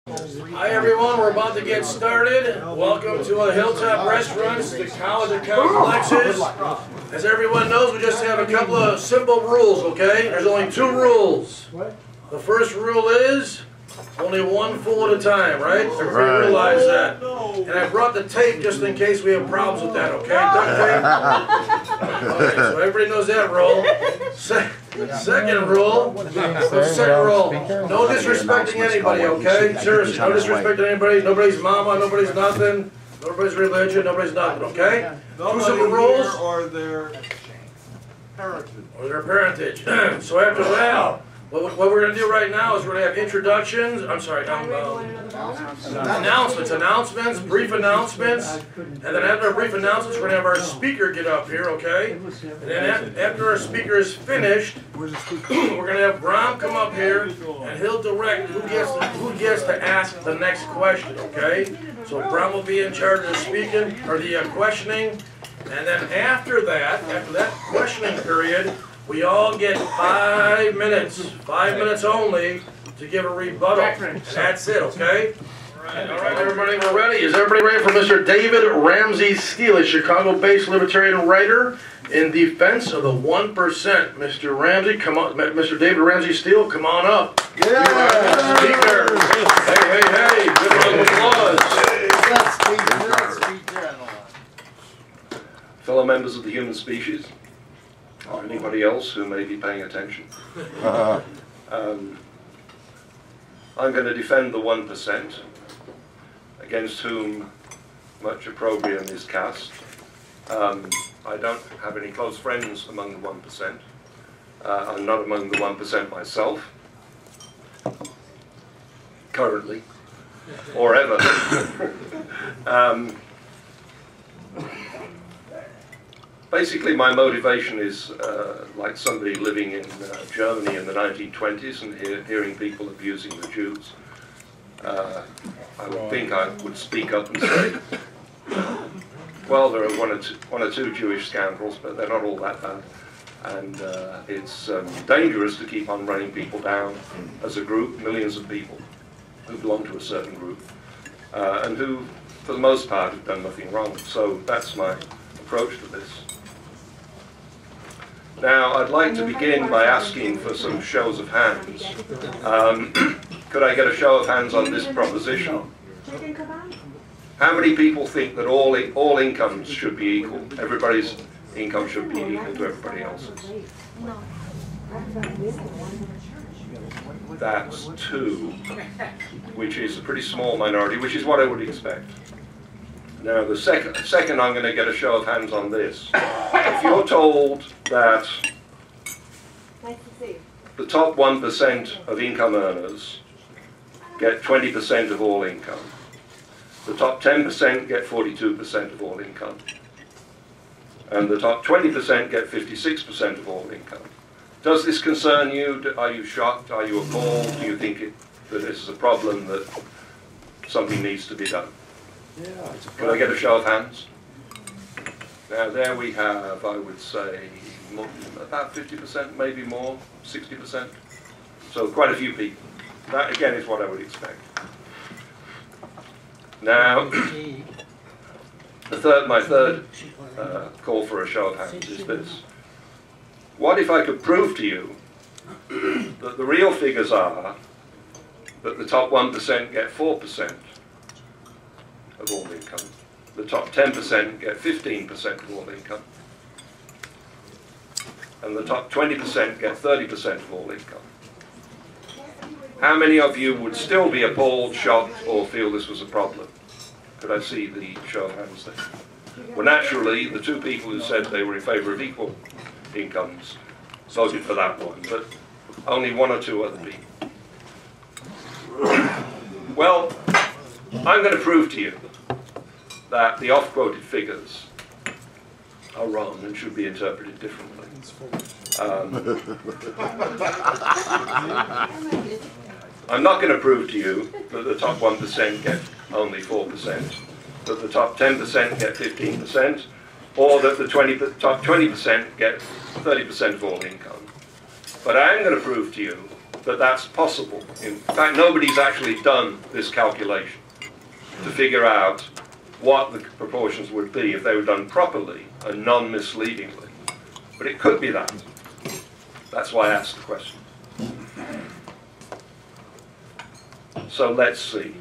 Hi everyone, we're about to get started. Welcome to a Hilltop Restaurants, the College of Complexes. As everyone knows, we just have a couple of simple rules, okay? There's only two rules. The first rule is only one fool at a time, right? Everybody realize that. And I brought the tape just in case we have problems with that, okay? Duct tape. Okay, so everybody knows that rule. Second rule, no disrespecting anybody, okay? Seriously, no disrespecting anybody, nobody's mama, nobody's nothing, nobody's religion, nobody's nothing, okay? Two simple rules. Or their heritage. Or their parentage. So after that, what we're going to do right now is we're going to have introductions, announcements, brief announcements, and then after our brief announcements, we're going to have our speaker get up here, okay? And then after our speaker is finished, we're going to have Bram come up here, and he'll direct who gets to ask the next question, okay? So Bram will be in charge of the speaking, or the questioning, and then after that questioning period, we all get 5 minutes only, to give a rebuttal. That's it, okay? All right, everybody, we're ready. Is everybody ready for Mr. David Ramsay Steele, a Chicago-based libertarian writer in defense of the 1%? Mr. Ramsay, come on. Mr. David Ramsay Steele, come on up. Yeah. Speaker. Hey. Good round of applause. Fellow members of the human species, or anybody else who may be paying attention. I'm going to defend the 1%, against whom much opprobrium is cast. I don't have any close friends among the 1%. I'm not among the 1% myself, currently, or ever. Basically, my motivation is like somebody living in Germany in the 1920s and hearing people abusing the Jews. I would think I would speak up and say, well, there are one or two Jewish scoundrels, but they're not all that bad. And it's dangerous to keep on running people down as a group, millions of people who belong to a certain group, and who, for the most part, have done nothing wrong. So that's my approach to this. Now, I'd like to begin by asking for some shows of hands. Could I get a show of hands on this proposition? How many people think that all incomes should be equal? Everybody's income should be equal to everybody else's. That's 2, which is a pretty small minority, which is what I would expect. Now, the second I'm going to get a show of hands on this. If you're told that the top 1% of income earners get 20% of all income, the top 10% get 42% of all income, and the top 20% get 56% of all income, does this concern you? Are you shocked? Are you appalled? Do you think that this is a problem, that something needs to be done? Yeah. Can I get a show of hands? Now there we have, I would say, about 50%, maybe more, 60%. So quite a few people. That again is what I would expect. Now, my third call for a show of hands is this. What if I could prove to you that the real figures are that the top 1% get 4% of all income, the top 10% get 15% of all income, and the top 20% get 30% of all income? How many of you would still be appalled, shocked, or feel this was a problem? Could I see the show of hands there? Well, naturally, the two people who said they were in favour of equal incomes voted for that one, but only 1 or 2 other people. Well, I'm going to prove to you that the off-quoted figures are wrong and should be interpreted differently. I'm not going to prove to you that the top 1% get only 4%, that the top 10% get 15%, or that the top 20% get 30% of all income. But I am going to prove to you that that's possible. In fact, nobody's actually done this calculation to figure out what the proportions would be if they were done properly and non-misleadingly. But it could be that. That's why I asked the question. So let's see.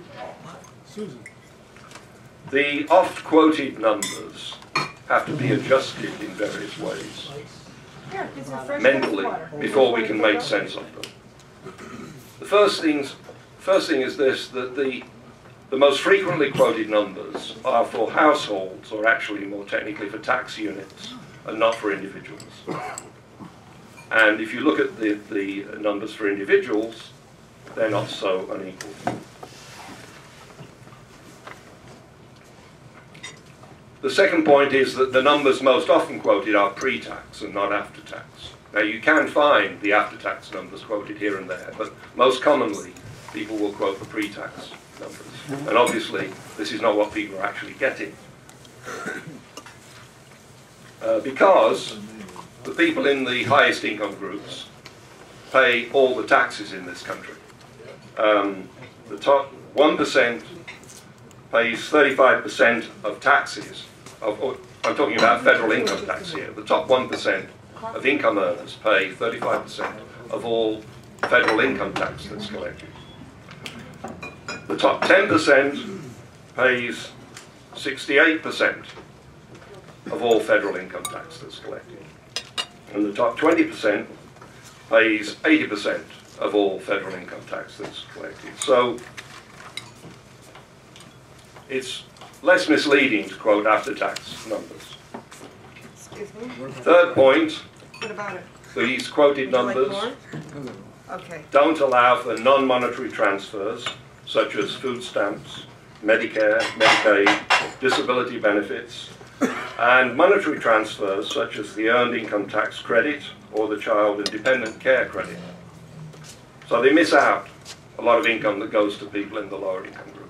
The oft-quoted numbers have to be adjusted in various ways mentally before we can make sense of them. The first thing is this, that the most frequently quoted numbers are for households, or actually more technically for tax units, and not for individuals. And if you look at the numbers for individuals, they're not so unequal. The second point is that the numbers most often quoted are pre-tax and not after-tax. Now you can find the after-tax numbers quoted here and there, but most commonly people will quote the pre-tax numbers. And obviously this is not what people are actually getting. Because the people in the highest income groups pay all the taxes in this country. The top 1% pays 35% of taxes. I'm talking about federal income tax here. The top 1% of income earners pay 35% of all federal income tax that's collected. The top 10% pays 68% of all federal income tax that's collected. And the top 20% pays 80% of all federal income tax that's collected. So it's less misleading to quote after-tax numbers. Excuse me? Third point, What about it? these quoted numbers Okay. don't allow for non-monetary transfers, such as food stamps, Medicare, Medicaid, disability benefits, and monetary transfers, such as the Earned Income Tax Credit or the Child and Dependent Care Credit. So they miss out a lot of income that goes to people in the lower income groups.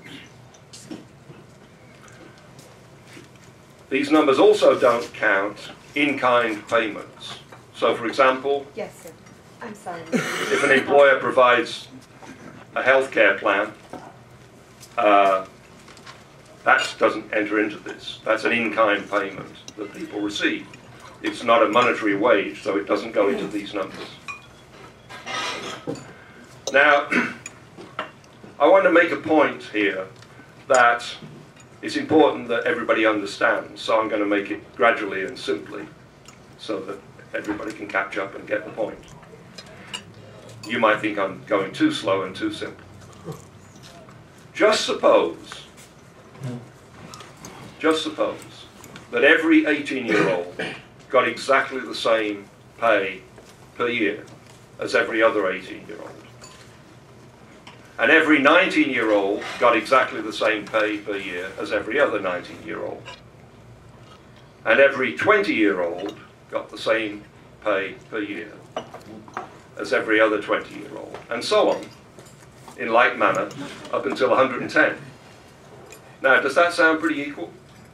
These numbers also don't count in-kind payments. So, for example, Yes, sir. I'm sorry. if an employer provides a health care plan, that doesn't enter into this. That's an in-kind payment that people receive. It's not a monetary wage, so it doesn't go into these numbers. Now, I want to make a point here that it's important that everybody understands, so I'm going to make it gradually and simply so that everybody can catch up and get the point. You might think I'm going too slow and too simple. Just suppose that every 18-year-old got exactly the same pay per year as every other 18-year-old. And every 19-year-old got exactly the same pay per year as every other 19-year-old. And every 20-year-old got the same pay per year as every other 20-year-old. And so on, in like manner, up until 110. Now, does that sound pretty equal?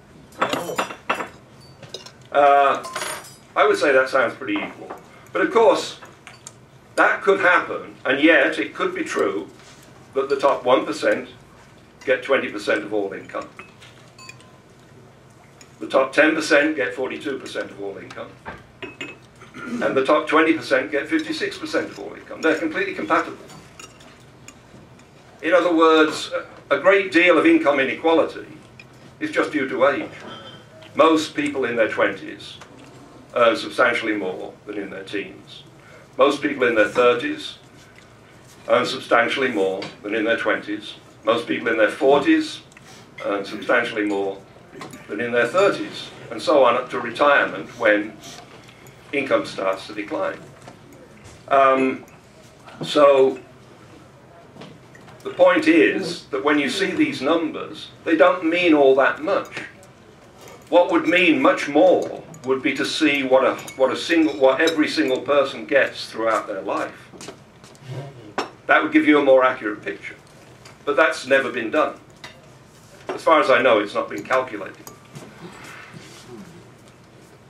I would say that sounds pretty equal. But of course, that could happen, and yet it could be true that the top 1% get 20% of all income. The top 10% get 42% of all income. And the top 20% get 56% of all income. They're completely compatible. In other words, a great deal of income inequality is just due to age. Most people in their 20s earn substantially more than in their teens. Most people in their 30s earn substantially more than in their 20s. Most people in their 40s earn substantially more than in their 30s, and so on up to retirement when income starts to decline. So the point is that when you see these numbers, they don't mean all that much. What would mean much more would be to see what every single person gets throughout their life. That would give you a more accurate picture. But that's never been done. As far as I know, it's not been calculated.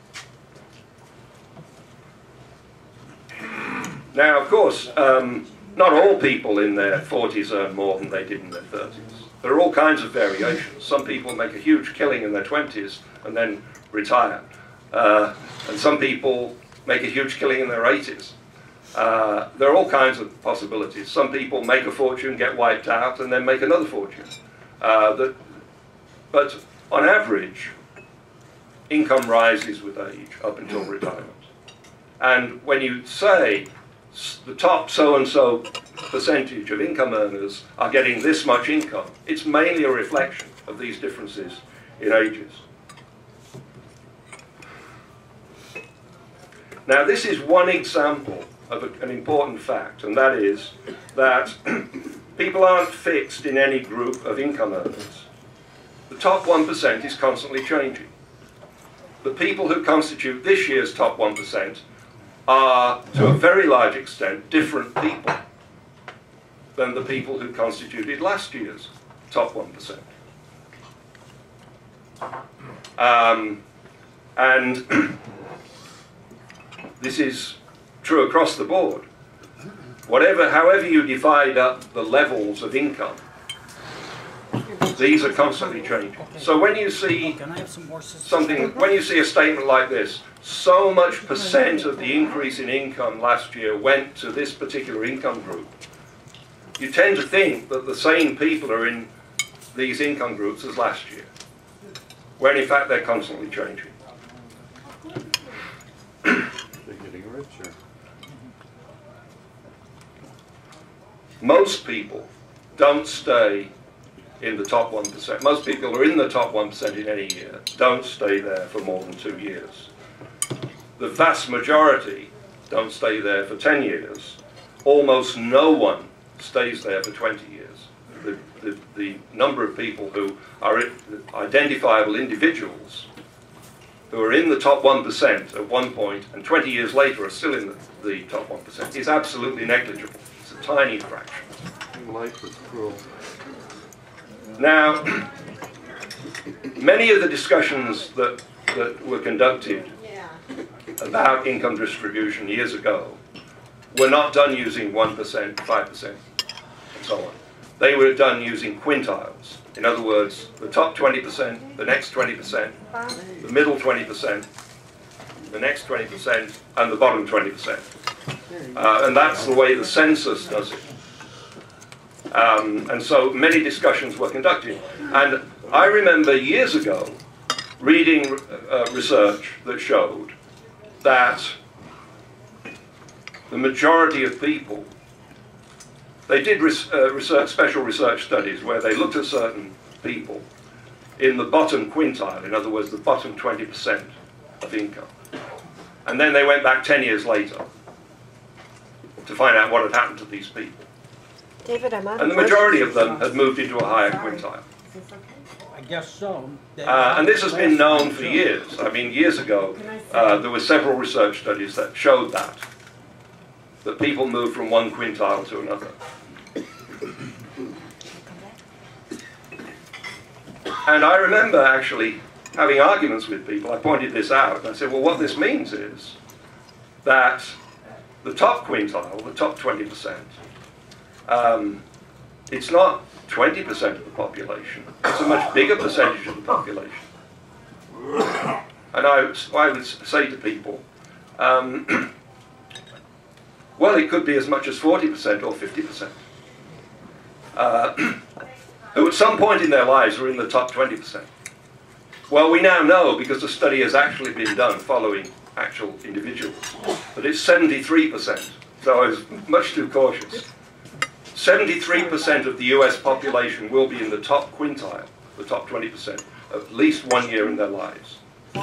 Now, of course, Not all people in their 40s earn more than they did in their 30s. There are all kinds of variations. Some people make a huge killing in their 20s and then retire. And some people make a huge killing in their 80s. There are all kinds of possibilities. Some people make a fortune, get wiped out, and then make another fortune. But on average, income rises with age up until retirement. And when you say the top so-and-so percentage of income earners are getting this much income, it's mainly a reflection of these differences in ages. Now, this is one example of an important fact, and that is that people aren't fixed in any group of income earners. The top 1% is constantly changing. The people who constitute this year's top 1% are, to a very large extent, different people than the people who constituted last year's top 1%. And this is true across the board. However you divide up the levels of income, these are constantly changing. So when you see when you see a statement like this, so much percent of the increase in income last year went to this particular income group, you tend to think that the same people are in these income groups as last year, when in fact they're constantly changing. They're getting richer. Most people don't stay in the top 1%. Most people who are in the top 1% in any year don't stay there for more than 2 years. The vast majority don't stay there for 10 years. Almost no one stays there for 20 years. The number of people who are identifiable individuals who are in the top 1% at one point and 20 years later are still in the top 1% is absolutely negligible. It's a tiny fraction. Life is cruel. Now, many of the discussions that were conducted about income distribution years ago were not done using 1%, 5%, and so on. They were done using quintiles. In other words, the top 20%, the next 20%, the middle 20%, the next 20%, and the bottom 20%. And that's the way the census does it. And so many discussions were conducted. And I remember years ago reading research that showed that the majority of people, they did special research studies where they looked at certain people in the bottom quintile, in other words, the bottom 20% of income. And then they went back 10 years later to find out what had happened to these people. David, I'm out of And the majority of them had moved into a higher quintile. I guess so. And this has been known for years. I mean, years ago, there were several research studies that showed that people move from one quintile to another. And I remember actually having arguments with people. I pointed this out, and I said, well, what this means is that the top quintile, the top 20%, it's not 20% of the population. It's a much bigger percentage of the population. And I would say to people, well, it could be as much as 40% or 50%. Who at some point in their lives were in the top 20%. Well, we now know, because the study has actually been done following actual individuals, that it's 73%. So I was much too cautious. 73% of the US population will be in the top quintile, the top 20%, at least 1 year in their lives.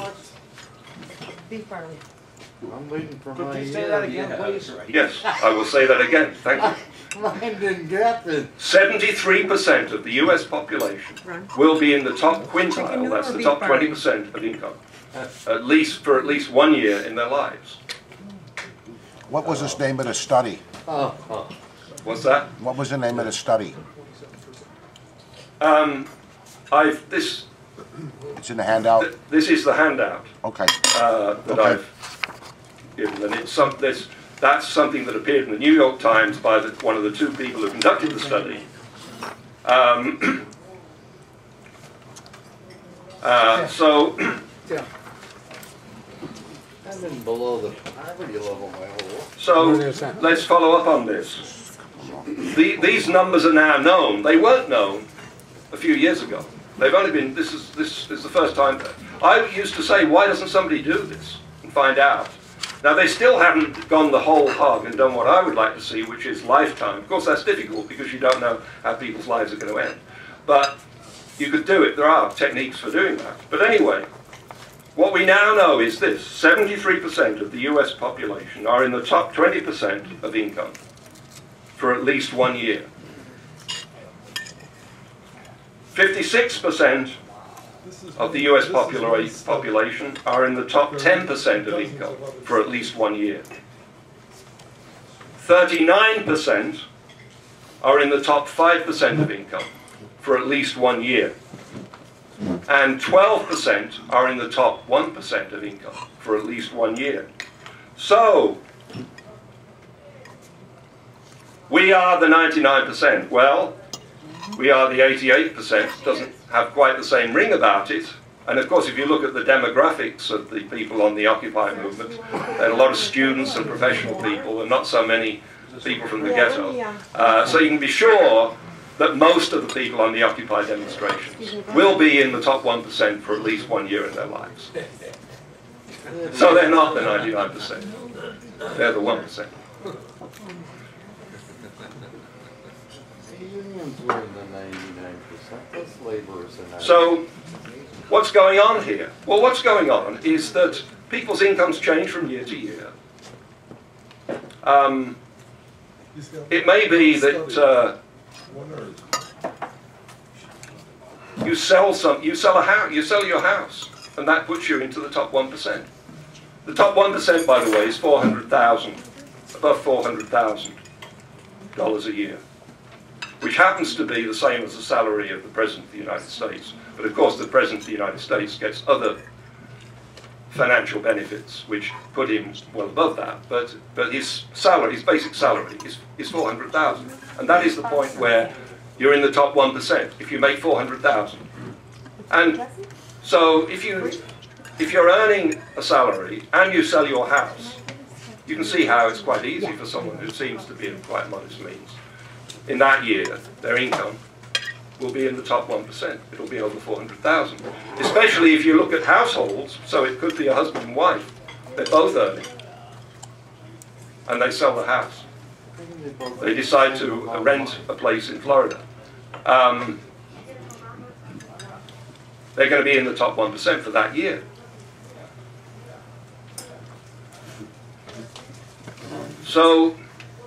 Beef barley. I'm waiting for Could my you say that again, please? Yes, I will say that again. Thank you. Mine didn't get it. 73% of the US population will be in the top quintile, that's the top 20% of income, for at least 1 year in their lives. What was the name of the study? What's that? What was the name of the study? It's in the handout? This is the handout Okay. that I've given, and That's something that appeared in the New York Times by one of the two people who conducted the study. So I've been below the poverty level my whole life. So let's follow up on this. These numbers are now known. They weren't known a few years ago. They've only been, this is the first time. I used to say, why doesn't somebody do this and find out? Now they still haven't gone the whole hog and done what I would like to see, which is lifetime. Of course that's difficult because you don't know how people's lives are going to end. But you could do it. There are techniques for doing that. But anyway, what we now know is this: 73% of the US population are in the top 20% of income for at least 1 year. 56% of the US population are in the top 10% of income for at least 1 year. 39% are in the top 5% of income for at least 1 year. And 12% are in the top 1% of income for at least 1 year. So, we are the 99%. Well, we are the 88%. Doesn't have quite the same ring about it. And of course, if you look at the demographics of the people on the Occupy movement, there are a lot of students and professional people and not so many people from the ghetto. So you can be sure that most of the people on the Occupy demonstrations will be in the top 1% for at least 1 year in their lives. So they're not the 99%. They're the 1%. The unions were in the 99%. Those laborers are 99%. So what's going on here? Well, what's going on is that people's incomes change from year to year. It may be that you sell your house, and that puts you into the top 1%. The top 1%, by the way, is $400,000, above $400,000 a year, which happens to be the same as the salary of the President of the United States. But of course, the President of the United States gets other financial benefits, which put him well above that. But his salary, his basic salary, is $400,000, and that is the point where you're in the top 1% if you make $400,000. And so if you're earning a salary and you sell your house, you can see how it's quite easy for someone who seems to be of quite modest means. In that year, their income will be in the top 1%. It'll be over 400,000. Especially if you look at households, so it could be a husband and wife. They're both earning. And they sell the house. They decide to rent a place in Florida. They're going to be in the top 1% for that year. So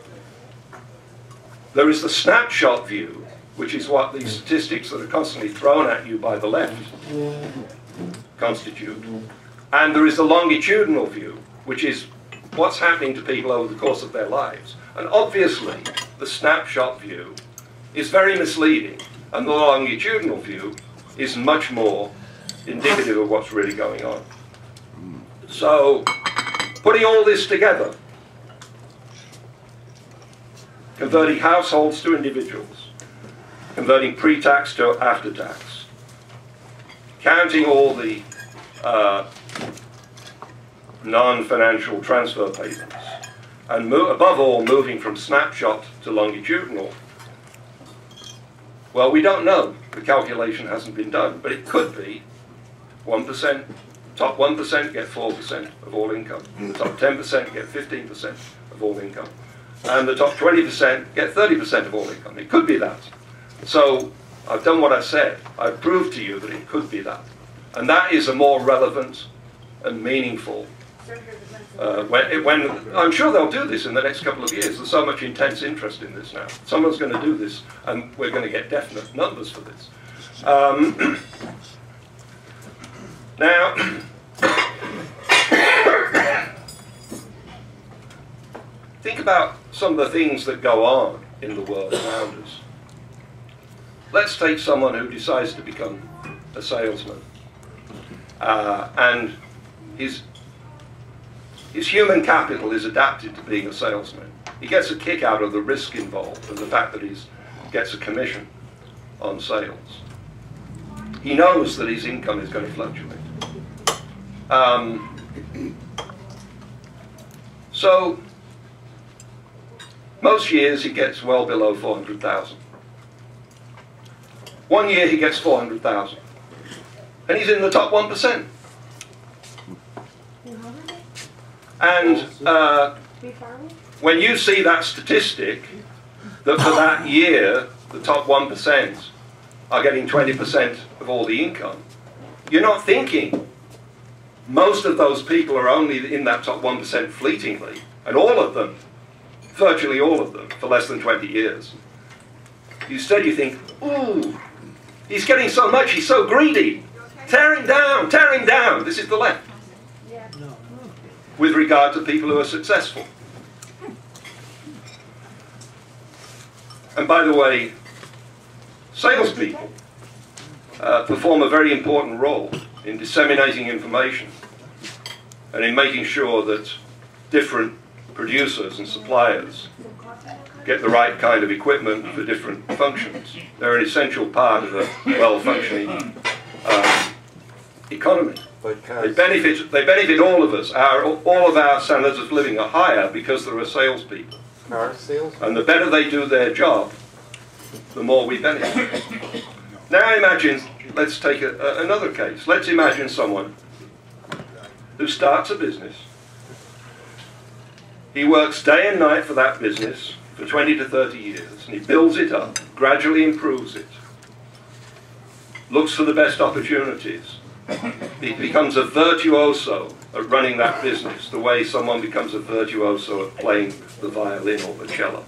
there is the snapshot view, which is what these statistics that are constantly thrown at you by the left constitute. And there is the longitudinal view, which is what's happening to people over the course of their lives. And obviously, the snapshot view is very misleading, and the longitudinal view is much more indicative of what's really going on. So, putting all this together, converting households to individuals, converting pre-tax to after-tax, counting all the non-financial transfer payments, and above all, moving from snapshot to longitudinal. Well, we don't know. The calculation hasn't been done, but it could be 1%, top 1% get 4% of all income, the top 10% get 15% of all income, and the top 20% get 30% of all income. It could be that. So I've done what I said. I've proved to you that it could be that. And that is a more relevant and meaningful when I'm sure they'll do this in the next couple of years. There's so much intense interest in this now. Someone's going to do this, and we're going to get definite numbers for this. Now, think about some of the things that go on in the world around us. Let's take someone who decides to become a salesman, and he's his human capital is adapted to being a salesman. He gets a kick out of the risk involved and the fact that he gets a commission on sales. He knows that his income is going to fluctuate. So most years he gets well below 400,000. One year he gets 400,000. And he's in the top 1%. And when you see that statistic, that for that year, the top 1% are getting 20% of all the income, you're not thinking most of those people are only in that top 1% fleetingly, and all of them, virtually all of them, for less than 20 years. Instead you think, ooh, he's getting so much, he's so greedy. Tear him down, tear him down. This is the left. With regard to people who are successful. And by the way, salespeople perform a very important role in disseminating information and in making sure that different producers and suppliers get the right kind of equipment for different functions. They're an essential part of a well-functioning economy. They benefit all of us. All of our standards of living are higher because there are salespeople. And the better they do their job, the more we benefit. Now imagine, let's take another case. Let's imagine someone who starts a business. He works day and night for that business for 20 to 30 years, and he builds it up, gradually improves it, looks for the best opportunities. He becomes a virtuoso at running that business, the way someone becomes a virtuoso at playing the violin or the cello.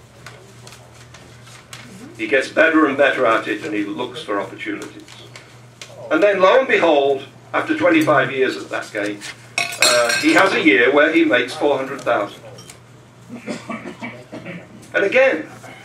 He gets better and better at it, and he looks for opportunities. And then, lo and behold, after 25 years at that game, he has a year where he makes 400,000. And again,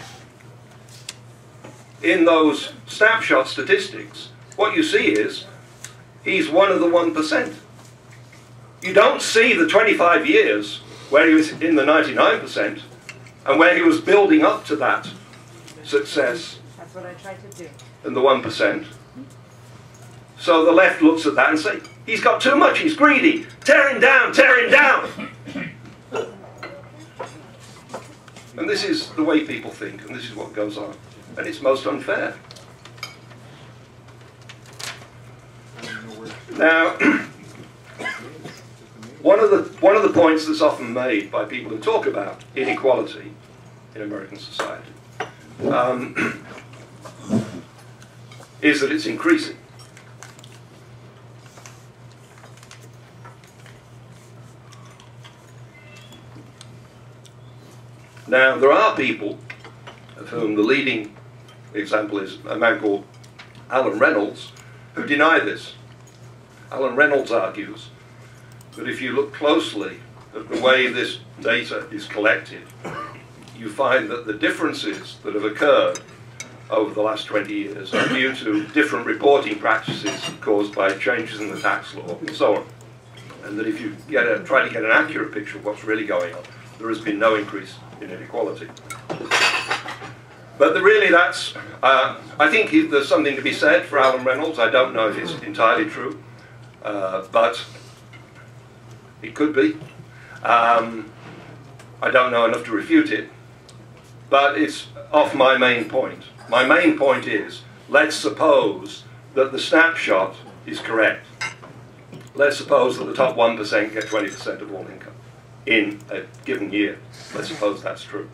in those snapshot statistics, what you see is he's one of the 1%. You don't see the 25 years where he was in the 99% and where he was building up to that success. That's what I tried to do. And the 1%. So the left looks at that and say, he's got too much, he's greedy, tear him down, tear him down. And this is the way people think, and this is what goes on. And it's most unfair. Now, one of the points that's often made by people who talk about inequality in American society is that it's increasing. Now, there are people of whom the leading example is a man called Alan Reynolds, who deny this. Alan Reynolds argues that if you look closely at the way this data is collected, you find that the differences that have occurred over the last 20 years are due to different reporting practices caused by changes in the tax law and so on. And that if you try to get an accurate picture of what's really going on, there has been no increase in inequality. But really that's, I think there's something to be said for Alan Reynolds. I don't know if it's entirely true, but it could be. I don't know enough to refute it, but it's off my main point. My main point is, let's suppose that the snapshot is correct. Let's suppose that the top 1% get 20% of all income in a given year. Let's suppose that's true.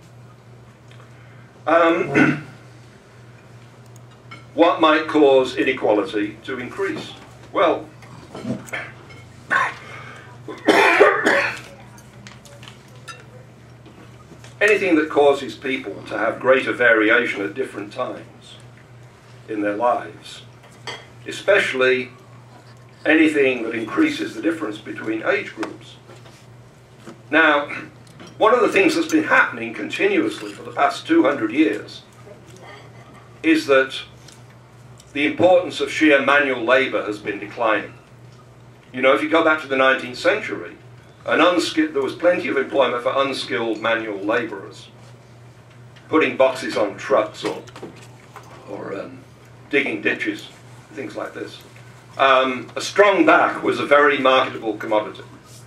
What might cause inequality to increase? Well, anything that causes people to have greater variation at different times in their lives, especially anything that increases the difference between age groups. Now, one of the things that's been happening continuously for the past 200 years is that the importance of sheer manual labor has been declining. You know, if you go back to the 19th century, there was plenty of employment for unskilled manual labourers, putting boxes on trucks or digging ditches, things like this. A strong back was a very marketable commodity.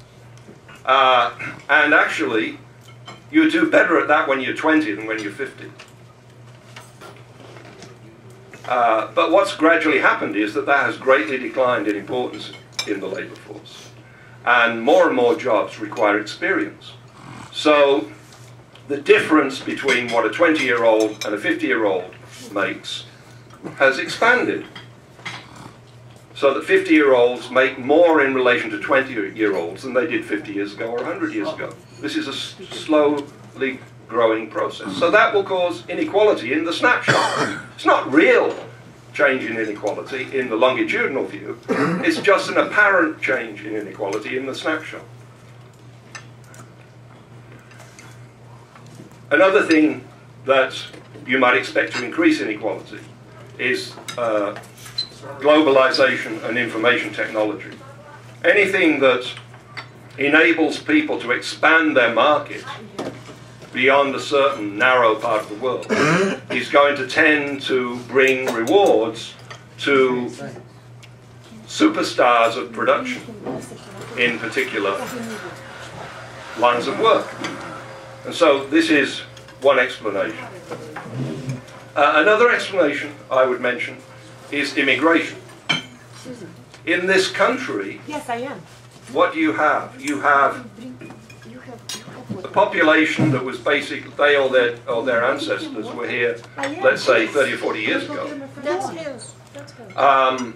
And actually, you do better at that when you're 20 than when you're 50. But what's gradually happened is that has greatly declined in importance in the labour force. And more jobs require experience. So the difference between what a 20-year-old and a 50-year-old makes has expanded. So that 50-year-olds make more in relation to 20-year-olds than they did 50 years ago or 100 years ago. This is a slowly growing process. So that will cause inequality in the snapshot. It's not real change in inequality in the longitudinal view. It's just an apparent change in inequality in the snapshot. Another thing that you might expect to increase inequality is globalization and information technology. Anything that enables people to expand their market beyond a certain narrow part of the world is going to tend to bring rewards to superstars of production in particular lines of work. And so this is one explanation. Another explanation I would mention is immigration. In this country, Yes, I am. what do you have? You have a population that was basically, they or their ancestors were here, let's say 30 or 40 years ago. That's his. That's his. Though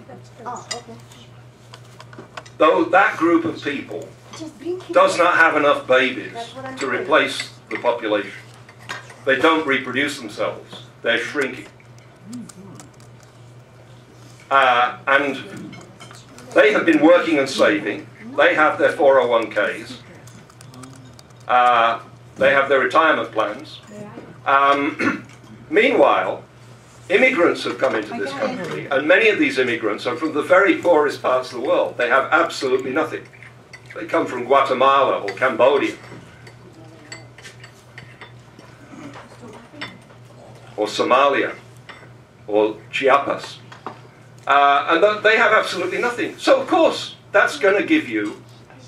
that group of people does not have enough babies to replace the population. They don't reproduce themselves. They're shrinking. And they have been working and saving. They have their 401ks. They have their retirement plans. Meanwhile, immigrants have come into this country, and many of these immigrants are from the very poorest parts of the world. They have absolutely nothing. They come from Guatemala or Cambodia or Somalia or Chiapas. And they have absolutely nothing. So, of course, that's going to give you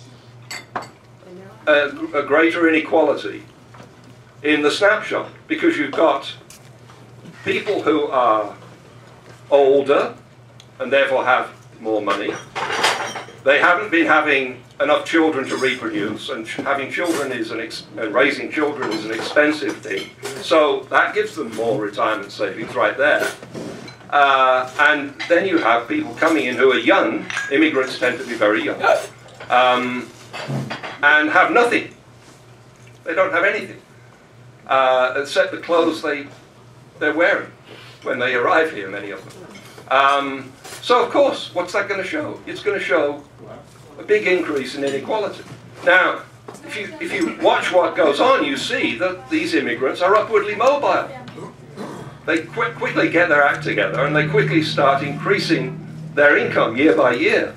a greater inequality in the snapshot, because you've got people who are older and therefore have more money. They haven't been having enough children to reproduce, and having children is and raising children is an expensive thing. So that gives them more retirement savings right there. And then you have people coming in who are young. Immigrants tend to be very young, and have nothing. They don't have anything except the clothes they're wearing when they arrive here, many of them. So of course, what's that going to show? It's going to show a big increase in inequality. Now, if you watch what goes on, you see that these immigrants are upwardly mobile. They quickly get their act together, and they quickly start increasing their income year by year.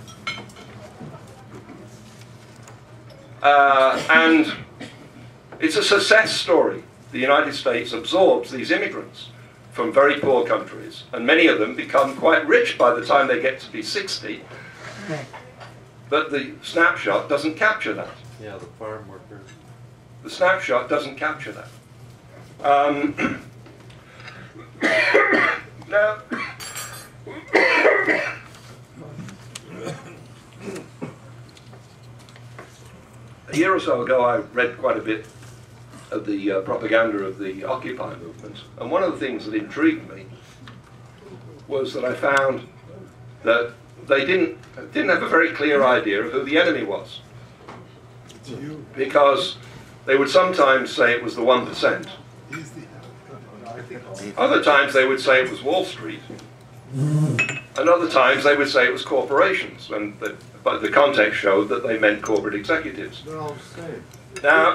And it's a success story. The United States absorbs these immigrants from very poor countries, and many of them become quite rich by the time they get to be 60. But the snapshot doesn't capture that. Yeah, the farm workers. The snapshot doesn't capture that. Now, a year or so ago, I read quite a bit of the propaganda of the Occupy movement, and one of the things that intrigued me was that I found that they didn't have a very clear idea of who the enemy was, because they would sometimes say it was the 1%. Other times they would say it was Wall Street, and other times they would say it was corporations, but the context showed that they meant corporate executives. They're all the same. Now,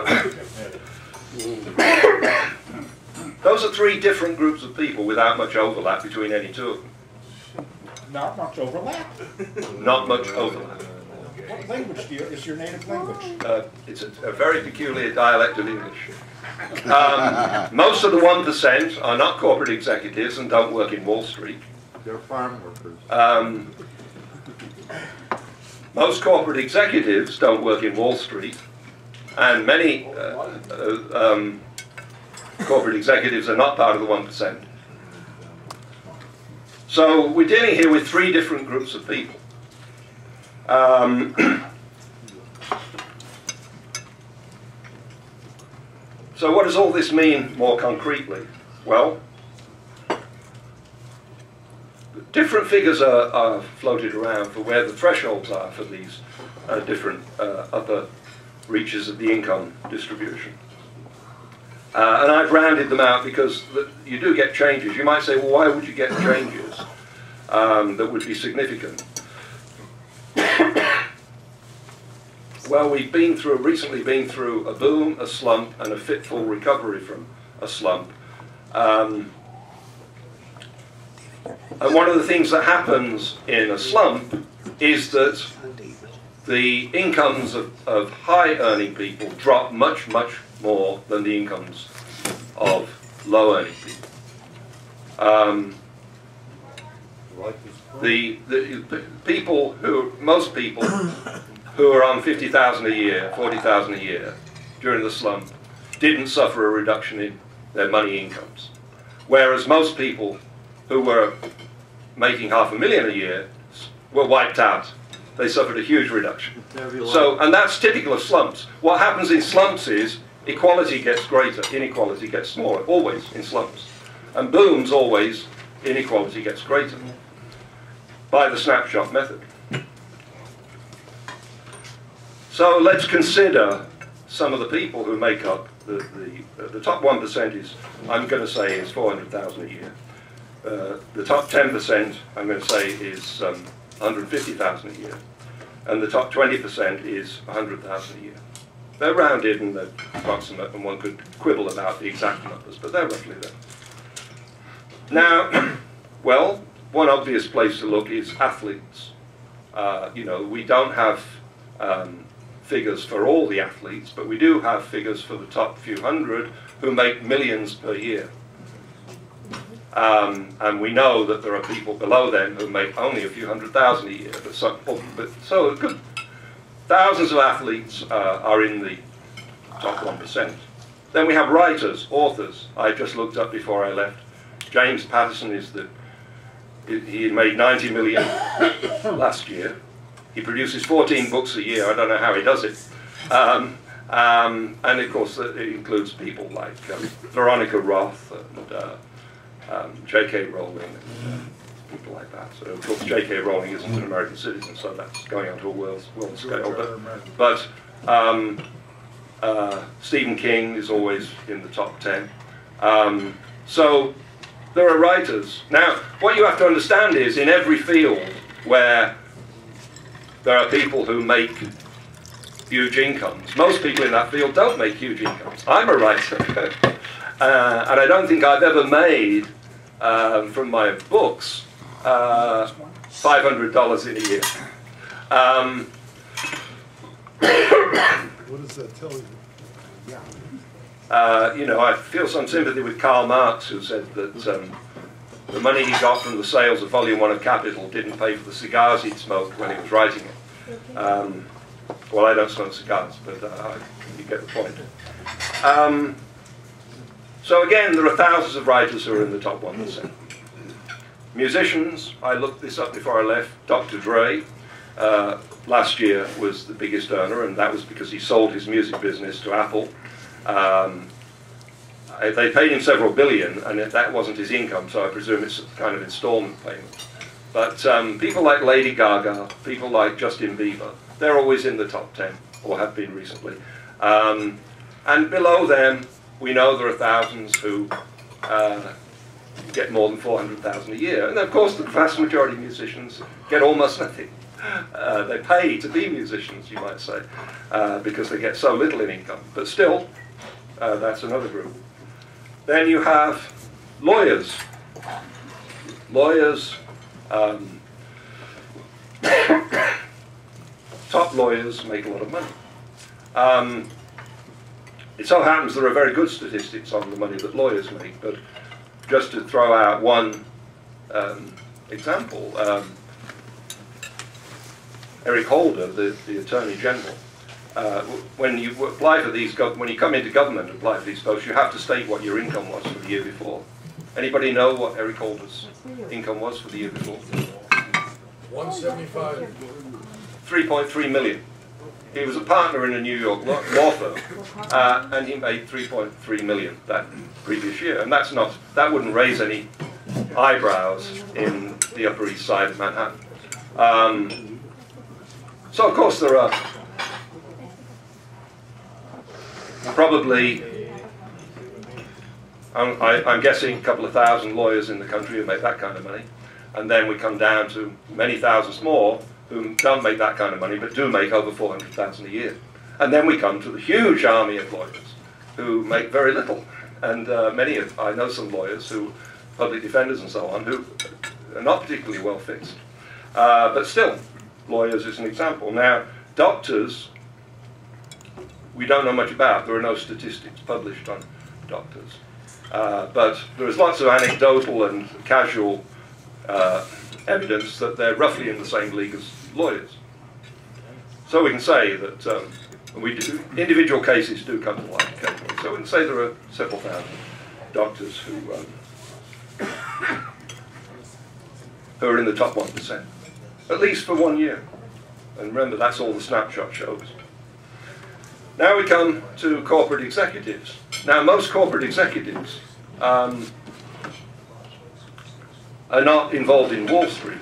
those are three different groups of people without much overlap between any two of them. Not much overlap. Not much overlap. What language is your native language? It's a very peculiar dialect of English. Most of the 1% are not corporate executives and don't work in Wall Street. They're farm workers. Most corporate executives don't work in Wall Street, and many corporate executives are not part of the 1%. So we're dealing here with three different groups of people. So what does all this mean more concretely? Well, different figures are floated around for where the thresholds are for these different upper reaches of the income distribution. And I've rounded them out because you do get changes. You might say, well, why would you get changes that would be significant? Well, we've recently been through a boom, a slump, and a fitful recovery from a slump. And one of the things that happens in a slump is that the incomes of high-earning people drop much, much more than the incomes of low-earning people. Most people who are on 50,000 a year, 40,000 a year during the slump didn't suffer a reduction in their money incomes. Whereas most people who were making $500,000 a year were wiped out. They suffered a huge reduction. So, and that's typical of slumps. What happens in slumps is equality gets greater, inequality gets smaller, always in slumps. And booms, always, inequality gets greater by the snapshot method. So let's consider some of the people who make up the top 1% is, I'm going to say, is 400,000 a year. The top 10%, I'm going to say, is 150,000 a year. And the top 20% is 100,000 a year. They're rounded and they're approximate, and one could quibble about the exact numbers, but they're roughly there. Now, well, one obvious place to look is athletes. We don't have figures for all the athletes, but we do have figures for the top few hundred who make millions per year. And we know that there are people below them who make only a few 100,000 a year, so good. Thousands of athletes are in the top 1%. Then we have writers, authors. I just looked up before I left. James Patterson he made 90 million last year. He produces 14 books a year. I don't know how he does it. And of course, it includes people like Veronica Roth and J.K. Rowling and people like that. So, of course, J.K. Rowling isn't an American citizen, so that's going on to a world scale. But Stephen King is always in the top 10. So there are writers. Now, what you have to understand is, in every field where there are people who make huge incomes, most people in that field don't make huge incomes. I'm a writer, and I don't think I've ever made, from my books, $500 in a year. What does that tell you? I feel some sympathy with Karl Marx, who said that the money he got from the sales of Volume 1 of Capital didn't pay for the cigars he'd smoked when he was writing it. Well, I don't smoke cigars, but you get the point. So again, there are thousands of writers who are in the top 1%. Musicians, I looked this up before I left. Dr. Dre, last year was the biggest earner, and that was because he sold his music business to Apple. They paid him several billion, and that wasn't his income, so I presume it's a kind of installment payment. But people like Lady Gaga, people like Justin Bieber, they're always in the top 10, or have been recently. And below them, we know there are thousands who get more than 400,000 a year. And of course, the vast majority of musicians get almost nothing. They pay to be musicians, you might say, because they get so little in income. But still, that's another group. Then you have lawyers. Lawyers, top top lawyers make a lot of money. It so happens there are very good statistics on the money that lawyers make, but just to throw out one example, Eric Holder, the Attorney General, when you apply for these, when you come into government and apply for these posts, you have to state what your income was for the year before. Anybody know what Eric Holder's income was for the year before? 175. 3.3 million. He was a partner in a New York law firm, and he made 3.3 million that previous year. And that wouldn't raise any eyebrows in the Upper East Side of Manhattan. So of course there are probably, I'm guessing, a couple of thousand lawyers in the country who make that kind of money. And then we come down to many thousands more who don't make that kind of money, but do make over 400,000 a year. And then we come to the huge army of lawyers who make very little. And I know some lawyers who, public defenders and so on, who are not particularly well fixed. But still, lawyers is an example. Now, doctors, we don't know much about. There are no statistics published on doctors. But there is lots of anecdotal and casual evidence that they're roughly in the same league as lawyers. So we can say that individual cases do come to light occasionally. So we can say there are several thousand doctors who are in the top 1%, at least for 1 year. And remember, that's all the snapshot shows. Now we come to corporate executives. Now, most corporate executives are not involved in Wall Street.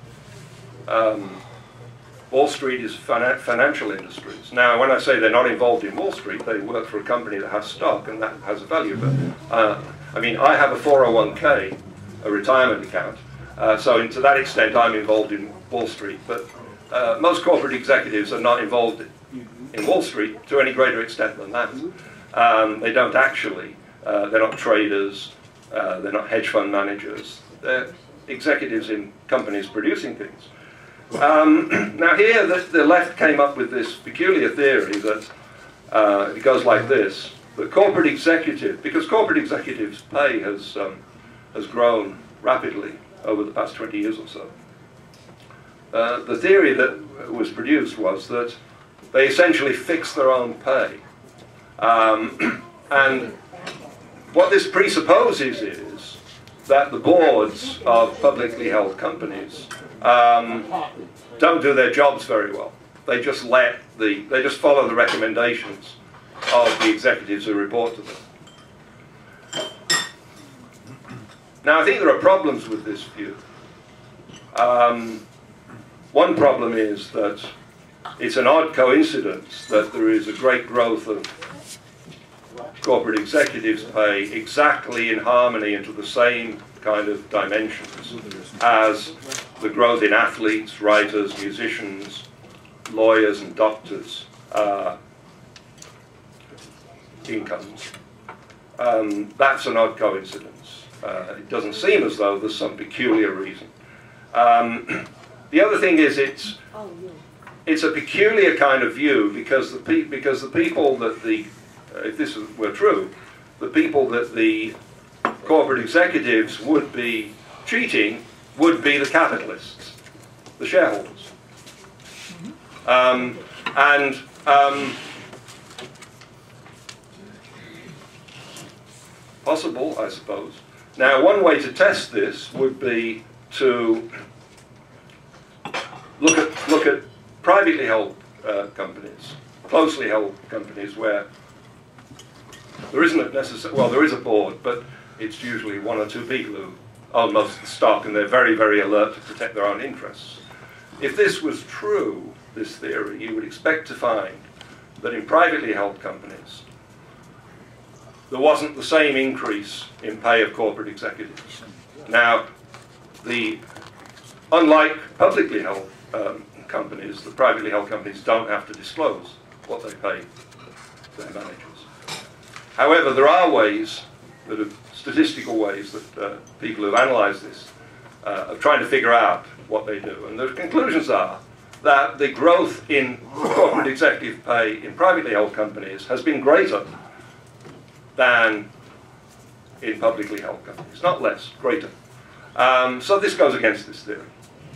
Wall Street is financial industries. Now, when I say they're not involved in Wall Street, they work for a company that has stock and that has a value. But I mean, I have a 401k, a retirement account, so to that extent I'm involved in Wall Street. But most corporate executives are not involved in Wall Street to any greater extent than that. They don't actually, they're not traders, they're not hedge fund managers. They're executives in companies producing things. Now here, the left came up with this peculiar theory that it goes like this: the corporate executive, because corporate executives' pay has grown rapidly over the past 20 years or so. The theory that was produced was that they essentially fix their own pay, and what this presupposes is that the boards of publicly held companies don't do their jobs very well. They just follow the recommendations of the executives who report to them. Now, I think there are problems with this view. One problem is that it's an odd coincidence that there is a great growth of corporate executives' pay exactly in harmony into the same kind of dimensions as the growth in athletes, writers, musicians, lawyers and doctors' incomes. That's an odd coincidence. It doesn't seem as though there's some peculiar reason. The other thing is it's a peculiar kind of view because the people that if this were true, the people that the corporate executives would be cheating would be the capitalists, the shareholders. Possible, I suppose. Now, one way to test this would be to look at privately held companies, closely held companies where there isn't necessarily, well, there is a board, but it's usually one or two people who own most of the stock, and they're very, very alert to protect their own interests. If this was true, this theory, you would expect to find that in privately held companies, there wasn't the same increase in pay of corporate executives. Now, unlike publicly held companies, the privately held companies don't have to disclose what they pay their managers. However, there are ways, that are statistical ways, that people who've analysed this of trying to figure out what they do. And the conclusions are that the growth in corporate executive pay in privately held companies has been greater than in publicly held companies, not less, greater. So this goes against this theory.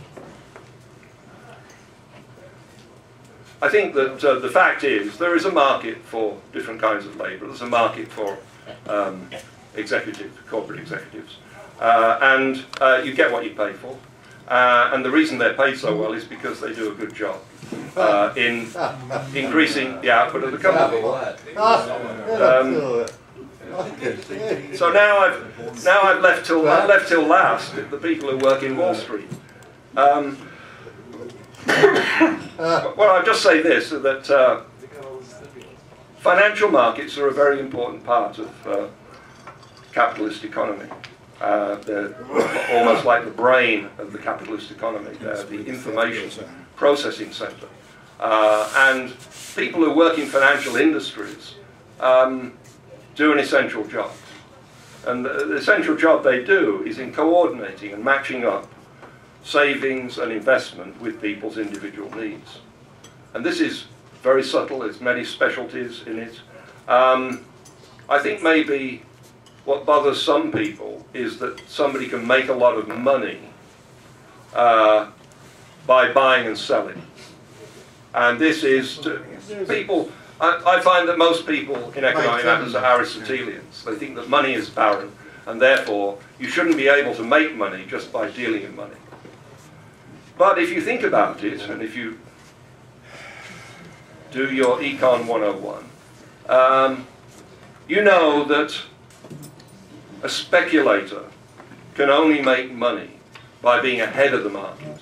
I think that the fact is there is a market for different kinds of labour. There's a market for corporate executives, and you get what you pay for. And the reason they're paid so well is because they do a good job in increasing the output of the company. So now I've left till last the people who work in Wall Street. Well, I'll just say this, that financial markets are a very important part of capitalist economy. They're almost like the brain of the capitalist economy. They're the information processing center. And people who work in financial industries do an essential job. And the essential job they do is in coordinating and matching up savings and investment with people's individual needs. And this is very subtle. There's many specialties in it. I think maybe what bothers some people is that somebody can make a lot of money by buying and selling. And this is to people. I find that most people in economic matters are Aristotelians. They think that money is barren, and therefore you shouldn't be able to make money just by dealing in money. But if you think about it, and if you do your Econ 101, you know that a speculator can only make money by being ahead of the market,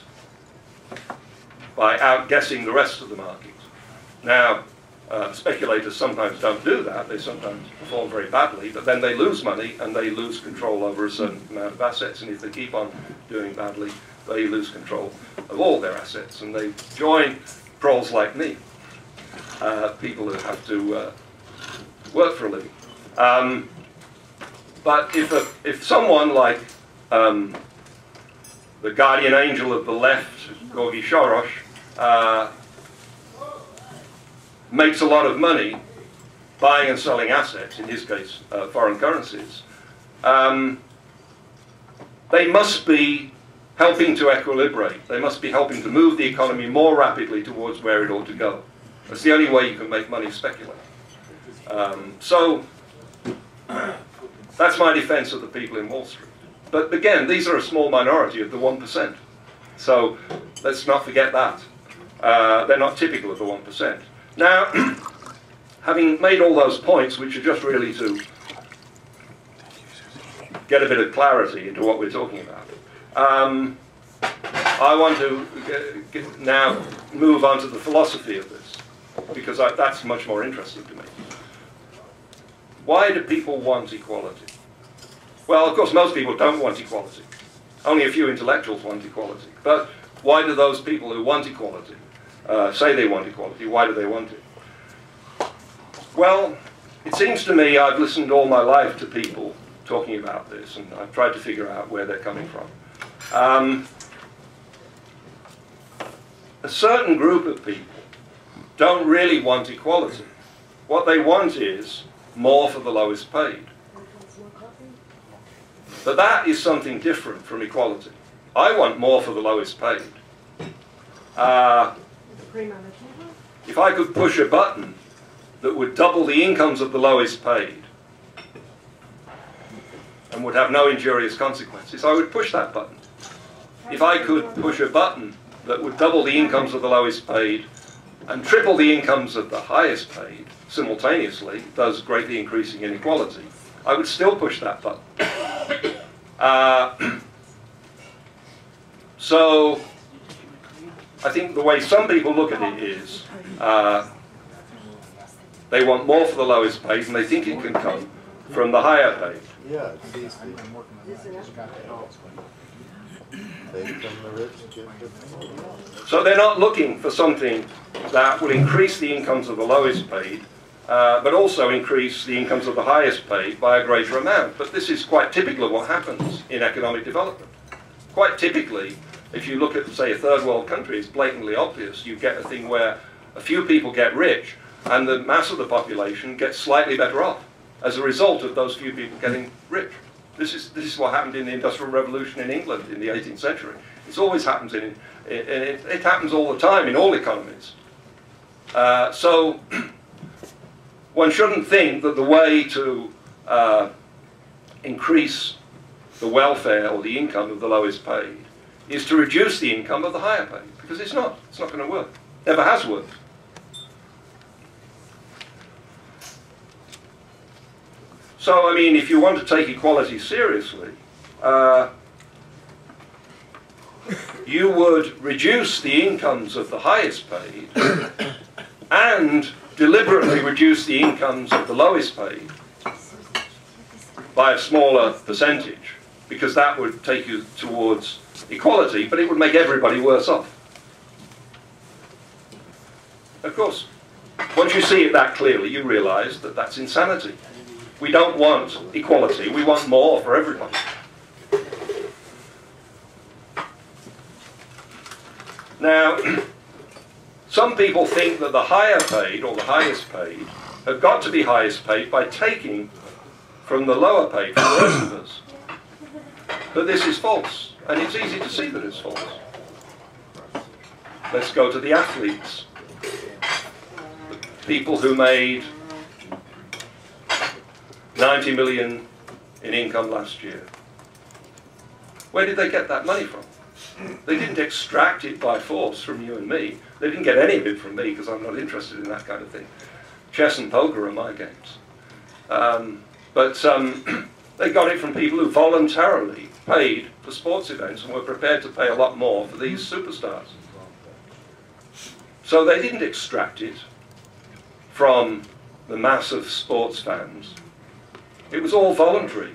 by outguessing the rest of the market. Now, speculators sometimes don't do that. They sometimes perform very badly, but then they lose money and they lose control over a certain amount of assets, and if they keep on doing badly, they lose control of all their assets, and they join proles like me, people who have to work for a living. But if someone like the guardian angel of the left, Gorgi Soros, makes a lot of money buying and selling assets, in his case foreign currencies, they must be helping to equilibrate. They must be helping to move the economy more rapidly towards where it ought to go. That's the only way you can make money speculating. So that's my defense of the people in Wall Street. But again, these are a small minority of the 1%. So let's not forget that. They're not typical of the 1%. Now, having made all those points, which are just really to get a bit of clarity into what we're talking about, I want to now move on to the philosophy of this, because that's much more interesting to me. Why do people want equality? Well, of course, most people don't want equality. Only a few intellectuals want equality. But why do those people who want equality say they want equality? Why do they want it? Well, it seems to me I've listened all my life to people talking about this, and I've tried to figure out where they're coming from. A certain group of people don't really want equality. What they want is more for the lowest paid. But that is something different from equality. I want more for the lowest paid. If I could push a button that would double the incomes of the lowest paid and would have no injurious consequences, I would push that button. If I could push a button that would double the incomes of the lowest paid and triple the incomes of the highest paid simultaneously, thus greatly increasing inequality, I would still push that button. So I think the way some people look at it is they want more for the lowest paid, and they think it can come from the higher paid. Yeah, So they're not looking for something that will increase the incomes of the lowest paid, but also increase the incomes of the highest paid by a greater amount. But this is quite typical of what happens in economic development. Quite typically, if you look at, say, a third world country, it's blatantly obvious. You get a thing where a few people get rich and the mass of the population gets slightly better off as a result of those few people getting rich. This is what happened in the Industrial Revolution in England in the 18th century. It always happens it happens all the time in all economies. So one shouldn't think that the way to increase the welfare or the income of the lowest paid is to reduce the income of the higher paid, because it's not going to work. Never has worked. So, I mean, if you want to take equality seriously, you would reduce the incomes of the highest paid and deliberately reduce the incomes of the lowest paid by a smaller percentage, because that would take you towards equality, but it would make everybody worse off. Of course, once you see it that clearly, you realize that that's insanity. We don't want equality, we want more for everybody. Now, some people think that the higher paid, or the highest paid, have got to be highest paid by taking from the lower paid, from the rest of us. But this is false, and it's easy to see that it's false. Let's go to the athletes. The people who made 90 million in income last year. Where did they get that money from? They didn't extract it by force from you and me. They didn't get any of it from me, because I'm not interested in that kind of thing. Chess and poker are my games. They got it from people who voluntarily paid for sports events and were prepared to pay a lot more for these superstars. So they didn't extract it from the mass of sports fans. It was all voluntary.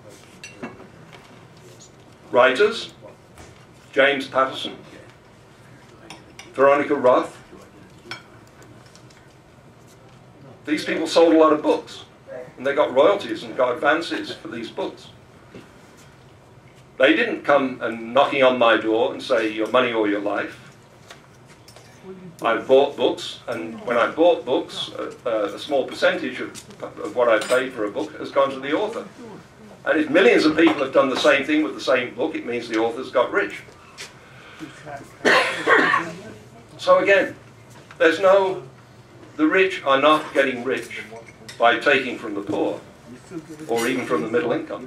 Writers, James Patterson, Veronica Roth. These people sold a lot of books, and they got royalties and got advances for these books. They didn't come and knocking on my door and say, your money or your life. I bought books, and when I bought books, a small percentage of what I paid for a book has gone to the author. And if millions of people have done the same thing with the same book, it means the author's got rich. So again, the rich are not getting rich by taking from the poor, or even from the middle income.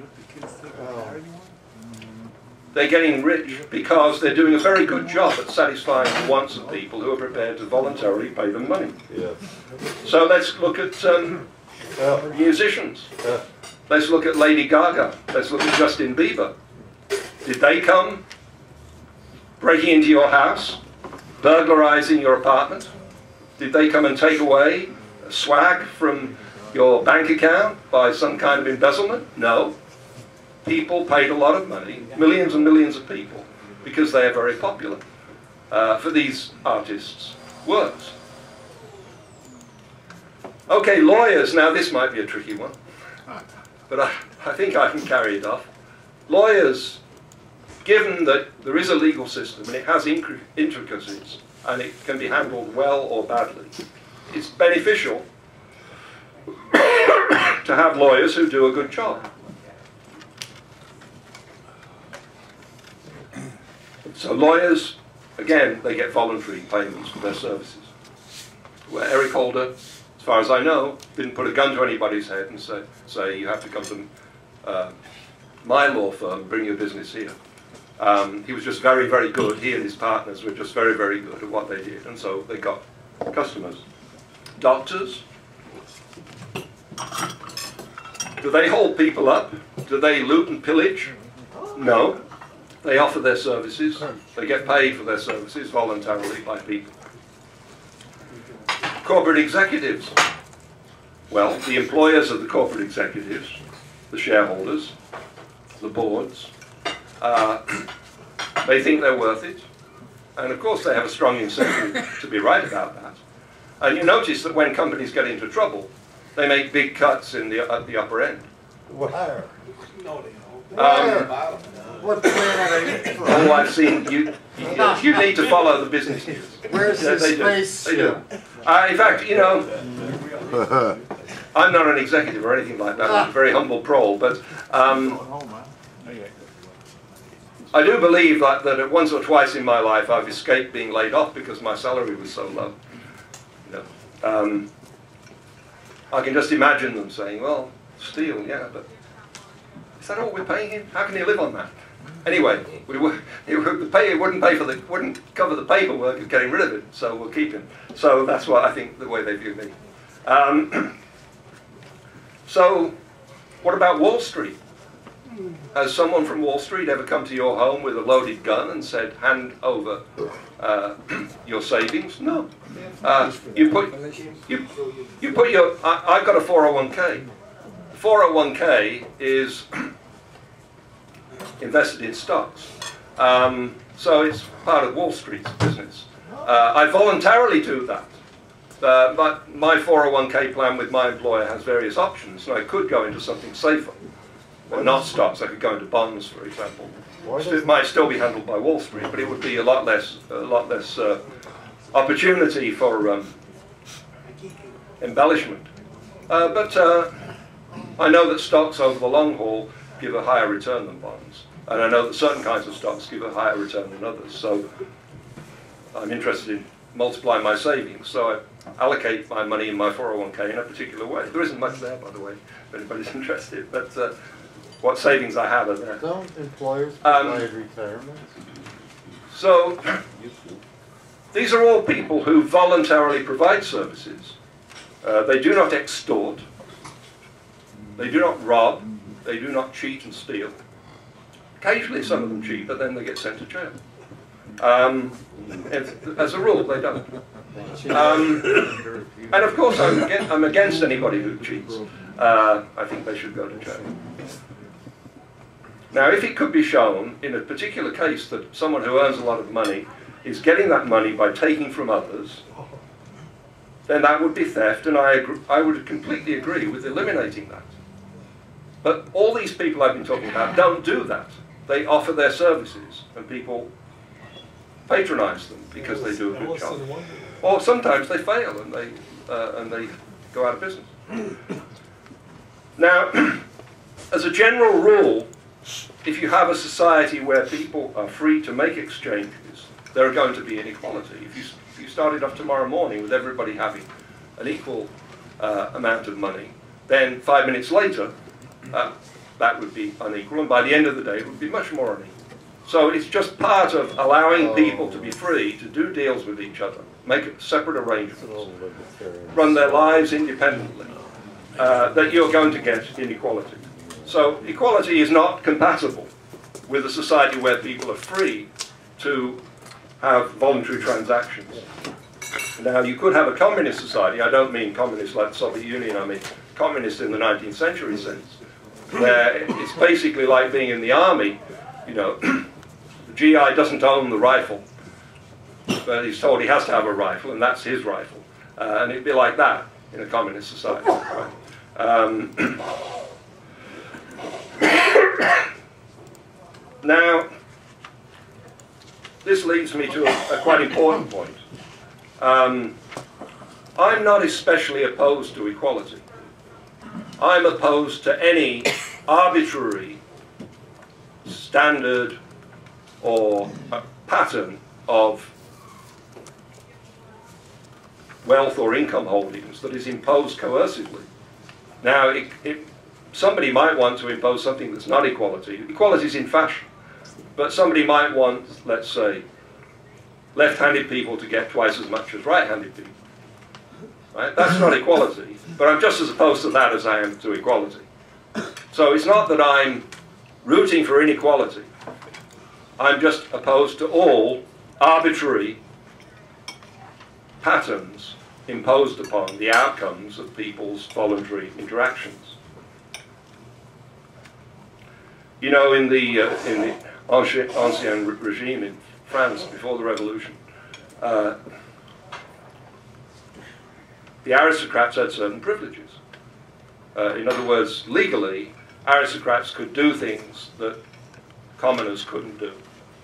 They're getting rich because they're doing a very good job at satisfying the wants of people who are prepared to voluntarily pay them money. Yeah. So let's look at musicians. Let's look at Lady Gaga. Let's look at Justin Bieber. Did they come breaking into your house, burglarizing your apartment? Did they come and take away swag from your bank account by some kind of embezzlement? No. People paid a lot of money, millions and millions of people, because they are very popular, for these artists' works. Okay, lawyers. Now this might be a tricky one, but I think I can carry it off. Lawyers, given that there is a legal system and it has intricacies and it can be handled well or badly, it's beneficial to have lawyers who do a good job. So lawyers, again, they get voluntary payments for their services. Where Eric Holder, as far as I know, didn't put a gun to anybody's head and say you have to come to my law firm and bring your business here. He was just very, very good. He and his partners were just very, very good at what they did, and so they got customers. Doctors, do they hold people up? Do they loot and pillage? No. They offer their services. They get paid for their services voluntarily by people. Corporate executives. Well, the employers of the corporate executives, the shareholders, the boards, they think they're worth it. And of course they have a strong incentive to be right about that. And you notice that when companies get into trouble, they make big cuts at the upper end. What planet are you from? Oh, I've seen you. You need to follow the business news. Where's Yeah, the they do. space They do. In fact, you know, I'm not an executive or anything like that. I'm a very humble prole, but I do believe that once or twice in my life I've escaped being laid off because my salary was so low. You know, I can just imagine them saying, "Well, Steele, yeah, but is that all we're paying him? How can he live on that?" Anyway, it wouldn't cover the paperwork of getting rid of it, so we'll keep him. So that's what I think the way they view me. So, what about Wall Street? Has someone from Wall Street ever come to your home with a loaded gun and said, "Hand over your savings"? No. You put your. I've got a 401k. The 401k is invested in stocks. So it's part of Wall Street's business. I voluntarily do that. But my 401k plan with my employer has various options, and I could go into something safer. Well, not stocks, I could go into bonds, for example. It might still be handled by Wall Street, but it would be a lot less opportunity for embellishment. But I know that stocks over the long haul give a higher return than bonds. And I know that certain kinds of stocks give a higher return than others. So I'm interested in multiplying my savings. So I allocate my money in my 401k in a particular way. There isn't much there, by the way, if anybody's interested. But what savings I have are there. Don't employers provide retirement? So these are all people who voluntarily provide services. They do not extort. They do not rob. They do not cheat and steal. Occasionally some of them cheat, but then they get sent to jail. As a rule, they don't. And of course, I'm against anybody who cheats. I think they should go to jail. Now, if it could be shown in a particular case that someone who earns a lot of money is getting that money by taking from others, then that would be theft, and I would completely agree with eliminating that. But all these people I've been talking about don't do that. They offer their services, and people patronize them because they do a good job. Or sometimes they fail and they go out of business. Now, as a general rule, if you have a society where people are free to make exchanges, there are going to be inequality. If you started off tomorrow morning with everybody having an equal amount of money, then 5 minutes later, that would be unequal, and by the end of the day, it would be much more unequal. So it's just part of allowing people to be free to do deals with each other, make separate arrangements, run their lives independently, that you're going to get inequality. So equality is not compatible with a society where people are free to have voluntary transactions. Now, you could have a communist society. I don't mean communist like the Soviet Union, I mean communist in the 19th century sense, where it's basically like being in the army. You know, the GI doesn't own the rifle, but he's told he has to have a rifle, and that's his rifle. And it'd be like that in a communist society. Right? Now, this leads me to a quite important point. I'm not especially opposed to equality. I'm opposed to any arbitrary standard or pattern of wealth or income holdings that is imposed coercively. Now, somebody might want to impose something that's not equality. Equality is in fashion. But somebody might want, let's say, left-handed people to get twice as much as right-handed people. Right? That's not equality. But I'm just as opposed to that as I am to equality. So it's not that I'm rooting for inequality. I'm just opposed to all arbitrary patterns imposed upon the outcomes of people's voluntary interactions. You know, in the Ancien regime in France before the revolution, the aristocrats had certain privileges. In other words, legally, aristocrats could do things that commoners couldn't do.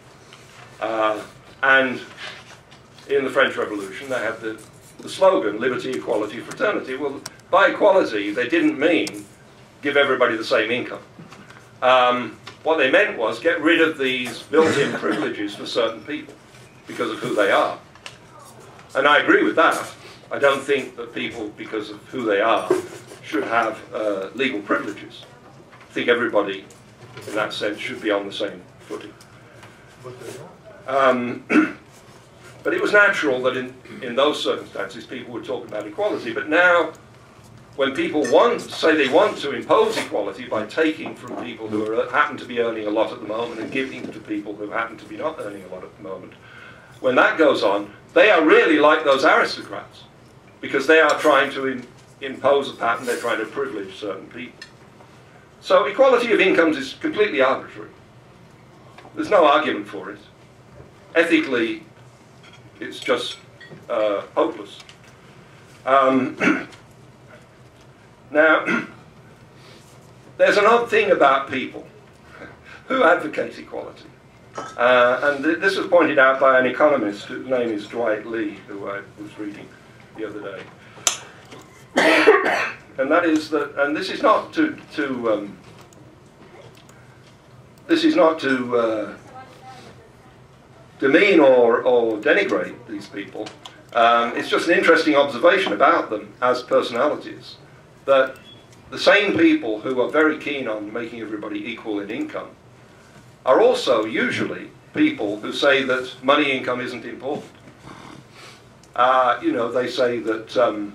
And in the French Revolution, they had the slogan, liberty, equality, fraternity. Well, by equality, they didn't mean give everybody the same income. What they meant was get rid of these built-in privileges for certain people because of who they are. And I agree with that. I don't think that people, because of who they are, should have legal privileges. I think everybody, in that sense, should be on the same footing. But it was natural that in those circumstances people would talk about equality. But now, when people say they want to impose equality by taking from people who happen to be earning a lot at the moment and giving to people who happen to be not earning a lot at the moment, when that goes on, they are really like those aristocrats, because they are trying to impose a pattern, they're trying to privilege certain people. So equality of incomes is completely arbitrary. There's no argument for it. Ethically, it's just hopeless. Now, there's an odd thing about people who advocate equality. And this was pointed out by an economist whose name is Dwight Lee, who I was reading the other day. And that is that, and this is not to demean or denigrate these people. It's just an interesting observation about them as personalities, that the same people who are very keen on making everybody equal in income are also usually people who say that money income isn't important. You know, they say that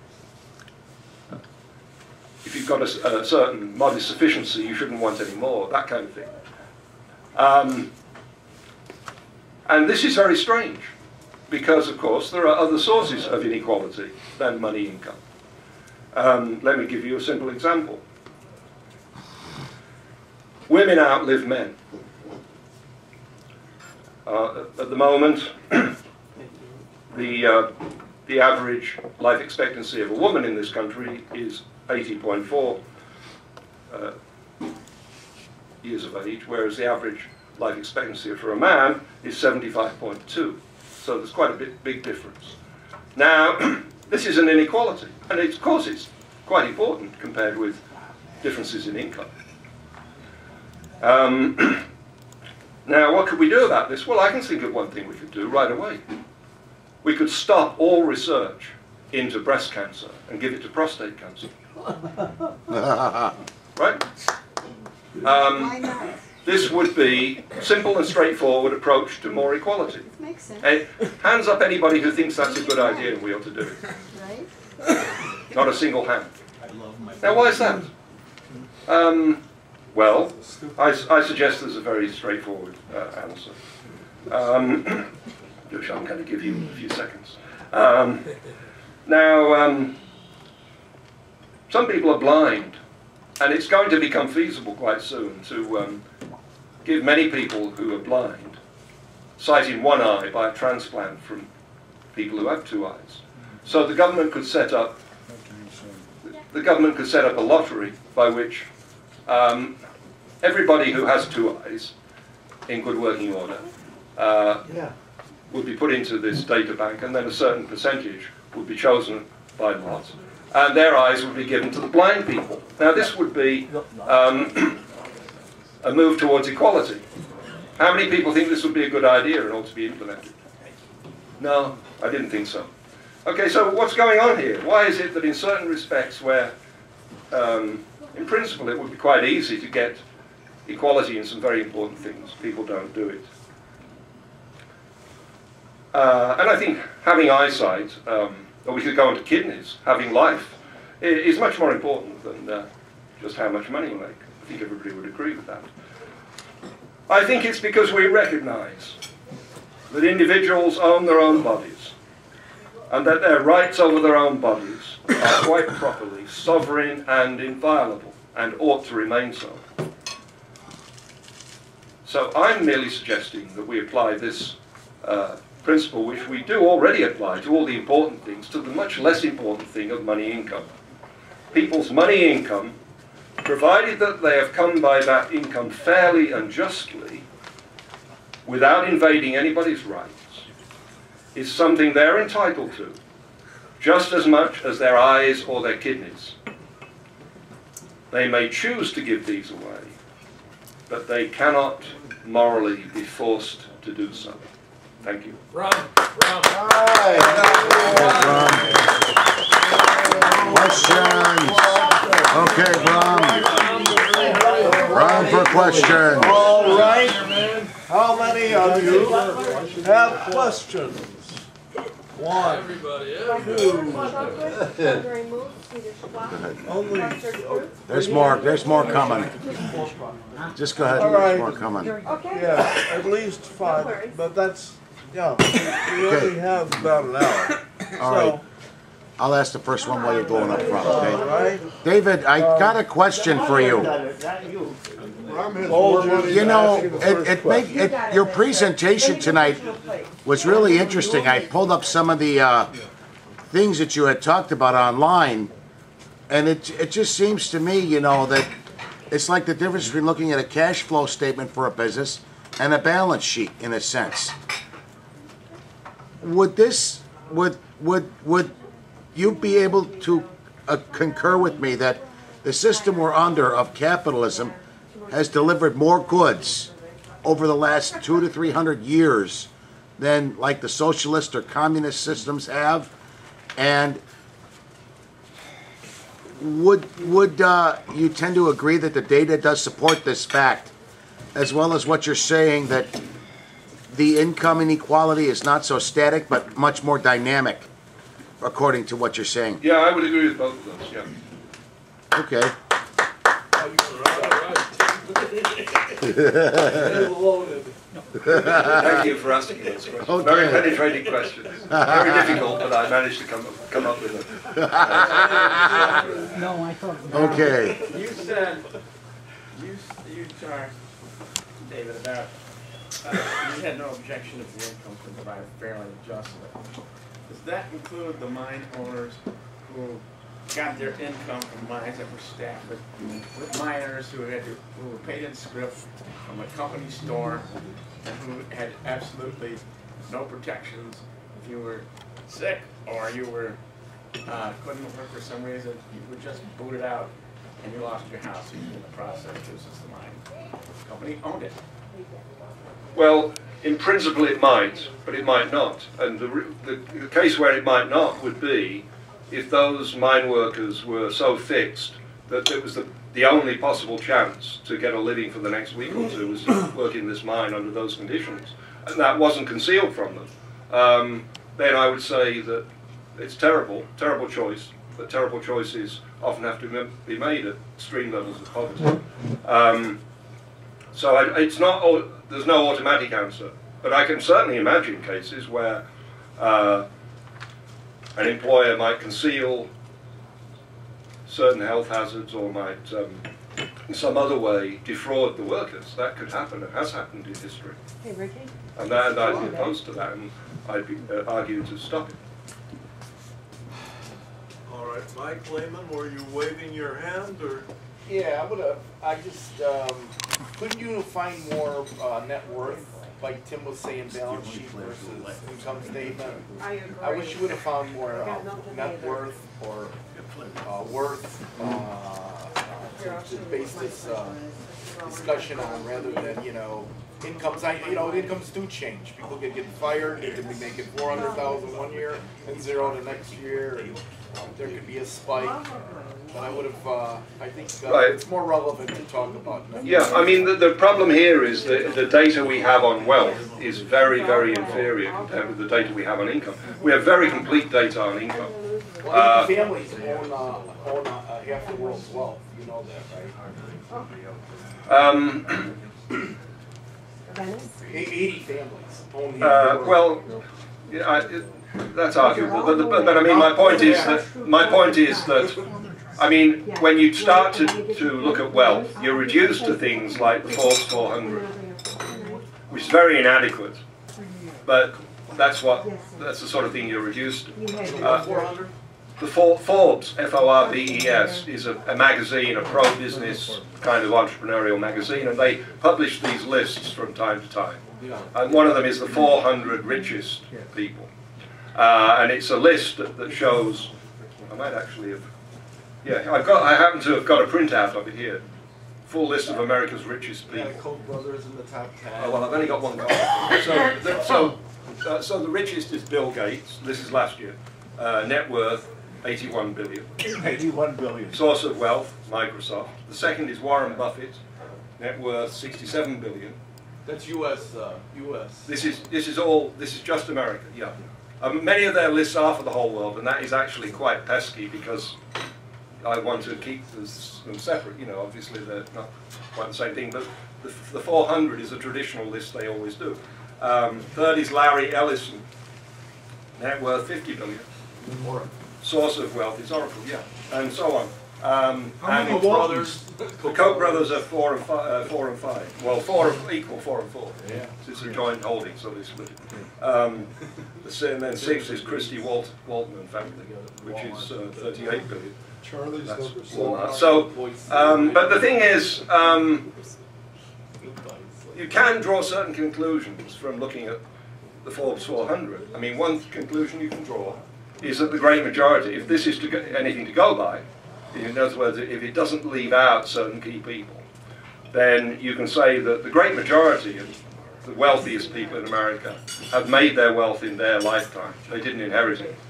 if you've got a certain modest sufficiency, you shouldn't want any more, that kind of thing. And this is very strange, because, of course, there are other sources of inequality than money income. Let me give you a simple example. Women outlive men. At the moment, the average life expectancy of a woman in this country is 80.4 years of age, whereas the average life expectancy for a man is 75.2. So there's quite a big difference. Now, this is an inequality, and of course it's quite important compared with differences in income. Now, what could we do about this? Well, I can think of one thing we could do right away. We could stop all research into breast cancer and give it to prostate cancer. Right? Why not? This would be a simple and straightforward approach to more equality. Makes sense, Hands up anybody who thinks that's a good idea and we ought to do it. right? Not a single hand. Now, why is that? Well, I suggest there's a very straightforward answer. Which I'm going to give you in a few seconds. Now, some people are blind, and it's going to become feasible quite soon to give many people who are blind sight in one eye by a transplant from people who have two eyes. So the government could set up a lottery by which everybody who has two eyes in good working order would be put into this data bank, and then a certain percentage would be chosen by lot, and their eyes would be given to the blind people. Now, this would be a move towards equality. How many people think this would be a good idea and ought to be implemented? No, I didn't think so. Okay, so what's going on here? Why is it that in certain respects where, in principle, it would be quite easy to get equality in some very important things, people don't do it? And I think having eyesight, or we could go on to kidneys, having life, is much more important than just how much money you make. I think everybody would agree with that. I think it's because we recognize that individuals own their own bodies, and that their rights over their own bodies are quite properly sovereign and inviolable, and ought to remain so. So I'm merely suggesting that we apply this principle, which we do already apply to all the important things, to the much less important thing of money income. People's money income provided that they have come by that income fairly and justly, without invading anybody's rights, is something they're entitled to, just as much as their eyes or their kidneys. They may choose to give these away, but they cannot morally be forced to do so. Thank you. Ron. Questions? Okay, Brom. Brom for questions. All right. How many of you have questions? One, Everybody, only. There's more coming. Just go ahead, All there's right. more coming. Yeah, at least 5, but that's, yeah, we only have about an hour. All right. I'll ask the first one while you're going up front, All okay? right. David, I got a question for you. You know, your presentation tonight was really interesting. I pulled up some of the things that you had talked about online, and it just seems to me, you know, that it's like the difference between looking at a cash flow statement for a business and a balance sheet, in a sense. Would you be able to concur with me that the system we're under of capitalism has delivered more goods over the last 200 to 300 years than like the socialist or communist systems have? And would you tend to agree that the data does support this fact, as well as what you're saying that the income inequality is not so static but much more dynamic, according to what you're saying? Yeah, I would agree with both of those, yeah. Okay. Thank you for asking those questions. Okay. Very penetrating questions. Very difficult, but I managed to come up with them. No, I thought. Okay. You said, you talked, David, about you had no objection if the income could provide fairly and justly. Does that include the mine owners who got their income from mines that were staffed with miners who were paid in scrip from a company store and who had absolutely no protections if you were sick or you were couldn't work for some reason, you were just booted out and you lost your house in the process because the mine company owned it? Well, in principle it might, but it might not. And the case where it might not would be if those mine workers were so fixed that it was the only possible chance to get a living for the next week or two was to work in this mine under those conditions, and that wasn't concealed from them. Then I would say that it's terrible choice, but terrible choices often have to be made at extreme levels of poverty. So it's not, there's no automatic answer, but I can certainly imagine cases where an employer might conceal certain health hazards or might in some other way defraud the workers. That could happen. It has happened in history. Hey, Ricky. And I'd be opposed to that, and I'd be argue to stop it. All right, Mike Lehman, were you waving your hand or? Yeah, couldn't you find more net worth, like Tim was saying, balance sheet versus income statement? I wish you would have found more net worth or worth to base this discussion on, rather than, incomes. Incomes do change. People get fired. They could be making $400,000 one year and zero the next year, and there could be a spike. But I would have. I think it's more relevant to talk about. Yeah, I mean the problem here is that the data we have on wealth is very, very inferior compared with the data we have on income. We have very complete data on income. Well, 80 families own half the world's wealth. You know that, right? 80 families own half the world. Well, yeah, that's arguable. But I mean, my point is that. I mean, when you start to look at wealth, you're reduced to things like the Forbes 400, which is very inadequate. But that's the sort of thing you're reduced to. 400? Forbes, F-O-R-B-E-S, is a magazine, a pro-business kind of entrepreneurial magazine, and they publish these lists from time to time. And one of them is the 400 richest people. And it's a list that shows, I might actually have, yeah, I happen to have got a printout of it here. Full list of America's richest people. Koch brothers in the top 10. Oh, well, I've only got one copy. So the richest is Bill Gates. This is last year. Net worth, 81 billion. 81 billion. Source of wealth, Microsoft. The second is Warren Buffett. Net worth, 67 billion. That's U.S. This is just America. Yeah. Many of their lists are for the whole world, and that is actually quite pesky because I want to keep them separate. You know, obviously they're not quite the same thing, but the 400 is a traditional list they always do. Third is Larry Ellison, net worth 50 billion. Source of wealth is Oracle, yeah, and so on. How many brothers? The Koch brothers are 4 and 5. Well, 4 equal 4 and 4. Yeah. So it's a joint holding, so they split it. And then 6 is Christie Waltman family, which is 38 billion. Charlie's That's number Walmart. 7. So, but the thing is, you can draw certain conclusions from looking at the Forbes 400. I mean, one conclusion you can draw is that the great majority, if this is anything to go by, in other words, if it doesn't leave out certain key people, then you can say that the great majority of the wealthiest people in America have made their wealth in their lifetime. They didn't inherit it.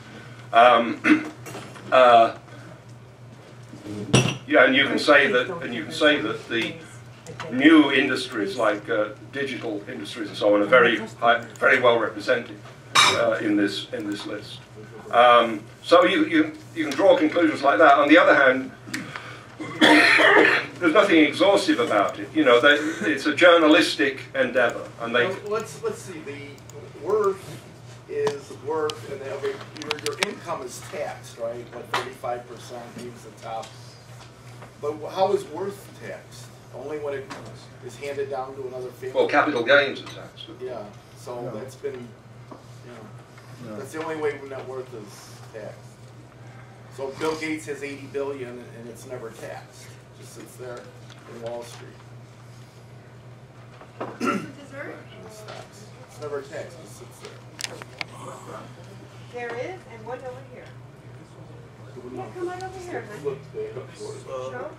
Yeah, and you can say that the new industries like digital industries and so on are very well represented in this list. So you can draw conclusions like that. On the other hand, there's nothing exhaustive about it. You know, it's a journalistic endeavor, and they. Let's see. The worth is worth, and your income is taxed, right? Like 35% leaves the top. But how is worth taxed? Only when it is handed down to another family. Well, capital gains are taxed. Yeah. So that's been, you know, that's the only way net worth is taxed. So Bill Gates has 80 billion and it's never taxed. It just sits there in Wall Street. Dessert? It's never taxed. It sits there. There is, and one over here. Yeah, come right over here. Show.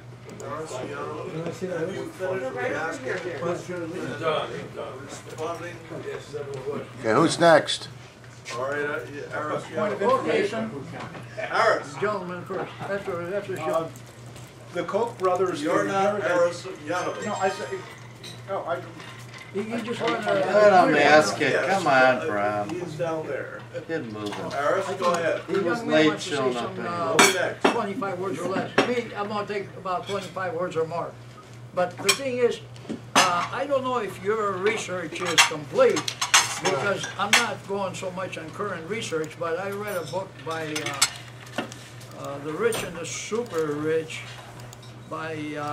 Okay, who's next? All right, Aris, Point of information, Aris. gentlemen first, after Sean. The Koch brothers. You're not Aris No, I say, no, you just want to. Let him ask it. Come on, Brown. He's down there. Get moving. Aris, go ahead. He was late showing up anyway. 25 words or less. Me, I'm going to take about 25 words or more. But the thing is, I don't know if your research is complete, because I'm not going so much on current research, but I read a book by The Rich and the Super Rich by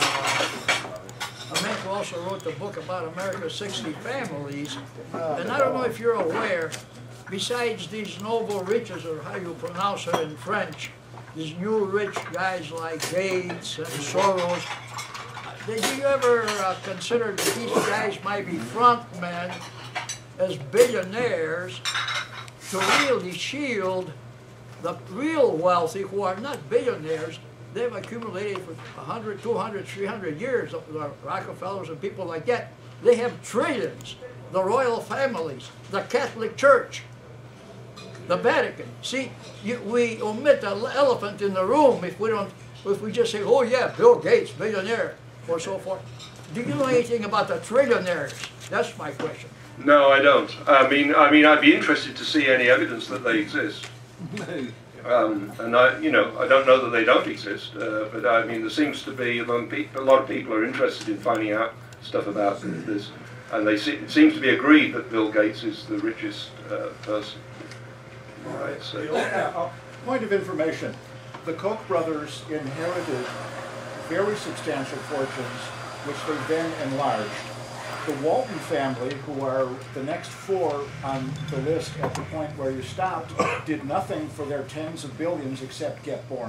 a man who also wrote the book about America's 60 families. And I don't know if you're aware, besides these noble riches, or how you pronounce it in French, these new rich guys like Gates and Soros, did you ever consider that these guys might be front men as billionaires to really shield the real wealthy who are not billionaires? They've accumulated for 100, 200, 300 years, the Rockefellers and people like that. They have trillions. The royal families, the Catholic Church, the Vatican. See, we omit the elephant in the room if we just say, oh yeah, Bill Gates, billionaire, or so forth. Do you know anything about the trillionaires? That's my question. No, I don't. I mean, I'd be interested to see any evidence that they exist. And I don't know that they don't exist, but I mean, there seems to be a lot of people are interested in finding out stuff about this, and it seems to be agreed that Bill Gates is the richest person. Right. So. Point of information: the Koch brothers inherited very substantial fortunes, which they then enlarged. the Walton family, who are the next four on the list at the point where you stopped, did nothing for their tens of billions except get born.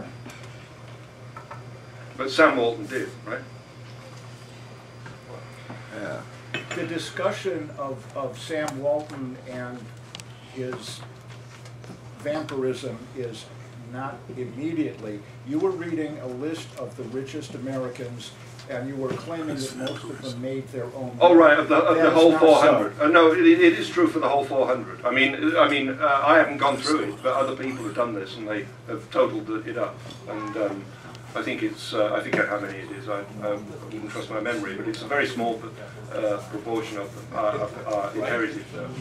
But Sam Walton did, right? Yeah. The discussion of Sam Walton and his vampirism is not immediately. You were reading a list of the richest Americans, and you were claiming that most of them made their own. Oh, right, of the whole not 400. so. No, it is true for the whole 400. I mean, I haven't gone through it, but other people have done this, and they have totaled it up. And I think it's, I forget how many it is. I wouldn't trust my memory, but it's a very small proportion of our inherited.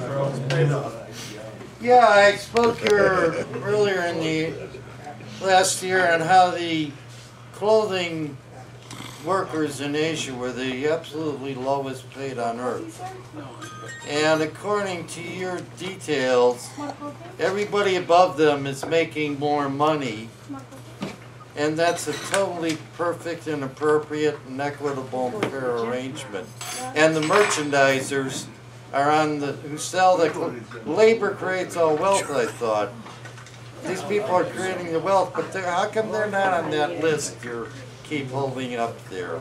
Yeah, I spoke here earlier in the last year on how the clothing workers in Asia were the absolutely lowest paid on earth. And according to your details, everybody above them is making more money. And that's a totally perfect and appropriate and equitable and fair arrangement. And the merchandisers are on the, who sell the, labor creates all wealth, I thought. These people are creating the wealth, but how come they're not on that list you keep holding up there?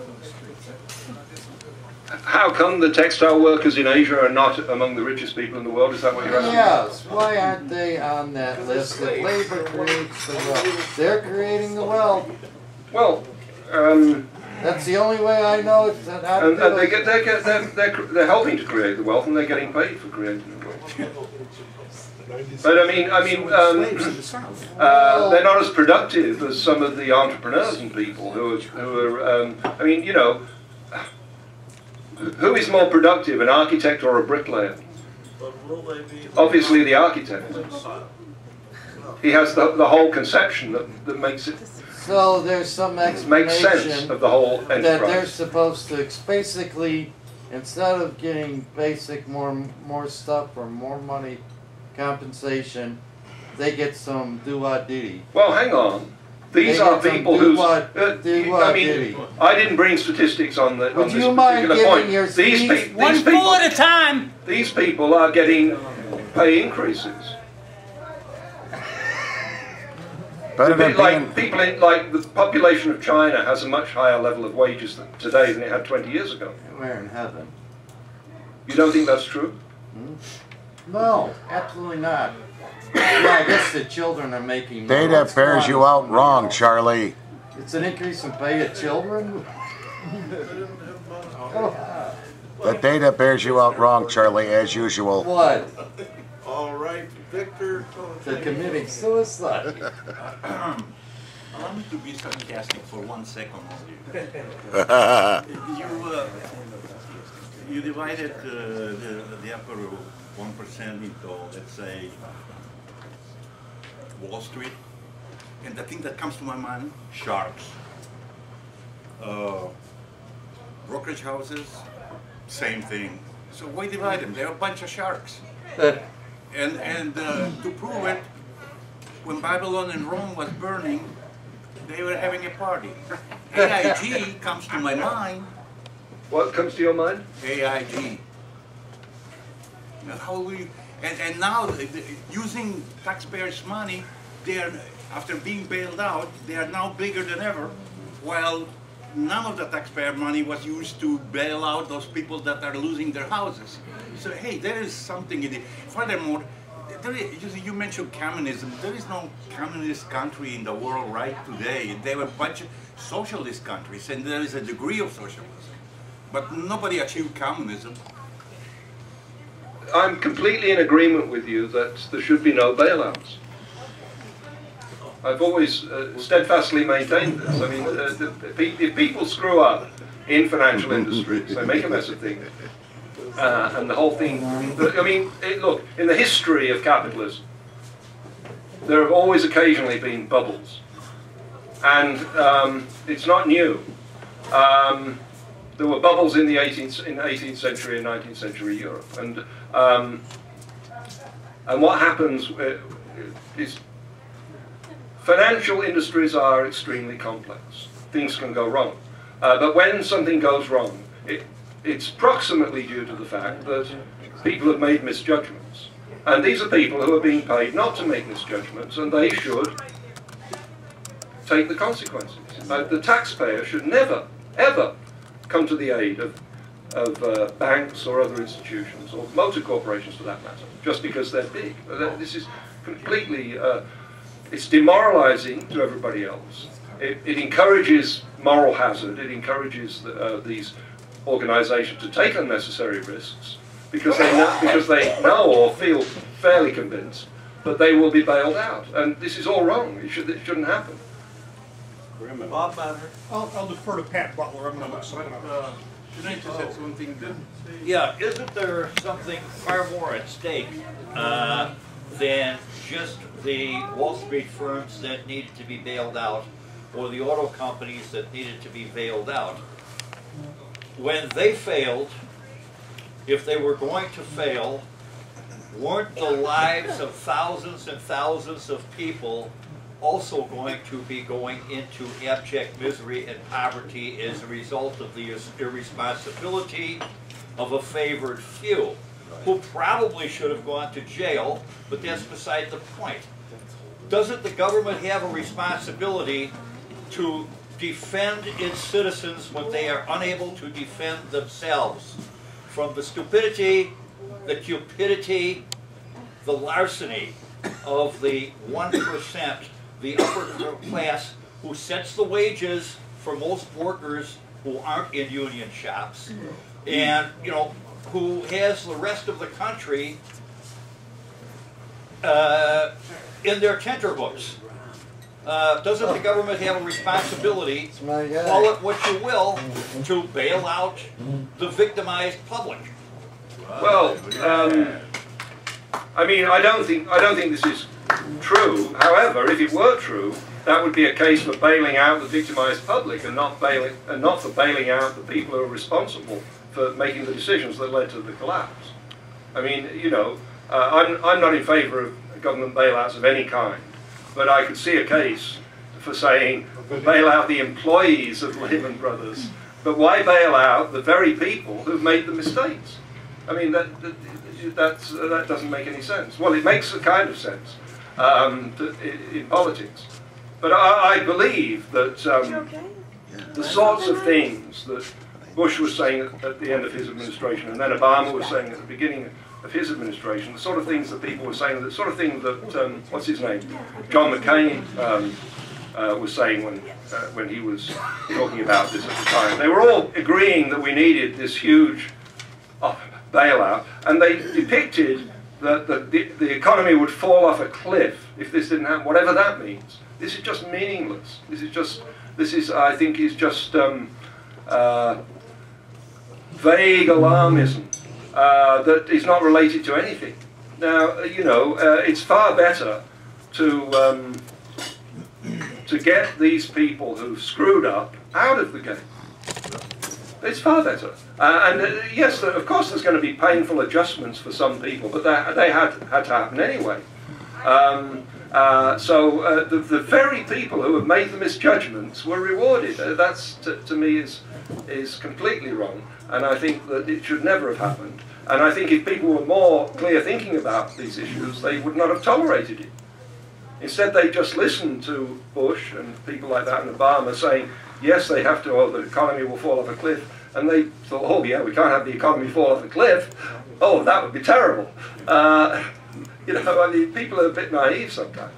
How come the textile workers in Asia are not among the richest people in the world? Is that what you're asking? Yes. Why aren't they on that list? That labor creates the wealth. They're creating the wealth. Well, that's the only way I know it's how to and do they it. they're helping to create the wealth, and they're getting paid for creating the wealth. But I mean, they're not as productive as some of the entrepreneurs and people who are. I mean, you know, who is more productive, an architect or a bricklayer? Obviously, the architect. He has the whole conception that makes it. So there's some explanation makes sense of the whole enterprise. that they're supposed to basically, instead of getting basic more stuff or more money compensation, they get some do-what-diddy. Well, hang on. These are people who. I mean, I didn't bring statistics on this particular point. These one fool at a time. These people are getting pay increases. Like people like the population of China has a much higher level of wages today than it had 20 years ago. We're in heaven. You don't think that's true? No, absolutely not. Well, I guess the children are making more. Data bears you out wrong, Charlie. It's an increase in pay of children? The data bears you out wrong, Charlie, as usual. What? All right, Victor. They're committing suicide. Allow me to be sarcastic for 1 second only. You divided the upper 1% into, let's say, Wall Street, and the thing that comes to my mind, sharks. Brokerage houses, same thing. So why divide them? They're a bunch of sharks. And to prove it, when Babylon and Rome was burning, they were having a party. AIG comes to my mind. What comes to your mind? AIG. How we, and now, using taxpayers' money, they are, after being bailed out, they are now bigger than ever, while none of the taxpayer money was used to bail out those people that are losing their houses. So, hey, there is something in it. Furthermore, you mentioned communism. There is no communist country in the world right today. There were a bunch of socialist countries, and there is a degree of socialism. But nobody achieved communism. I'm completely in agreement with you that there should be no bailouts. I've always steadfastly maintained this. I mean, if people screw up in financial industries, they make a mess of things. And the whole thing, I mean, look, in the history of capitalism, there have always occasionally been bubbles. And it's not new. There were bubbles in the 18th century and 19th century Europe. And what happens is financial industries are extremely complex. Things can go wrong. But when something goes wrong, it's proximately due to the fact that people have made misjudgments. And these are people who are being paid not to make misjudgments, and they should take the consequences. The taxpayer should never, ever come to the aid of banks or other institutions, or motor corporations for that matter, just because they're big. This is completely, it's demoralizing to everybody else. It encourages moral hazard. It encourages these organizations to take unnecessary risks because they know or feel fairly convinced that they will be bailed out. And this is all wrong. It shouldn't happen. Bob Banner. I'll defer to Pat Butler. I'm not Tonight just had something good. Yeah, isn't there something far more at stake than just the Wall Street firms that needed to be bailed out, or the auto companies that needed to be bailed out? When they failed, if they were going to fail, weren't the lives of thousands and thousands of people also going to be going into abject misery and poverty as a result of the irresponsibility of a favored few, who probably should have gone to jail, but that's beside the point. Doesn't the government have a responsibility to defend its citizens when they are unable to defend themselves from the stupidity, the cupidity, the larceny of the 1%, the upper class, who sets the wages for most workers who aren't in union shops, and who has the rest of the country in their tenterhooks? Doesn't the government have a responsibility, call it what you will, to bail out the victimized public? Well, I mean, I don't think this is true. However, if it were true, that would be a case for bailing out the victimized public, and not for bailing out the people who are responsible for making the decisions that led to the collapse. I mean, I'm not in favour of government bailouts of any kind, but I could see a case for saying bail out the employees of Lehman Brothers, but why bail out the very people who've made the mistakes? I mean, that doesn't make any sense. Well, it makes a kind of sense in politics, but I believe that the sorts of things that Bush was saying at the end of his administration, and then Obama was saying at the beginning of his administration, the sort of things that people were saying, the sort of thing that, what's his name, John McCain was saying when he was talking about this at the time. They were all agreeing that we needed this huge bailout, and they depicted that the economy would fall off a cliff if this didn't happen, whatever that means. This is just meaningless. I think, is just vague alarmism that is not related to anything. Now, it's far better to get these people who screwed up out of the game. It's far better. Yes, of course there's going to be painful adjustments for some people, but they had to happen anyway. So the very people who have made the misjudgments were rewarded. That's, to me, is completely wrong, and I think that it should never have happened. And I think if people were more clear thinking about these issues, they would not have tolerated it. Instead, they just listened to Bush and people like that and Obama saying, yes, they have to, or the economy will fall off a cliff. And they thought, oh yeah, we can't have the economy fall off a cliff. Oh, that would be terrible. I mean, people are a bit naive sometimes.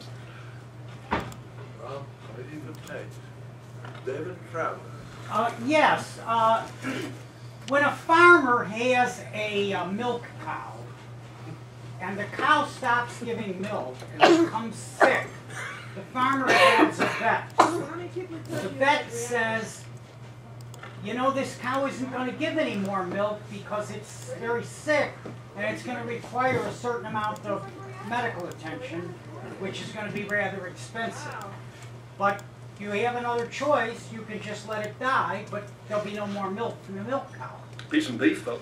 David Travis. Yes. When a farmer has a milk cow, and the cow stops giving milk and becomes sick, the farmer adds a vet. The vet says, this cow isn't going to give any more milk because it's very sick, and it's going to require a certain amount of medical attention, which is going to be rather expensive. But you have another choice. You can just let it die, but there'll be no more milk from the milk cow. Be some beef, though.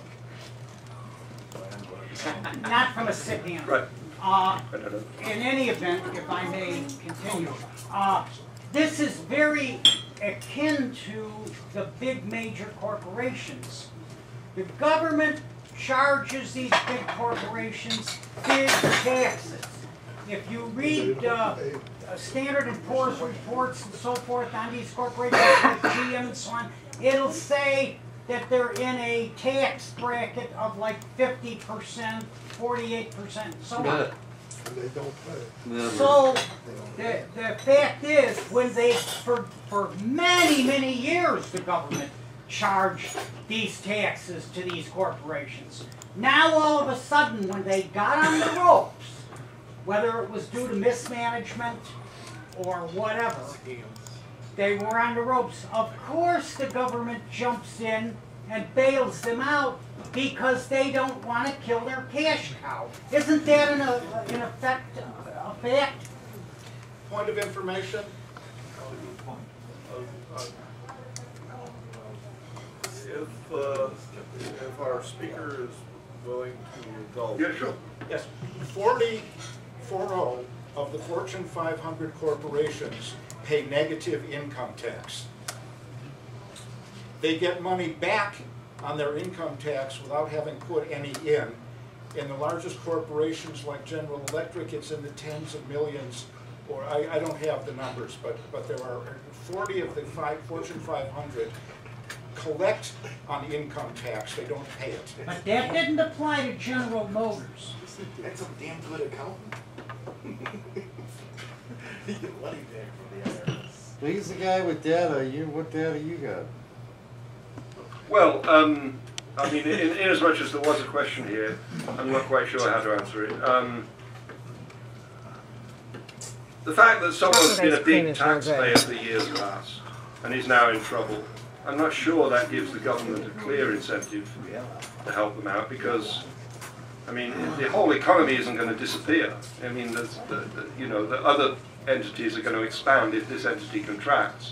Not from a sick animal. Right. In any event, if I may continue, this is very akin to the big major corporations. The government charges these big corporations big taxes. If you read Standard & Poor's reports and so forth on these corporations like GM and so on, it'll say that they're in a tax bracket of like 50%, 48%, so on. And they don't pay. So the fact is, when they for many years the government charged these taxes to these corporations. Now all of a sudden, when they got on the ropes, whether it was due to mismanagement or whatever, they were on the ropes. Of course the government jumps in and bails them out because they don't want to kill their cash cow. Isn't that in effect a fact? Point of information. If our speaker is willing to indulge. Yeah, sure. Yes, 40 of the Fortune 500 corporations pay negative income tax. They get money back on their income tax without having put any in. In the largest corporations like General Electric, it's in the tens of millions, or I don't have the numbers, but there are 40 of the Fortune 500 collect on income tax. They don't pay it. But that didn't apply to General Motors. That's a damn good accountant. He can money back from the IRS. He's the guy with data. What data you got? Well, I mean, in as much as there was a question here, I'm not quite sure how to answer it. The fact that someone's been a big taxpayer for years past and is now in trouble, I'm not sure that gives the government a clear incentive to help them out, because, I mean, the whole economy isn't going to disappear. I mean, the other entities are going to expand if this entity contracts,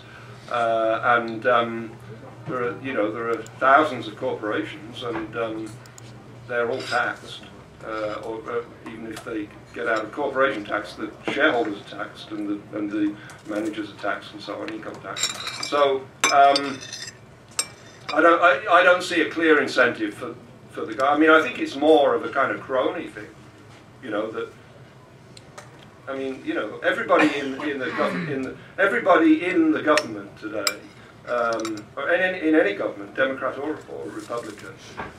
there are thousands of corporations, and they're all taxed, or even if they get out of corporation tax, the shareholders are taxed, and the managers are taxed, and so on, income tax. So I don't see a clear incentive for the guy. I mean, I think it's more of a kind of crony thing, that. I mean, everybody everybody in the government today, or in any government, Democrat or Republican,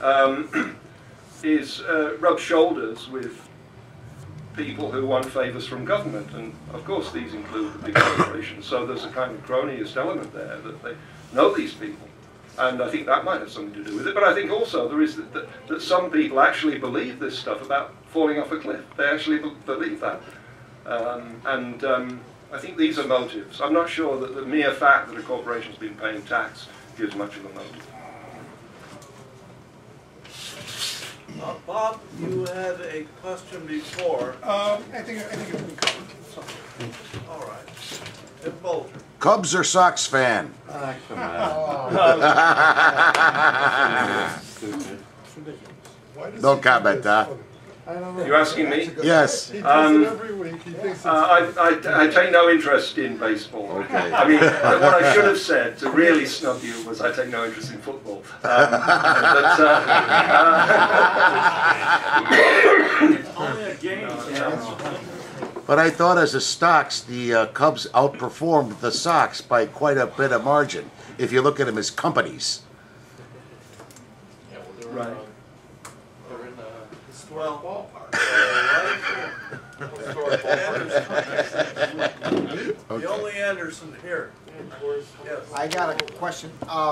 rubs shoulders with people who want favours from government, and of course these include the big corporations. So there's a kind of cronyist element there, that they know these people, and I think that might have something to do with it. But I think also there is that some people actually believe this stuff about falling off a cliff. They actually believe that. I think these are motives. I'm not sure that the mere fact that a corporation's been paying tax gives much of a motive. Bob, you had a question before. I think it's been covered. So. All right. And Bolger. Cubs or Sox fan? Ah, come on. Don't comment, huh? You asking me? Yes. He does it every week. He thinks it's I take no interest in baseball. Okay. I mean, what I should have said to really snub you was I take no interest in football. It's only a game. But I thought as a stocks, the Cubs outperformed the Sox by quite a bit of margin, if you look at them as companies. Right. They're in a historic ballpark. The only Anderson here. Yes. I got a question.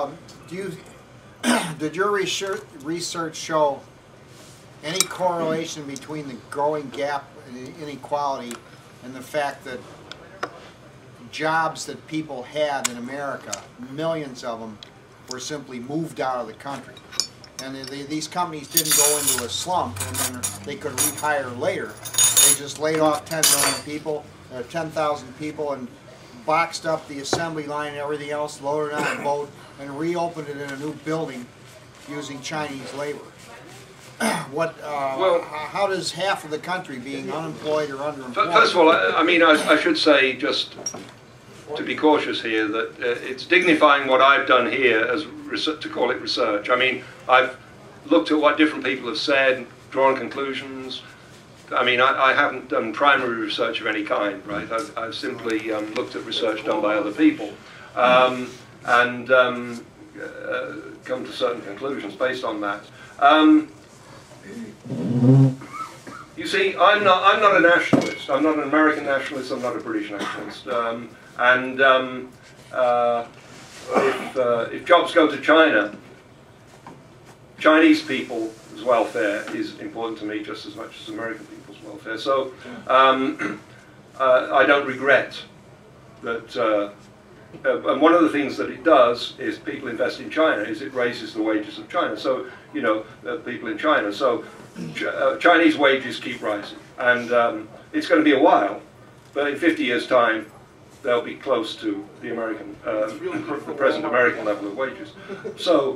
Did your research show any correlation between the growing gap in inequality and the fact that jobs that people had in America, millions of them, were simply moved out of the country? And these companies didn't go into a slump and then they could rehire later. They just laid off 10 million people, 10,000 people, and boxed up the assembly line and everything else, loaded on a boat, and reopened it in a new building using Chinese labor. How does half of the country being unemployed or underemployed? First of all, I mean, I should say, just to be cautious here, that it's dignifying what I've done here as to call it research. I mean, I've looked at what different people have said, drawn conclusions. I mean, I haven't done primary research of any kind, right? I've simply looked at research done by other people and come to certain conclusions based on that. You see, I'm not a nationalist. I'm not an American nationalist. I'm not a British nationalist. If jobs go to China, Chinese people's welfare is important to me just as much as American people's welfare. So I don't regret that. And one of the things that it does is people invest in China is it raises the wages of China. So, you know, people in China. So Chinese wages keep rising. And it's going to be a while, but in 50 years' time, they'll be close to the American, the present American level of wages. So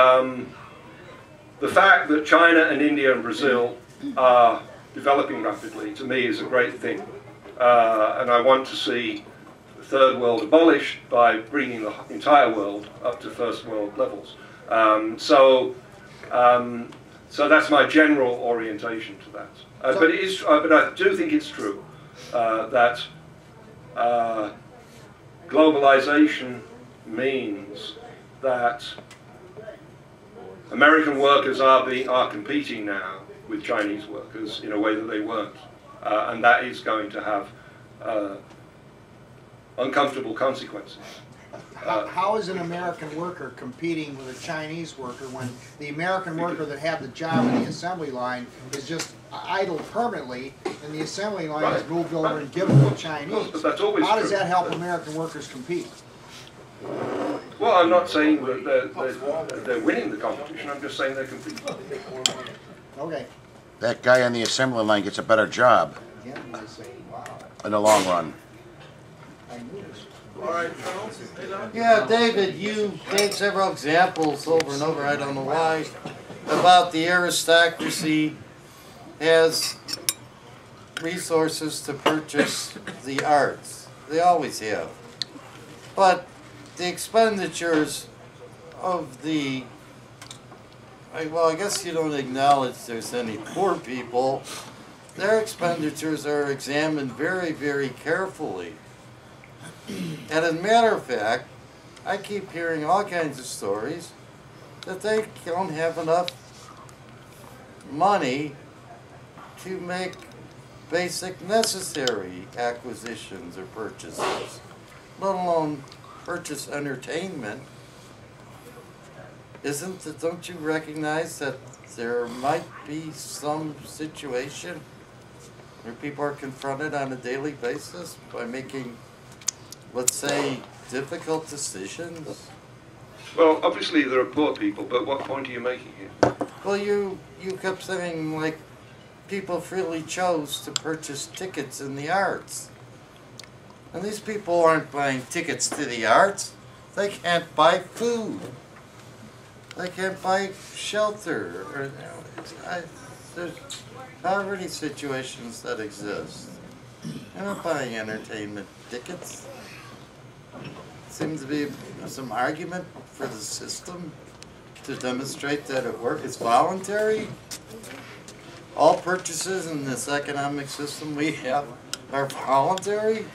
the fact that China and India and Brazil are developing rapidly, to me, is a great thing. And I want to see the third world abolished by bringing the entire world up to first world levels. So that's my general orientation to that. But it is, but I do think it's true that globalization means that American workers are competing now with Chinese workers in a way that they weren't, and that is going to have uncomfortable consequences. How is an American worker competing with a Chinese worker when the American worker that had the job in the assembly line is just idle permanently, and the assembly line is moved over and given to the Chinese? But that's always How does true. that help American workers compete? Well, I'm not saying that they're winning the competition. I'm just saying they're competing. Okay. That guy on the assembly line gets a better job in the long run. All right, Charles. Yeah, David, you gave several examples over and over, I don't know why, about the aristocracy has resources to purchase the arts. They always have. But the expenditures of the, well, I guess you don't acknowledge there's any poor people. Their expenditures are examined very, very carefully. And as a matter of fact, I keep hearing all kinds of stories that they don't have enough money to make basic necessary acquisitions or purchases, let alone purchase entertainment. Don't you recognize that there might be some situation where people are confronted on a daily basis by making, let's say, difficult decisions? Well, obviously there are poor people, but what point are you making here? Well, you kept saying, like, people freely chose to purchase tickets in the arts. And these people aren't buying tickets to the arts. They can't buy food. They can't buy shelter. Or, there's poverty situations that exist. They're not buying entertainment tickets. Seems to be some argument for the system to demonstrate that it's voluntary. All purchases in this economic system we have are voluntary.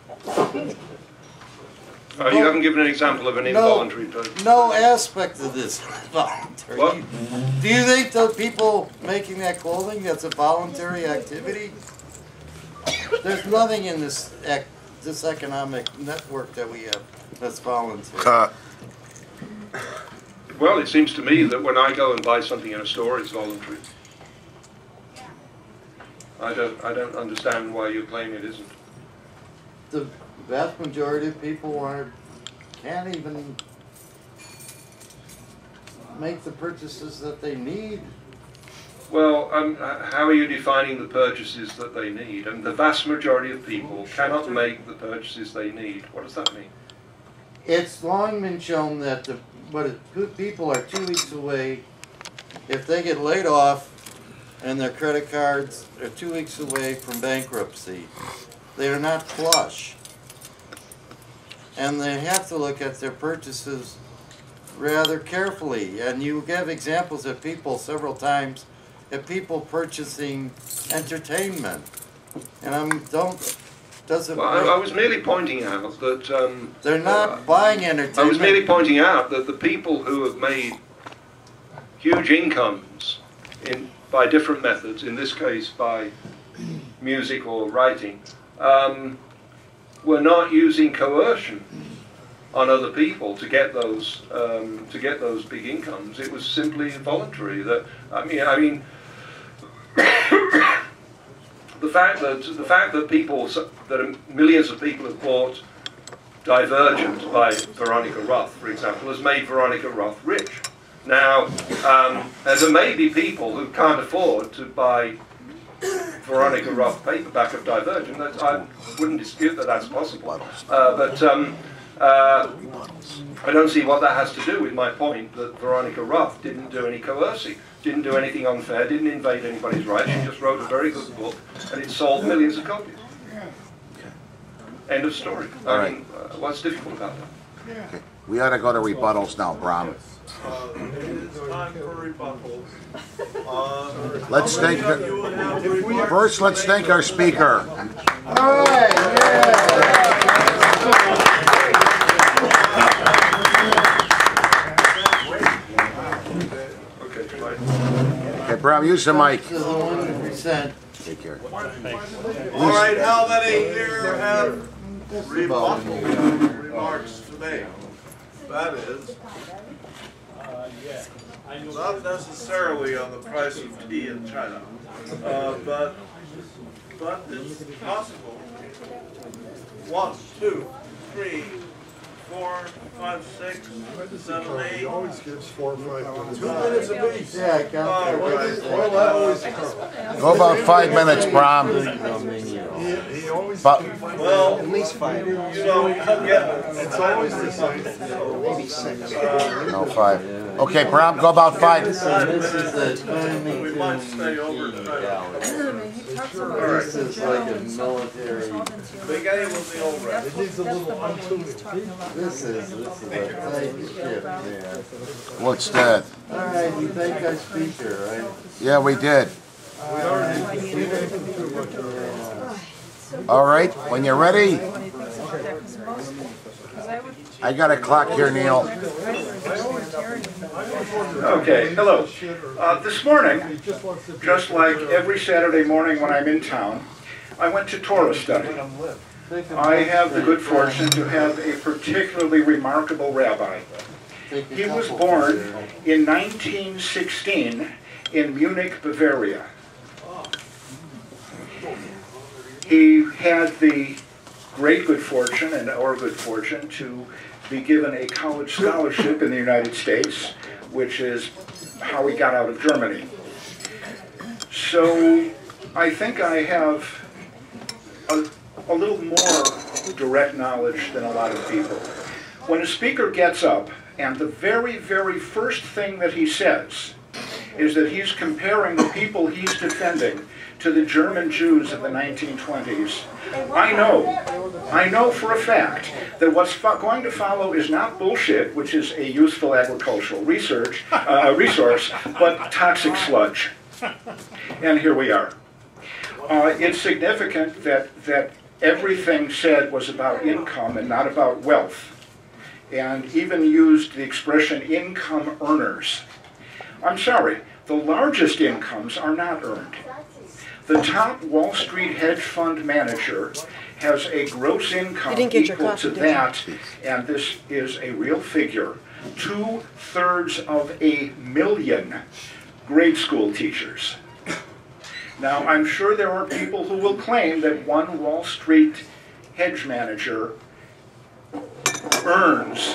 You haven't given an example of an involuntary purchase. No aspect of this is voluntary. What? Do you think the people making that clothing, that's a voluntary activity? There's nothing in this economic network that we have that's voluntary. Well, it seems to me that when I go and buy something in a store, it's voluntary. I don't understand why you claim it isn't. The vast majority of people can't even make the purchases that they need. Well, how are you defining the purchases that they need? And the vast majority of people cannot make the purchases they need. What does that mean? It's long been shown that people are 2 weeks away. If they get laid off and their credit cards are 2 weeks away from bankruptcy, they are not flush. And they have to look at their purchases rather carefully, and you give examples of people several times, of people purchasing entertainment, and Well, I was merely pointing out that they're not buying entertainment. I was merely pointing out that the people who have made huge incomes by different methods, in this case by music or writing, were not using coercion on other people to get those big incomes. It was simply voluntary. That I mean, the fact that millions of people have bought Divergent by Veronica Roth, for example, has made Veronica Roth rich. Now, there may be people who can't afford to buy Veronica Roth paperback of Divergent. I wouldn't dispute that that's possible. But I don't see what that has to do with my point that Veronica Roth didn't do any coercing, didn't do anything unfair, didn't invade anybody's rights. She just wrote a very good book, and it sold millions of copies. End of story. I mean, what's difficult about that? Okay. We ought to go to rebuttals now, Bram. It is time for rebuttals. Let's thank first. Let's thank our speaker. All right. Okay, Bram, use the mic. 100%. Take care. All right, how many here have rebuttal remarks to make? That is, not necessarily on the price of tea in China, but it's possible. 1, 2, 3, 4, 5, 6, 7, 8. He always gives 4 or 5 minutes. 2 minutes apiece. Yeah, I got that. Well, that always counts. Go about 5 minutes, Bram. He always Well, at least 5. So, yeah, it's always the same. Maybe 6. No, 5. Okay, Bram, go about 5. This is the We might stay over tonight. This is like a military. Big A was the old red. It needs a little untuning. This is a tight ship, man. What's that? All right, we thank our speaker, right? Yeah, we did. All right, when you're ready. I got a clock here, Neil. Okay, hello. This morning, just like every Saturday morning when I'm in town, I went to Torah study. I have the good fortune to have a particularly remarkable rabbi. He was born in 1916 in Munich, Bavaria. He had the great good fortune, and our good fortune, to be given a college scholarship in the United States, which is how he got out of Germany. So I think I have a little more direct knowledge than a lot of people. When a speaker gets up and the very, very first thing that he says is that he's comparing the people he's defending to the German Jews of the 1920s, I know for a fact that what's going to follow is not bullshit, which is a useful agricultural resource, but toxic sludge. And here we are. It's significant that everything said was about income and not about wealth, and even used the expression income earners. I'm sorry, the largest incomes are not earned. The top Wall Street hedge fund manager has a gross income equal to that, and this is a real figure, 2/3 of a million grade school teachers. Now, I'm sure there are people who will claim that one Wall Street hedge manager earns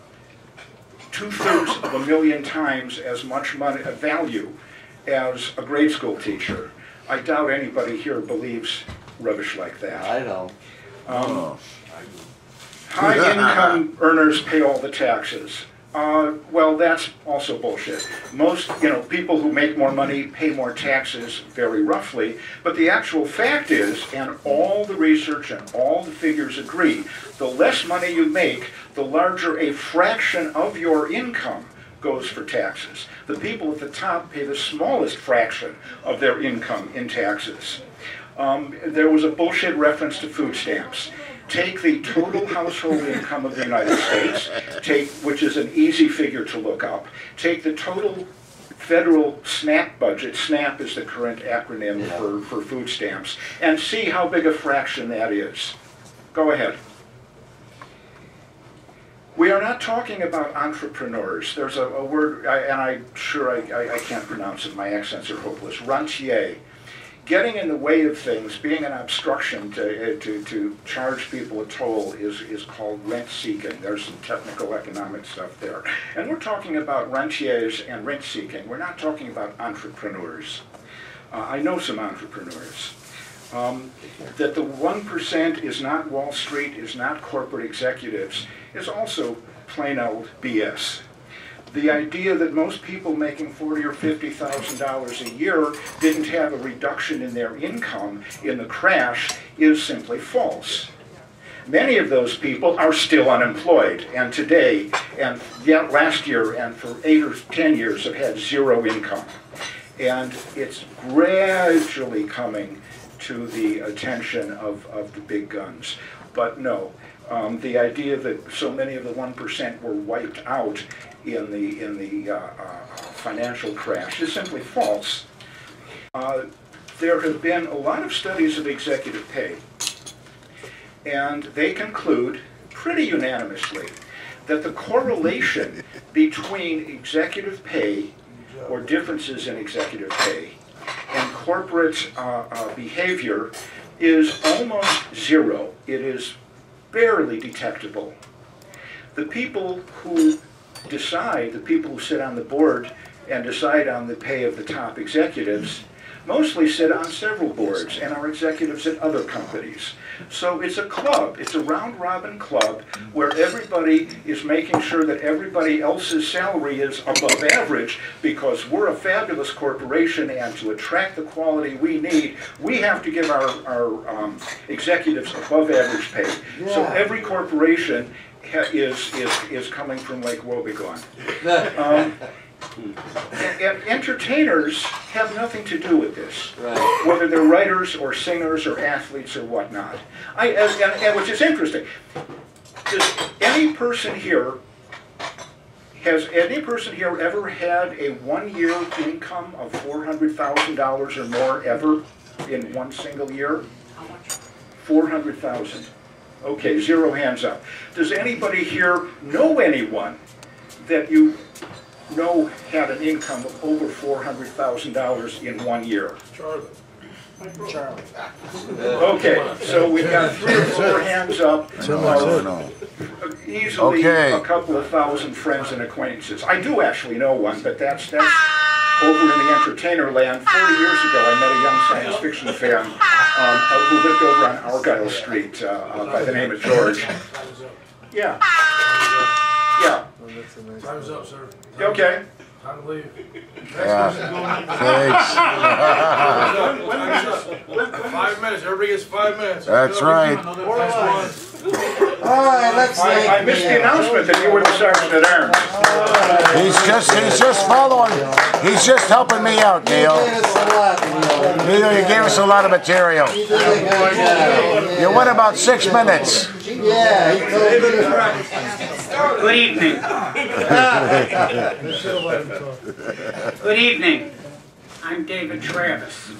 2/3 of a million times as much money, value as a grade school teacher. I doubt anybody here believes rubbish like that. I don't. High income earners pay all the taxes. Well, that's also bullshit. Most, people who make more money pay more taxes, very roughly. But the actual fact is, and all the research and all the figures agree, the less money you make, the larger a fraction of your income goes for taxes. The people at the top pay the smallest fraction of their income in taxes. There was a bullshit reference to food stamps. Take the total household income of the United States, which is an easy figure to look up, take the total federal SNAP budget, SNAP is the current acronym for food stamps, and see how big a fraction that is. Go ahead. We are not talking about entrepreneurs. There's a word, and I'm sure I can't pronounce it, my accents are hopeless, rentier. Getting in the way of things, being an obstruction to charge people a toll is called rent-seeking. There's some technical economic stuff there. And we're talking about rentiers and rent-seeking. We're not talking about entrepreneurs. I know some entrepreneurs. That the 1% is not Wall Street, is not corporate executives, is also plain old BS. The idea that most people making $40,000 or $50,000 a year didn't have a reduction in their income in the crash is simply false. Many of those people are still unemployed, and today, and yet last year, and for 8 or 10 years have had zero income. And it's gradually coming to the attention of the big guns. But no, the idea that so many of the 1% were wiped out in the financial crash is simply false. There have been a lot of studies of executive pay, and they conclude pretty unanimously that the correlation between executive pay or differences in executive pay and corporate behavior is almost zero. It is barely detectable. The people who decide, the people who sit on the board and decide on the pay of the top executives, mostly sit on several boards and are executives at other companies. So it's a club, it's a round-robin club where everybody is making sure that everybody else's salary is above average because we're a fabulous corporation, and to attract the quality we need, we have to give our executives above average pay. Yeah. So every corporation is coming from Lake Wobegon. And entertainers have nothing to do with this, right, whether they're writers or singers or athletes or whatnot. And which is interesting. Does any person here, has any person here ever had a one-year income of $400,000 or more ever in one single year? How much? $400,000. Okay, 0 hands up. Does anybody here know anyone that you know had an income of over $400,000 in 1 year? Charlie. Charlie. Okay, so we've got 3 or 4 hands up. Easily a couple of thousand friends and acquaintances. I do actually know one, but that's over in the entertainer land. 40 years ago, I met a young science fiction fan who lived over on Argyle Street by the name of George. Yeah. Yeah. Time's up, sir. Okay. Time to leave. Yeah. Thanks. 5 minutes. Everybody gets 5 minutes. That's right. All right, let's see. I missed the announcement that you were the sergeant at arms. He's just following. He's just helping me out, Neil. You gave us a lot of material. You went about 6 minutes. Yeah, he told me. Good evening. Good evening. I'm David Travis.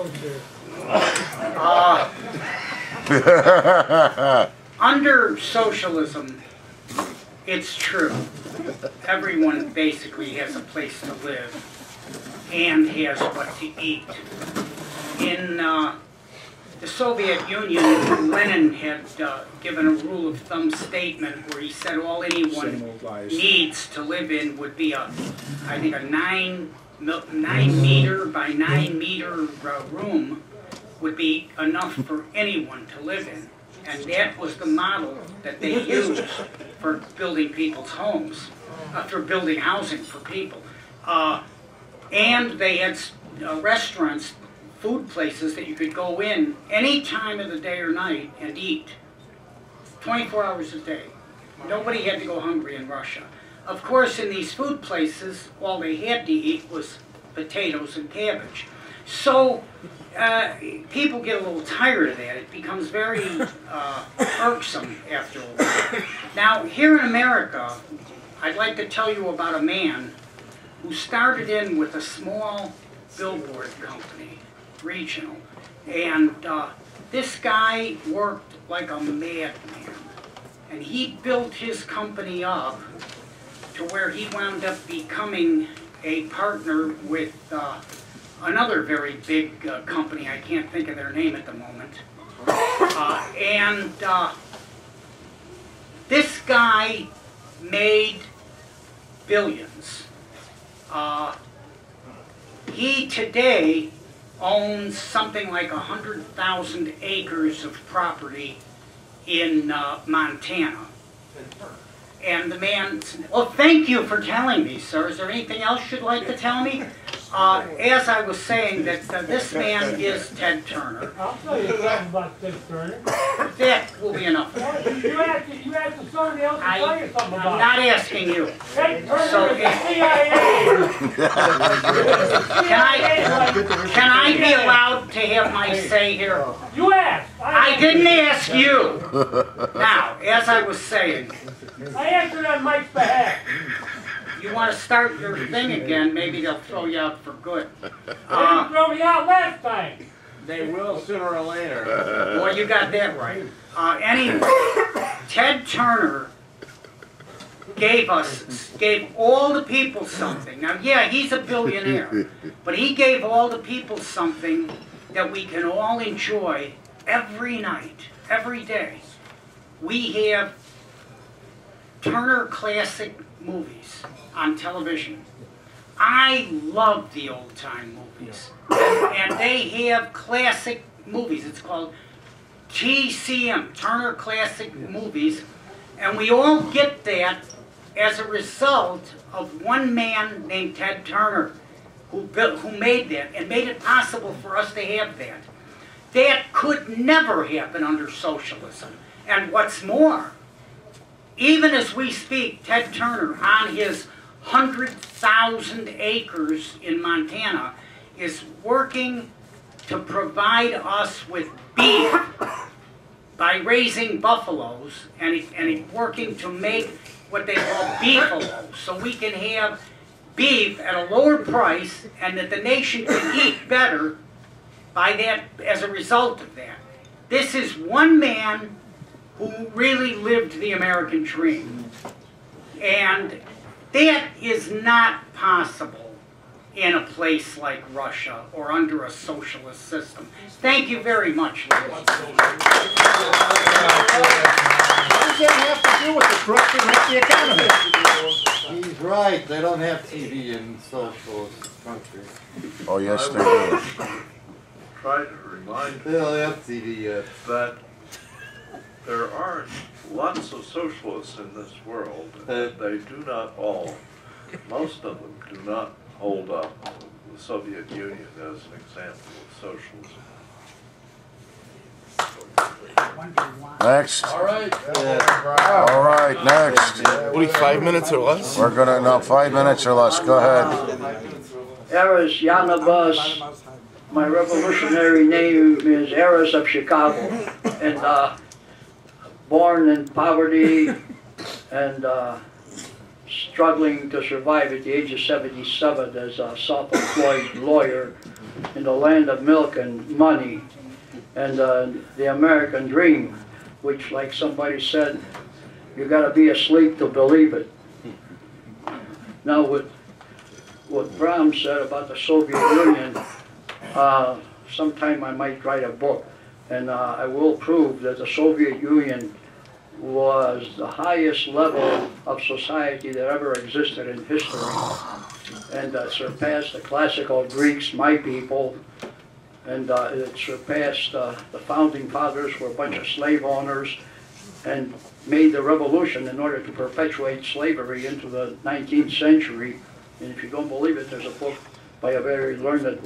Under socialism, it's true. Everyone basically has a place to live and has what to eat. In the Soviet Union, Lenin had given a rule of thumb statement where he said all anyone needs to live in would be I think a 9 meter by 9 meter room would be enough for anyone to live in. And that was the model that they used. for building people's homes, for building housing for people. And they had restaurants, food places that you could go in any time of the day or night and eat, 24 hours a day. Nobody had to go hungry in Russia. Of course, in these food places, all they had to eat was potatoes and cabbage. So people get a little tired of that. It becomes very irksome after a while. Now, here in America, I'd like to tell you about a man who started in with a small billboard company, regional. And this guy worked like a madman. And he built his company up to where he wound up becoming a partner with another very big company. I can't think of their name at the moment. This guy made billions. He today owns something like 100,000 acres of property in Montana. And the man, well, thank you for telling me, sir. Is there anything else you'd like to tell me? As I was saying, that this man is Ted Turner. I'll tell you something about Ted Turner. That will be enough. You asked somebody else to tell you something about I'm not asking you. Ted Turner So is the CIA. Can I be allowed to have my say here? You asked. I didn't ask you. Now, as I was saying, I answered on Mike's behalf. You want to start your thing again, maybe they'll throw you out for good. They didn't throw me out last time. They will sooner or later. Well, you got that right. Anyway, Ted Turner gave all the people something. Now, yeah, he's a billionaire, but he gave all the people something that we can all enjoy every night, every day. We have Turner Classic Movies on television. I love the old-time movies. And they have classic movies. It's called TCM, Turner Classic Movies. And we all get that as a result of one man named Ted Turner who made that and made it possible for us to have that. That could never happen under socialism. And what's more, even as we speak, Ted Turner, on his 100,000 acres in Montana, is working to provide us with beef by raising buffaloes, and he's working to make what they call beefaloes, so we can have beef at a lower price, and that the nation can eat better by that, as a result of that. This is one man who really lived the American dream. And that is not possible in a place like Russia or under a socialist system. Thank you very much, ladies. What does that have to do with the crooks that run the economy? He's right, they don't have TV in socialist countries. Oh, yes, they do. Try to remind They don't have TV yet. that there are lots of socialists in this world, and they do not all, most of them do not hold up the Soviet Union as an example of socialism. Next. All right. All right, next. What, 5 minutes or less? We're gonna, no, 5 minutes or less. Go ahead. Eris Yanabas. My revolutionary name is Eris of Chicago, and born in poverty and struggling to survive at the age of 77 as a self-employed lawyer in the land of milk and money and the American dream, which, like somebody said, you got to be asleep to believe it. Now, with what Bram said about the Soviet Union, sometime I might write a book, and I will prove that the Soviet Union was the highest level of society that ever existed in history, and surpassed the classical Greeks, my people, and it surpassed the founding fathers, were a bunch of slave owners, and made the revolution in order to perpetuate slavery into the 19th century. And if you don't believe it, there's a book by a very learned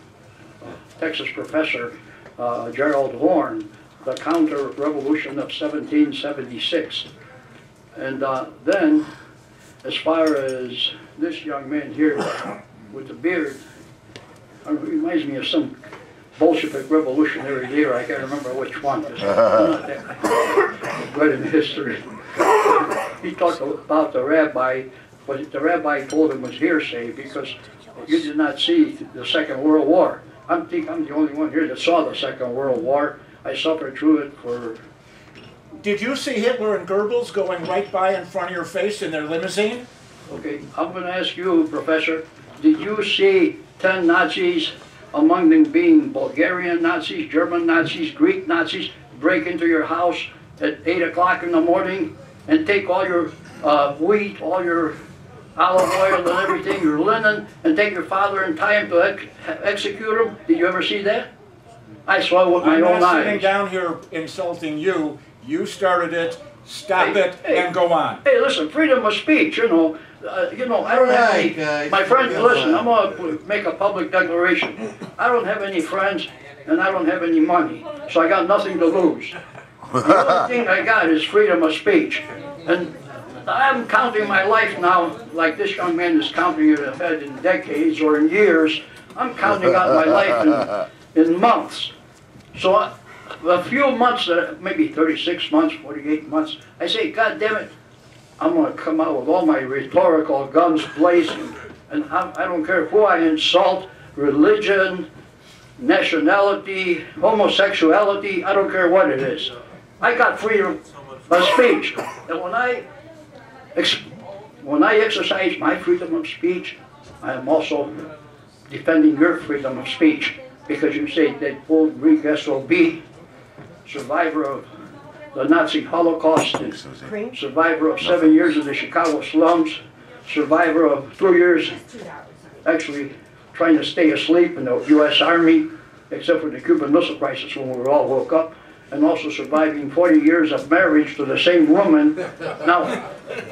Texas professor, Gerald Horne, The Counter-Revolution of 1776. And then, as far as this young man here with the beard, it reminds me of some Bolshevik revolutionary leader. I can't remember which one. I'm not that good in history. He talked about the rabbi, but the rabbi told him was hearsay because you did not see the Second World War. I think I'm the only one here that saw the Second World War. I suffered through it for... Did you see Hitler and Goebbels going right by in front of your face in their limousine? Okay, I'm going to ask you, Professor, did you see 10 Nazis, among them being Bulgarian Nazis, German Nazis, Greek Nazis, break into your house at 8 o'clock in the morning and take all your wheat, all your olive oil and everything, your linen, and take your father and tie him to execute him? Did you ever see that? I saw it with my own eyes. I'm not sitting down here insulting you. You started it. Stop it and go on. Hey, listen, freedom of speech, I don't have any, my friends, listen, I'm going to make a public declaration. I don't have any friends and I don't have any money, so I got nothing to lose. The only thing I got is freedom of speech. And I'm counting my life now, like this young man is counting it ahead in decades or in years. I'm counting out my life in months. So a few months, maybe 36 months, 48 months, I say, God damn it, I'm going to come out with all my rhetorical guns blazing. And I don't care who I insult, religion, nationality, homosexuality, I don't care what it is. I got freedom of speech. And when I exercise my freedom of speech, I am also defending your freedom of speech. Because you say that old Greek SOB, survivor of the Nazi Holocaust, survivor of 7 years in the Chicago slums, survivor of 2 years actually trying to stay asleep in the U.S. Army, except for the Cuban Missile Crisis when we all woke up, and also surviving 40 years of marriage to the same woman. Now,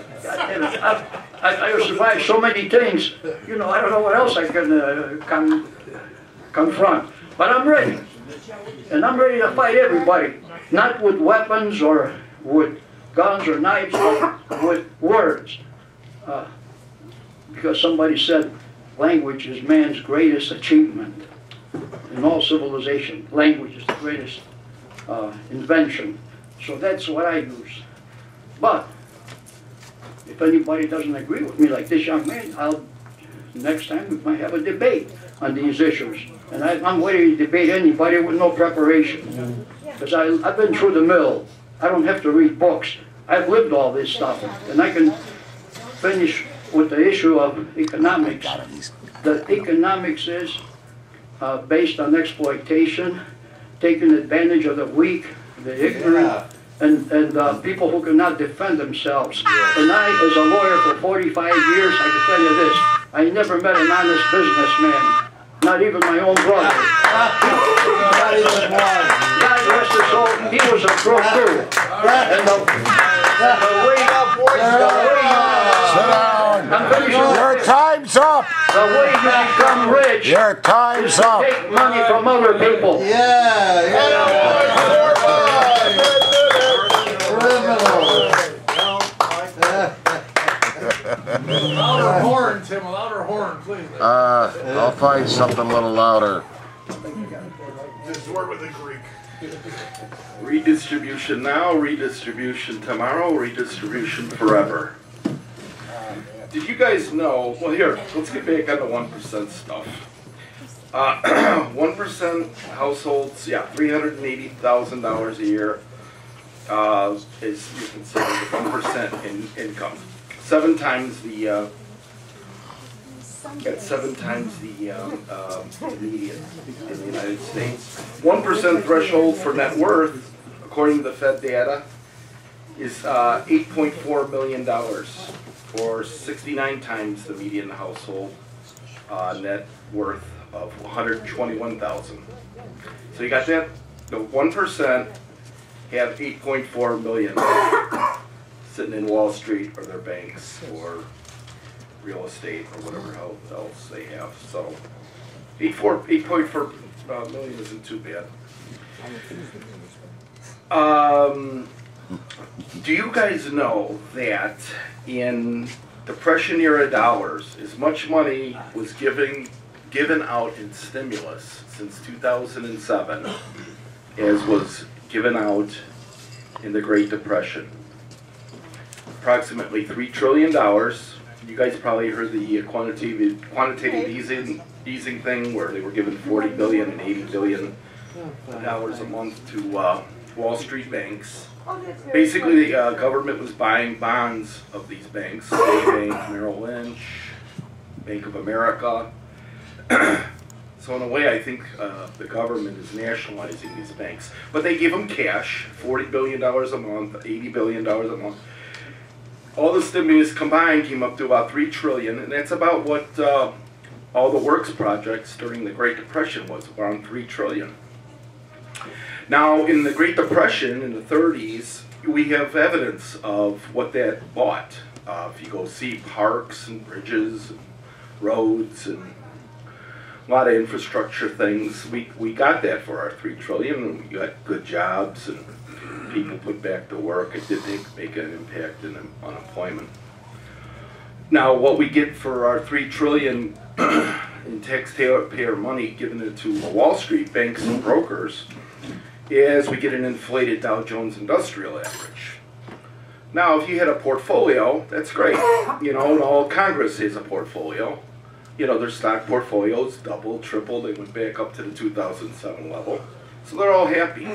I survived so many things, I don't know what else I can confront. But I'm ready. And I'm ready to fight everybody. Not with weapons or with guns or knives, but with words. Because somebody said language is man's greatest achievement in all civilization. Language is the greatest invention. So that's what I use. But if anybody doesn't agree with me like this young man, next time we might have a debate on these issues. And I'm ready to debate anybody with no preparation. Because I've been through the mill. I don't have to read books. I've lived all this stuff. And I can finish with the issue of economics. The economics is based on exploitation, taking advantage of the weak, the ignorant, and people who cannot defend themselves. And I, as a lawyer for 45 years, I can tell you this, I never met an honest businessman. Not even my own brother. God rest his soul, he was a crook too. And the way Your time's up. The way you become rich. Your time's up. Take money from other people. Louder horn, Tim, a louder horn, please. I'll find something a little louder. Just work with the Greek. Redistribution now, redistribution tomorrow, redistribution forever. Did you guys know, well here, let's get back on the 1% stuff. 1% households, yeah, $380,000 a year is you consider the 1% in income. 7 times the median in the United States. 1% threshold for net worth, according to the Fed data, is $8.4 million, or 69 times the median household net worth of $121,000. So you got that. The 1% have 8.4 million sitting in Wall Street or their banks or real estate or whatever else they have. So 8.4 million isn't too bad. Do you guys know that in Depression era dollars, as much money was given out in stimulus since 2007 as was given out in the Great Depression? Approximately $3 trillion. You guys probably heard the quantitative easing thing where they were given $40 billion and $80 billion a month to Wall Street banks. Basically, the government was buying bonds of these banks, Citibank, Merrill Lynch, Bank of America. So in a way, I think the government is nationalizing these banks. But they give them cash, $40 billion a month, $80 billion a month. All the stimulus combined came up to about $3 trillion, and that's about what all the works projects during the Great Depression was, around $3 trillion. Now, in the Great Depression, in the 30s, we have evidence of what that bought. If you go see parks and bridges and roads and a lot of infrastructure things, we got that for our $3 trillion. We got good jobs and people put back to work. It did make an impact in unemployment. Now, what we get for our $3 trillion in taxpayer money given it to Wall Street banks and brokers is we get an inflated Dow Jones Industrial Average. Now, if you had a portfolio, that's great. You know, and all Congress has a portfolio. You know, their stock portfolios doubled, tripled. They went back up to the 2007 level. So they're all happy.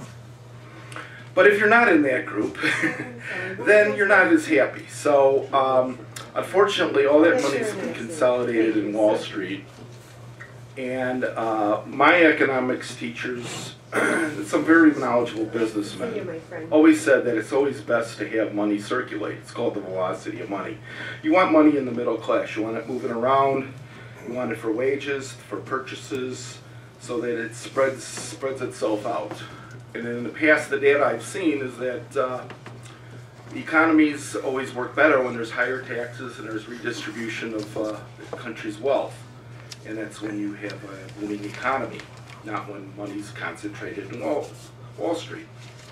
But if you're not in that group, then you're not as happy. So, unfortunately, all that money's been consolidated in Wall Street. And my economics teachers, some very knowledgeable businessmen, always said that it's always best to have money circulate. It's called the velocity of money. You want money in the middle class. You want it moving around. You want it for wages, for purchases, so that it spreads itself out. And in the past, the data I've seen is that the economies always work better when there's higher taxes and there's redistribution of the country's wealth. And that's when you have a booming economy, not when money's concentrated in Wall Street.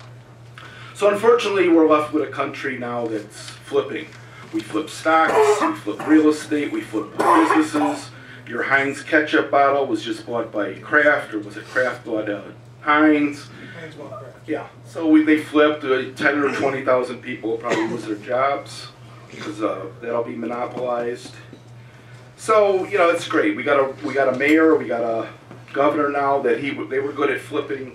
So unfortunately, we're left with a country now that's flipping. We flip stocks, we flip real estate, we flip businesses. Your Heinz ketchup bottle was just bought by Kraft, or was it Kraft bought Heinz? Yeah, so they flipped. 10 or 20,000 people will probably lose their jobs because that'll be monopolized. So, you know, it's great. We got a mayor, we got a governor now that they were good at flipping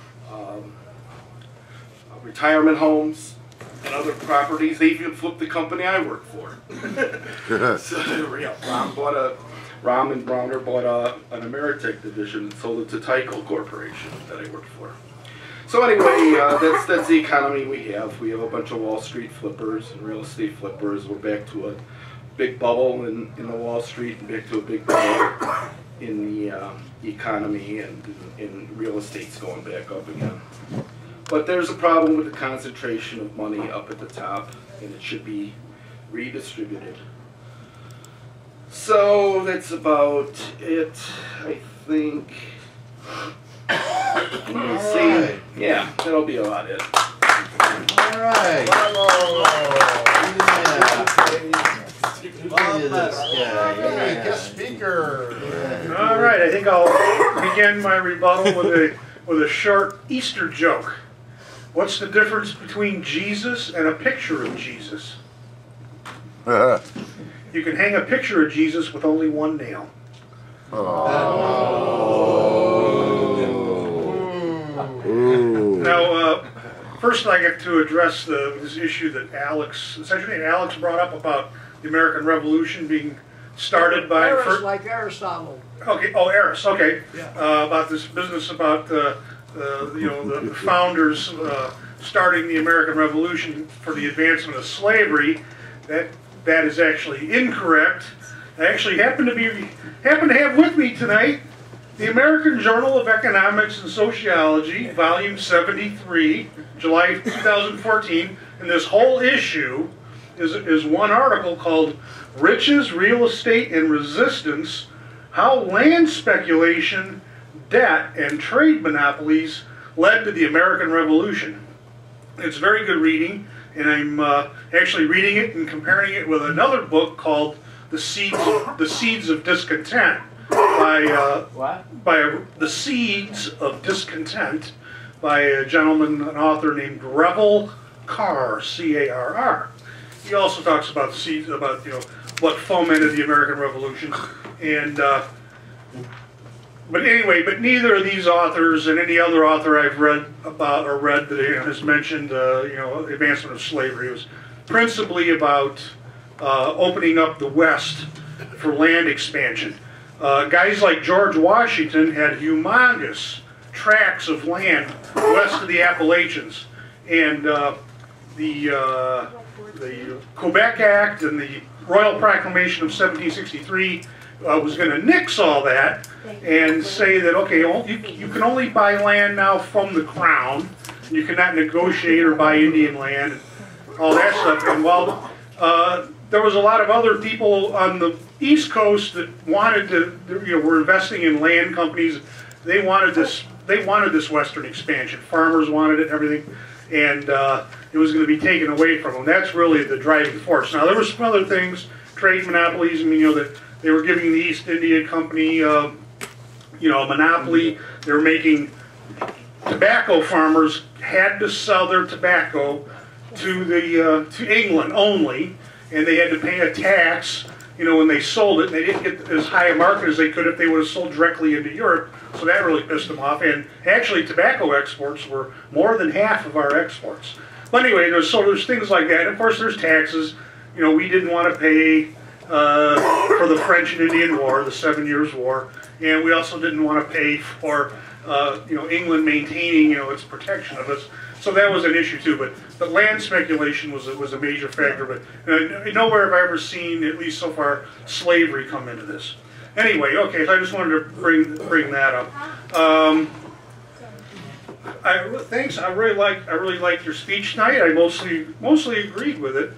retirement homes and other properties. They even flipped the company I work for. So, yeah, Rom and Browner bought an Ameritech division and sold it to Tyco Corporation that I worked for. So anyway, that's the economy we have. We have a bunch of Wall Street flippers and real estate flippers. We're back to a big bubble in the Wall Street and back to a big bubble in the economy, and real estate's going back up again. But there's a problem with the concentration of money up at the top, and it should be redistributed. So that's about it, I think. Let's see. Yeah, that'll be about it. All right. Look at this guy. Hey, guest speaker. All right, I think I'll begin my rebuttal with a short Easter joke. What's the difference between Jesus and a picture of Jesus? You can hang a picture of Jesus with only one nail. Now, first I get to address this issue that Alex brought up about the American Revolution being started by... like Aristotle. Okay, oh, Eris, okay. Yeah. About this business about the founders starting the American Revolution for the advancement of slavery. That is actually incorrect. I actually happen to have with me tonight The American Journal of Economics and Sociology, volume 73, July 2014, and this whole issue is one article called Riches, Real Estate, and Resistance, How Land Speculation, Debt, and Trade Monopolies Led to the American Revolution. It's very good reading, and I'm actually reading it and comparing it with another book called The Seeds of Discontent by The Seeds of Discontent by a gentleman, an author named Revel Carr, C-A-R-R. He also talks about the seeds, about what fomented the American Revolution, and but anyway, but neither of these authors and any other author I've read about or read that has mentioned advancement of slavery. It was principally about opening up the West for land expansion. Guys like George Washington had humongous tracts of land west of the Appalachians, and the Quebec Act and the Royal Proclamation of 1763 was going to nix all that and say that, okay, you can only buy land now from the Crown. You cannot negotiate or buy Indian land, all that stuff. And while there was a lot of other people on the East Coast that wanted to, were investing in land companies. They wanted this Western expansion. Farmers wanted it and everything. And it was going to be taken away from them. That's really the driving force. Now, there were some other things, trade monopolies. I mean, that they were giving the East India Company, a monopoly. They were making tobacco farmers had to sell their tobacco to England only, and they had to pay a tax. When they sold it, they didn't get as high a market as they could if they would have sold directly into Europe. So that really pissed them off. And actually, tobacco exports were more than half of our exports. But anyway, there's things like that. And of course, there's taxes. We didn't want to pay for the French and Indian War, the 7 Years' War, and we also didn't want to pay for England maintaining its protection of us. So that was an issue too. But land speculation was a major factor. But nowhere have I ever seen, at least so far, slavery come into this. Anyway, okay. So I just wanted to bring that up. Thanks. I really liked your speech tonight. I mostly agreed with it.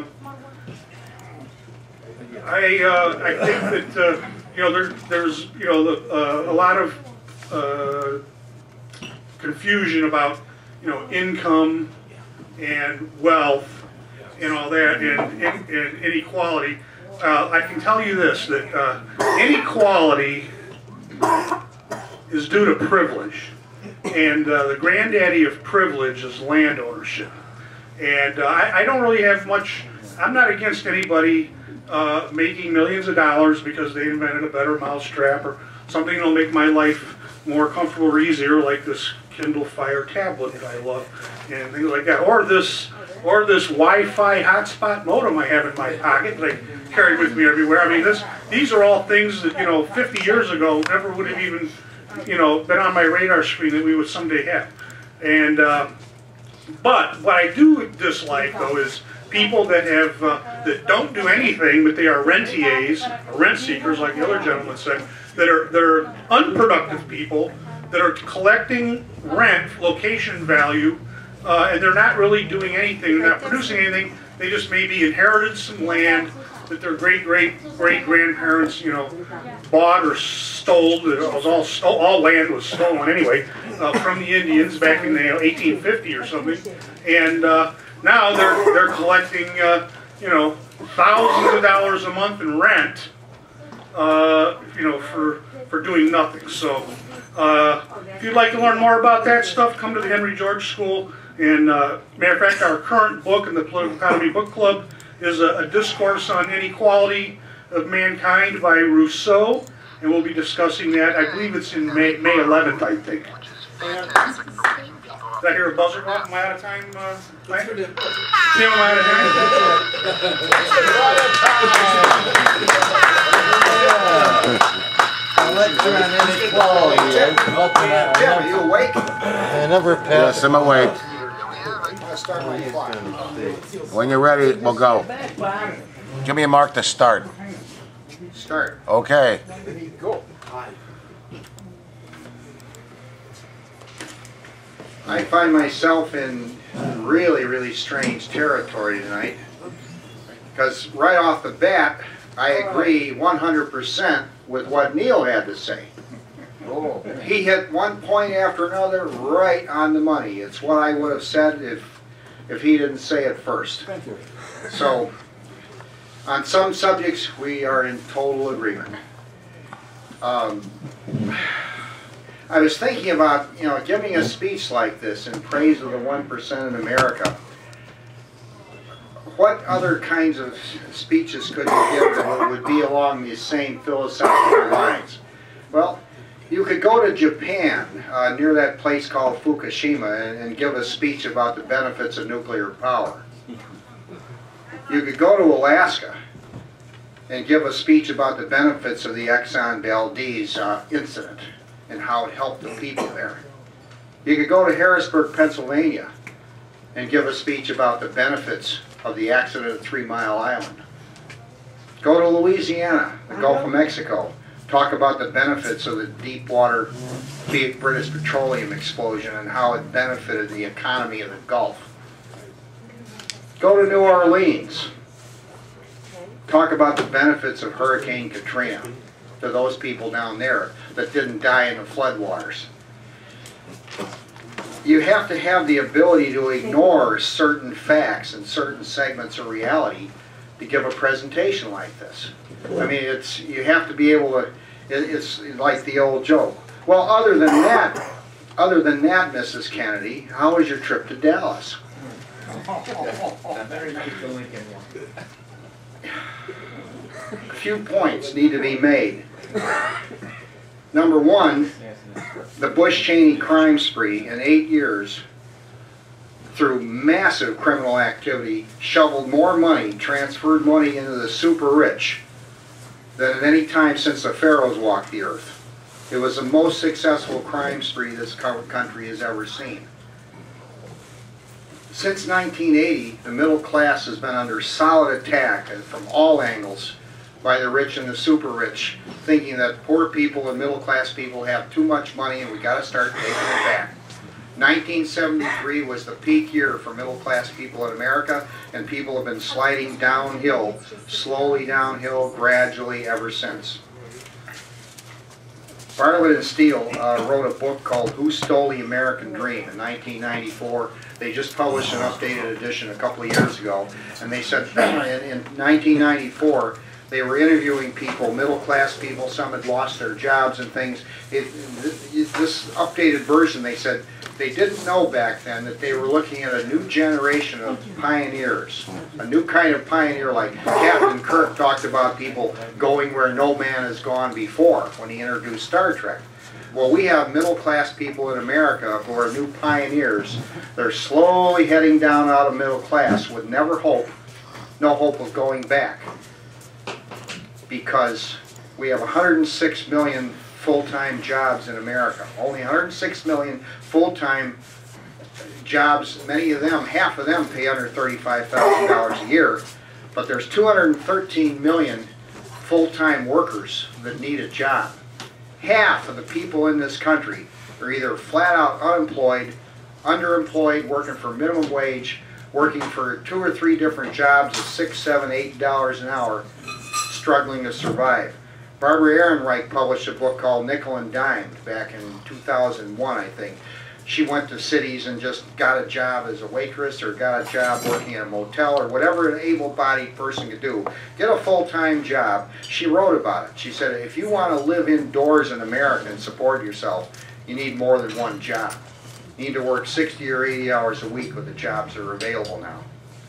I think that there's a lot of confusion about income and wealth and all that, and inequality. I can tell you this, that inequality is due to privilege, and the granddaddy of privilege is land ownership. And I don't really have much, I'm not against anybody making millions of dollars because they invented a better mousetrap or something that'll make my life more comfortable or easier, like this Kindle Fire tablet that I love, and things like that, or this Wi-Fi hotspot modem I have in my pocket that I carry with me everywhere. I mean, these are all things that 50 years ago never would have even been on my radar screen that we would someday have. And but what I do dislike though is people that have that don't do anything, but they are rentiers, rent seekers, like the other gentleman said, that are unproductive people that are collecting rent, location value, and they're not really doing anything, they're not producing anything. They just maybe inherited some land that their great-grandparents, bought or stole. It was all land was stolen anyway from the Indians back in 1850 or something, and now they're collecting thousands of dollars a month in rent, for doing nothing. So if you'd like to learn more about that stuff, come to the Henry George School. And matter of fact, our current book in the Political Economy Book Club is a discourse on inequality of mankind by Rousseau, and we'll be discussing that. I believe it's in May 11th, I think. Did I hear a buzzer go off? Am I out of time, Mike? Tim, am I out of time? Lecture on inequality. Tim, are you awake? I never passed. Yes, I'm awake. I'll start my clock. When you're ready, we'll go. Give me a mark to start. Start. Okay. Go. I find myself in really, really strange territory tonight, because right off the bat, I agree 100% with what Neil had to say. He hit one point after another right on the money. It's what I would have said if he didn't say it first. Thank you. So, on some subjects, we are in total agreement. I was thinking about, giving a speech like this in praise of the 1% in America. What other kinds of speeches could you give that would be along these same philosophical lines? Well, you could go to Japan, near that place called Fukushima, and give a speech about the benefits of nuclear power. You could go to Alaska and give a speech about the benefits of the Exxon Valdez incident and how it helped the people there. You could go to Harrisburg, Pennsylvania, and give a speech about the benefits of the accident at 3 Mile Island. Go to Louisiana, the Gulf of Mexico, talk about the benefits of the Deepwater British Petroleum explosion and how it benefited the economy of the Gulf. Go to New Orleans, talk about the benefits of Hurricane Katrina to those people down there that didn't die in the floodwaters. You have to have the ability to ignore certain facts and certain segments of reality to give a presentation like this. I mean, you have to be able to, it's like the old joke. Well, other than that, Mrs. Kennedy, how was your trip to Dallas? A few points need to be made. Number one, the Bush-Cheney crime spree in 8 years, through massive criminal activity, shoveled more money, transferred money into the super rich than at any time since the pharaohs walked the earth. It was the most successful crime spree this country has ever seen. Since 1980, the middle class has been under solid attack from all angles by the rich and the super rich, thinking that poor people and middle class people have too much money and we got to start taking it back. 1973 was the peak year for middle class people in America, and people have been sliding downhill, slowly downhill, gradually ever since. Bartlett and Steele wrote a book called Who Stole the American Dream in 1994. They just published an updated edition a couple of years ago, and they said in 1994 they were interviewing people, middle class people, some had lost their jobs and things. This updated version, they said, they didn't know back then that they were looking at a new generation of pioneers, a new kind of pioneer, like Captain Kirk talked about people going where no man has gone before when he introduced Star Trek. Well, we have middle-class people in America who are new pioneers. They're slowly heading down out of middle class with no hope of going back, because we have 106 million full-time jobs in America. Only 106 million full-time jobs. Many of them, half of them, pay under $35,000 a year. But there's 213 million full-time workers that need a job. Half of the people in this country are either flat-out unemployed, underemployed, working for minimum wage, working for 2 or 3 different jobs at $6, $7, $8 an hour, struggling to survive. Barbara Ehrenreich published a book called Nickel and Dimed back in 2001, I think. She went to cities and just got a job as a waitress or got a job working in a motel or whatever an able-bodied person could do. Get a full-time job. She wrote about it. She said, if you want to live indoors in America and support yourself, you need more than one job. You need to work 60 or 80 hours a week with the jobs that are available now.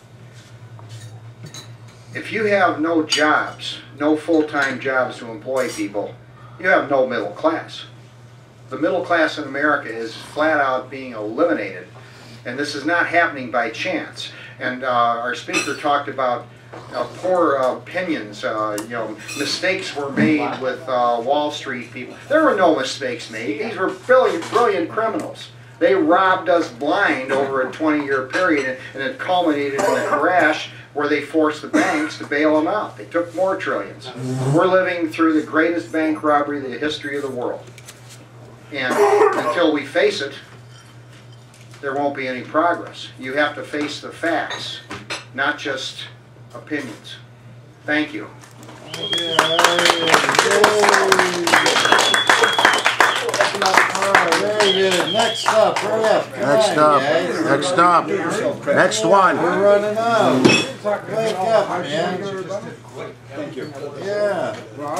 If you have no jobs, no full-time jobs to employ people, you have no middle class. The middle class in America is flat out being eliminated, and this is not happening by chance. And our speaker talked about poor opinions. Mistakes were made with Wall Street people. There were no mistakes made. These were brilliant criminals. They robbed us blind over a 20-year period, and it culminated in a crash where they forced the banks to bail them out. They took more trillions. We're living through the greatest bank robbery in the history of the world. And until we face it, there won't be any progress. You have to face the facts, not just opinions. Thank you. Very good. Next up, hurry up. Come Next on, up, guys. next up, next one. We're running out. Wake up, man. Thank you. Yeah.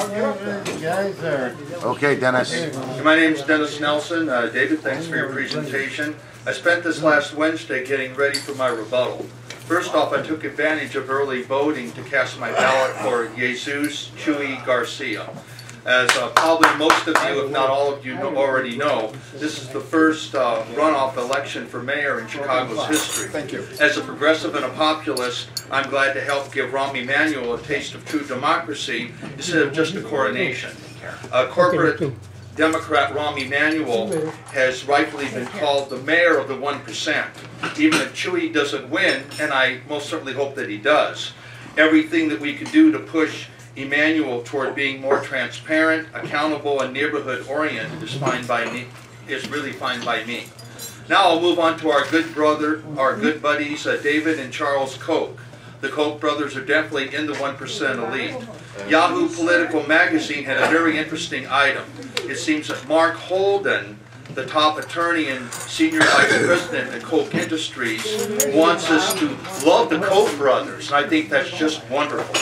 You guys are. Okay, Dennis. My name's Dennis Nelson. David, thanks for your presentation. I spent this last Wednesday getting ready for my rebuttal. First off, I took advantage of early voting to cast my ballot for Jesus Chuy Garcia. As probably most of you, if not all of you, already know, this is the first runoff election for mayor in Chicago's history. Thank you. As a progressive and a populist, I'm glad to help give Rahm Emanuel a taste of true democracy instead of just a coronation. Corporate Democrat Rahm Emanuel has rightfully been called the mayor of the 1%. Even if Chuy doesn't win, and I most certainly hope that he does, everything that we can do to push Emanuel toward being more transparent, accountable, and neighborhood-oriented is fine by me. Is really fine by me. Now I'll move on to our good buddies, David and Charles Koch. The Koch brothers are definitely in the 1% elite. Yahoo Political Magazine had a very interesting item. It seems that Mark Holden, the top attorney and senior vice president at Koch Industries, wants us to love the Koch brothers, and I think that's just wonderful.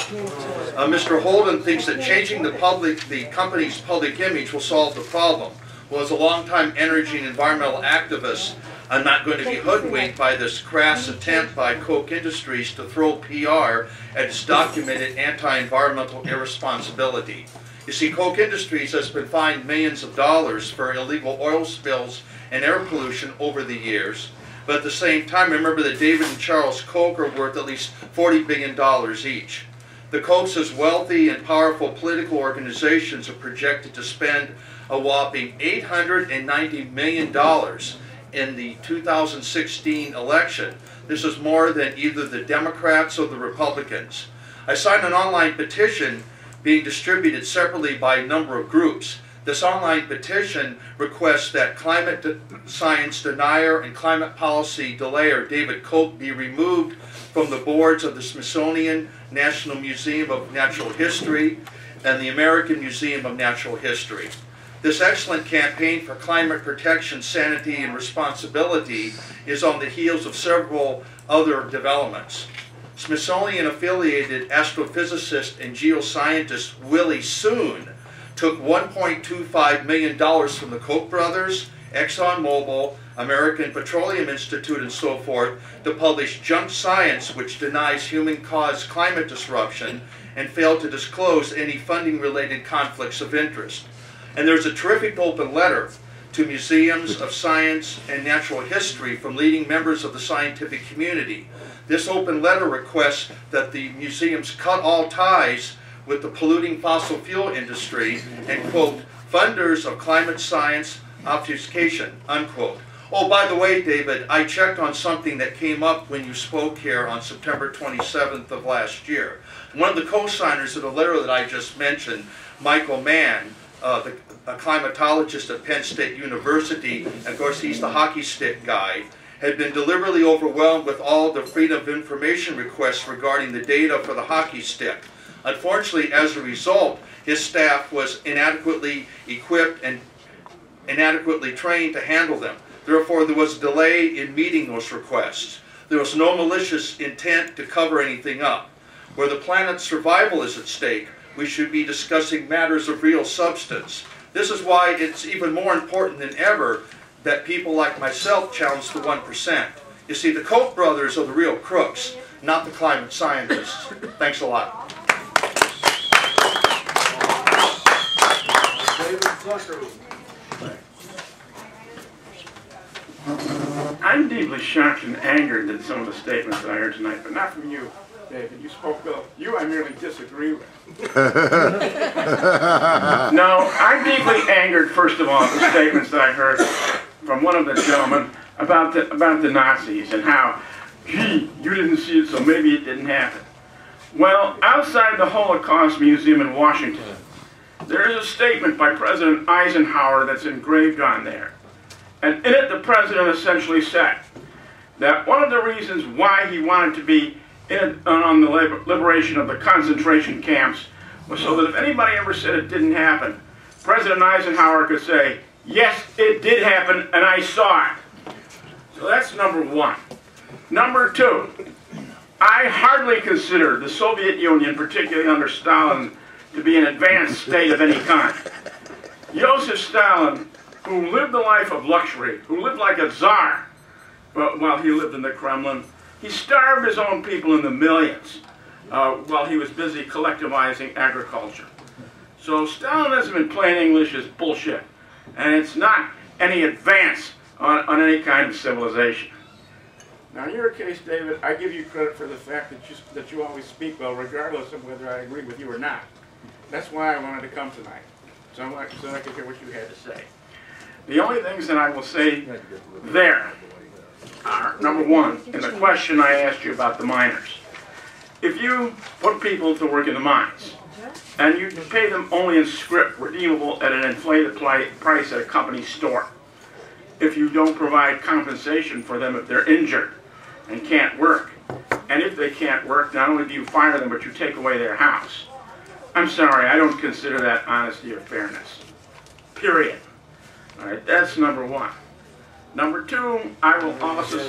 Mr. Holden thinks that changing the company's public image will solve the problem. Well, as a longtime energy and environmental activist, I'm not going to be hoodwinked by this crass attempt by Koch Industries to throw PR at its documented anti-environmental irresponsibility. You see, Koch Industries has been fined millions of dollars for illegal oil spills and air pollution over the years. But at the same time, remember that David and Charles Koch are worth at least $40 billion each. The Kochs' wealthy and powerful political organizations are projected to spend a whopping $890 million in the 2016 election. This is more than either the Democrats or the Republicans. I signed an online petition being distributed separately by a number of groups. This online petition requests that climate science denier and climate policy delayer David Koch be removed from the boards of the Smithsonian National Museum of Natural History and the American Museum of Natural History. This excellent campaign for climate protection, sanity, and responsibility is on the heels of several other developments. Smithsonian-affiliated astrophysicist and geoscientist Willie Soon took $1.25 million from the Koch brothers, ExxonMobil, American Petroleum Institute, and so forth to publish junk science which denies human-caused climate disruption and failed to disclose any funding-related conflicts of interest. And there's a terrific open letter to museums of science and natural history from leading members of the scientific community. This open letter requests that the museums cut all ties with the polluting fossil fuel industry and, quote, funders of climate science obfuscation, unquote. Oh, by the way, David, I checked on something that came up when you spoke here on September 27th of last year. One of the co-signers of the letter that I just mentioned, Michael Mann, a climatologist at Penn State University, and of course he's the hockey stick guy, had been deliberately overwhelmed with all the freedom of information requests regarding the data for the hockey stick. Unfortunately, as a result, his staff was inadequately equipped and inadequately trained to handle them. Therefore, there was a delay in meeting those requests. There was no malicious intent to cover anything up. Where the planet's survival is at stake, we should be discussing matters of real substance. This is why it's even more important than ever that people like myself challenge the 1%. You see, the Koch brothers are the real crooks, not the climate scientists. Thanks a lot. I'm deeply shocked and angered at some of the statements that I heard tonight, but not from you, David. You spoke up. You I merely disagree with. No, I'm deeply angered, first of all, at the statements that I heard from one of the gentlemen about the Nazis and how, gee, you didn't see it, so maybe it didn't happen. Well, outside the Holocaust Museum in Washington, there is a statement by President Eisenhower that's engraved on there. And in it, the president essentially said that one of the reasons why he wanted to be on the liberation of the concentration camps was so that if anybody ever said it didn't happen, President Eisenhower could say, yes, it did happen, and I saw it. So that's number one. Number two, I hardly consider the Soviet Union, particularly under Stalin, to be an advanced state of any kind. Joseph Stalin, who lived the life of luxury, who lived like a czar while he lived in the Kremlin, he starved his own people in the millions while he was busy collectivizing agriculture. So Stalinism in plain English is bullshit, and it's not any advance on any kind of civilization. Now in your case, David, I give you credit for the fact that you always speak well, regardless of whether I agree with you or not. That's why I wanted to come tonight, so I could hear what you had to say. The only things that I will say there are, number one, in the question I asked you about the miners. If you put people to work in the mines, and you pay them only in scrip, redeemable at an inflated price at a company store, if you don't provide compensation for them if they're injured and can't work, and if they can't work, not only do you fire them, but you take away their house, I'm sorry, I don't consider that honesty or fairness. Period. All right, that's number one. Number two, I will also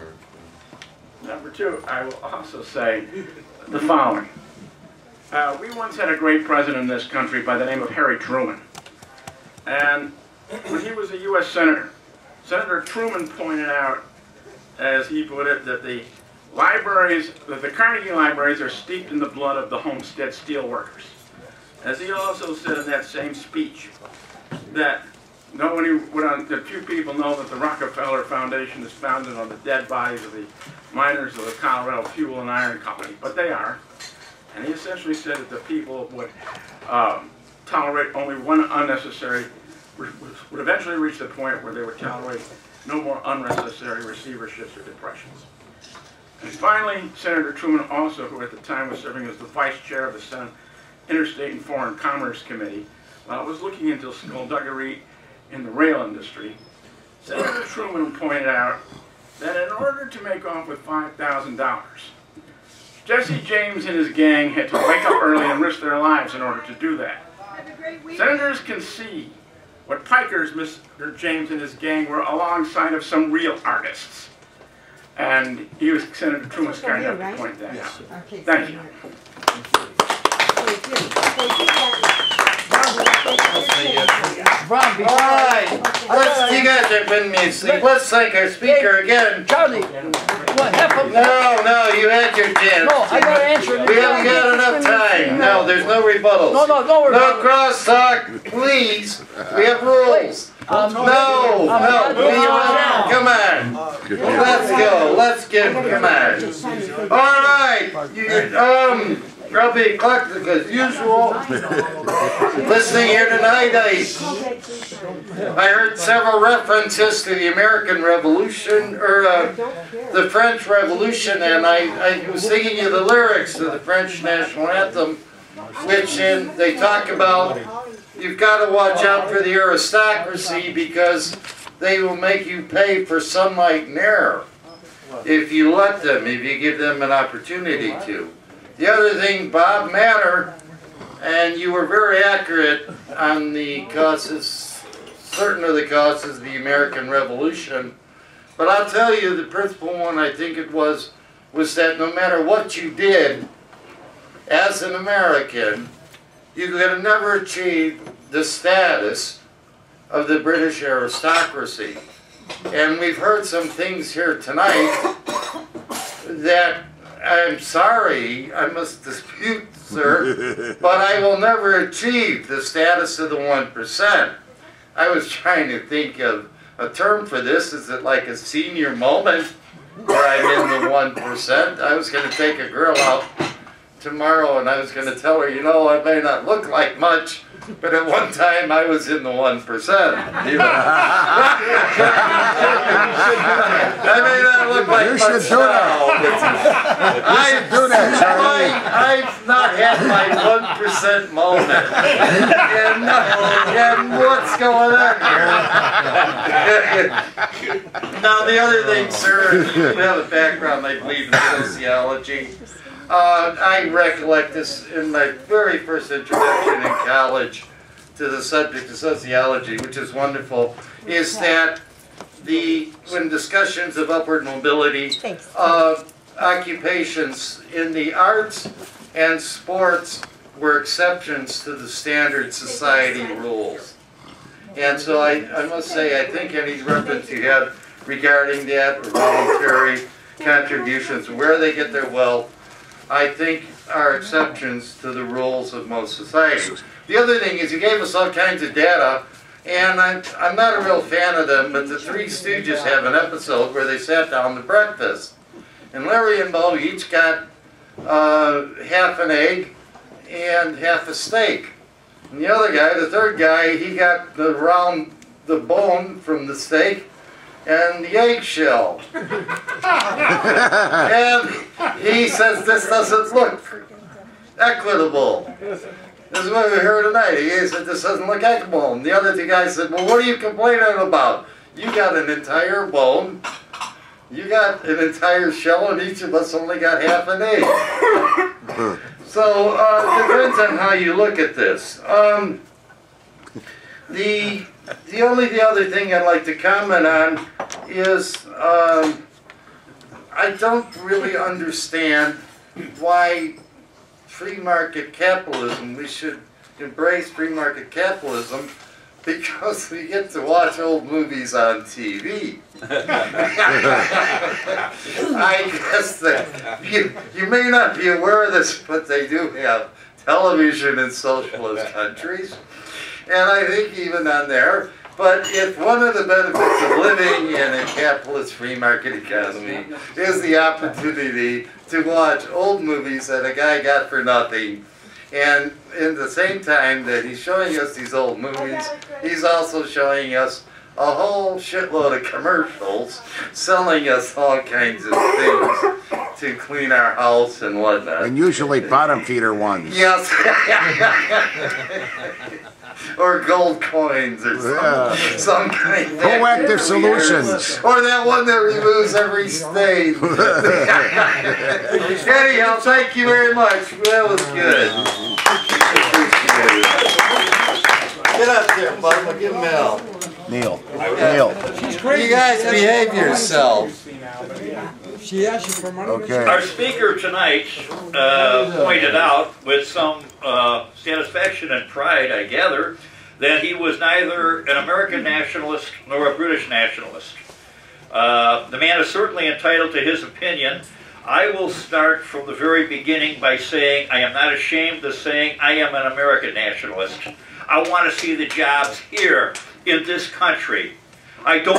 say the following. We once had a great president in this country by the name of Harry Truman. And when he was a U.S. Senator, Senator Truman pointed out, as he put it, that the Carnegie libraries are steeped in the blood of the Homestead steelworkers. As he also said in that same speech, that the few people know that the Rockefeller Foundation is founded on the dead bodies of the miners of the Colorado Fuel and Iron Company, but they are. And he essentially said that the people would tolerate only one would eventually reach the point where they would tolerate no more unnecessary receiverships or depressions. And finally, Senator Truman also, who at the time was serving as the vice chair of the Senate Interstate and Foreign Commerce Committee, was looking into skullduggery in the rail industry, Senator Truman pointed out that in order to make off with $5,000, Jesse James and his gang had to wake up early and risk their lives in order to do that. Senators can see what pikers Mr. James and his gang were alongside of some real artists. And Senator Truman was kind enough to point that out. Thank you. Alright, you guys are putting me asleep. Let's thank our speaker again. Charlie, what happened? No, you had your chance. No, I gotta answer. We haven't got enough time. No, there's no rebuttals. No rebuttals. No crosstalk, please. We have rules. Come on. Let's go. Let's get come on. Alright. I'll be eclectic as usual. Listening here tonight, I heard several references to the American Revolution, or the French Revolution, and I was thinking of the lyrics to the French national anthem, which they talk about, you've got to watch out for the aristocracy because they will make you pay for sunlight and air if you let them, if you give them an opportunity to. The other thing, Bob Matter, and you were very accurate on the causes, certain of the causes of the American Revolution, but I'll tell you the principal one I think it was that no matter what you did as an American, you could never achieve the status of the British aristocracy. And we've heard some things here tonight that I'm sorry, I must dispute, sir, but I will never achieve the status of the 1%. I was trying to think of a term for this. Is it like a senior moment where I'm in the 1%? I was going to take a girl out tomorrow and I was going to tell her, you know, I may not look like much, But at one time, I was in the 1%. You know? I may not look like You should much do that. now, but You should do that, Charlie. I've not had my 1% moment. And what's going on here? Now, the other thing, sir, you have a background, I believe, in sociology. I recollect this in my very first introduction in college to the subject of sociology, which is wonderful, is that when discussions of upward mobility, occupations in the arts and sports were exceptions to the standard society rules. And so I must say, I think any reference you had regarding that, or voluntary contributions, where they get their wealth, I think are exceptions to the rules of most societies. The other thing is you gave us all kinds of data, and I'm not a real fan of them, but the Three Stooges have an episode where they sat down to breakfast. And Larry and Moe each got half an egg and half a steak. And the other guy, the third guy, he got the bone from the steak and the eggshell. And he says, this doesn't look equitable. This is what we heard tonight. He said, this doesn't look equitable. And the other two guys said, well, what are you complaining about? You got an entire bone, you got an entire shell, and each of us only got half an egg. So it depends on how you look at this. The other thing I'd like to comment on is I don't really understand why free market capitalism, we should embrace free market capitalism because we get to watch old movies on TV. I guess that you may not be aware of this, but they do have television in socialist countries. And I think even on there, but if one of the benefits of living in a capitalist free market economy is the opportunity to watch old movies that a guy got for nothing, and in the same time that he's showing us these old movies, he's also showing us a whole shitload of commercials selling us all kinds of things to clean our house and whatnot. And usually bottom feeder ones. Yes. Or gold coins or some kind of proactive solutions. Or that one that removes every stain. Anyhow, thank you very much. That was good. Get up there, bud. Give Mel. Neil. You guys behave yourselves. She asked you for money. Okay. Our speaker tonight pointed out with some satisfaction and pride, I gather, that he was neither an American nationalist nor a British nationalist. The man is certainly entitled to his opinion. I will start from the very beginning by saying I am not ashamed of saying I am an American nationalist. I want to see the jobs here in this country. I don't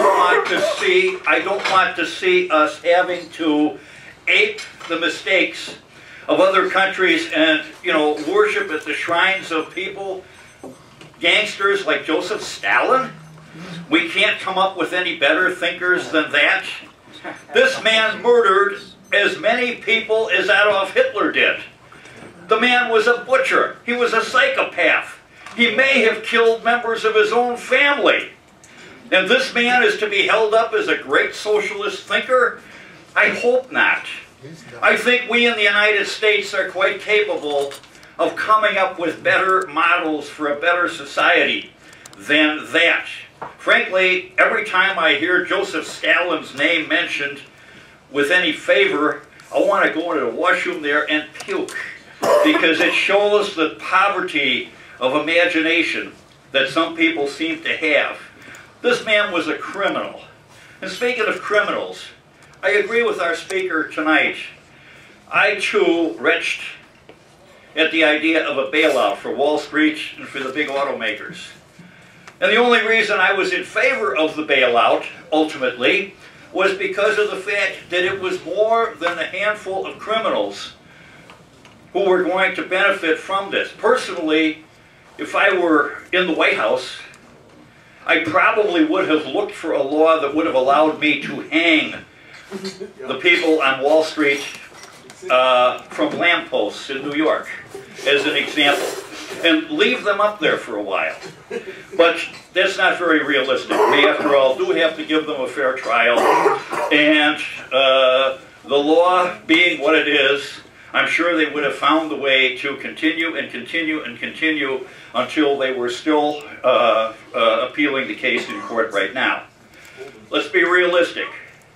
want to see us having to ape the mistakes of other countries and, you know, worship at the shrines of people, gangsters like Joseph Stalin. We can't come up with any better thinkers than that. This man murdered as many people as Adolf Hitler did. The man was a butcher. He was a psychopath. He may have killed members of his own family. And this man is to be held up as a great socialist thinker? I hope not. I think we in the United States are quite capable of coming up with better models for a better society than that. Frankly, every time I hear Joseph Stalin's name mentioned with any favor, I want to go into the washroom there and puke, because it shows the poverty of imagination that some people seem to have. This man was a criminal. And speaking of criminals, I agree with our speaker tonight. I too retched at the idea of a bailout for Wall Street and for the big automakers. And the only reason I was in favor of the bailout, ultimately, was because of the fact that it was more than a handful of criminals who were going to benefit from this. Personally, if I were in the White House, I probably would have looked for a law that would have allowed me to hang the people on Wall Street from lampposts in New York, as an example, and leave them up there for a while. But that's not very realistic. We, after all, do have to give them a fair trial, and the law being what it is, I'm sure they would have found the way to continue and continue and continue until they were still appealing the case in court right now. Let's be realistic.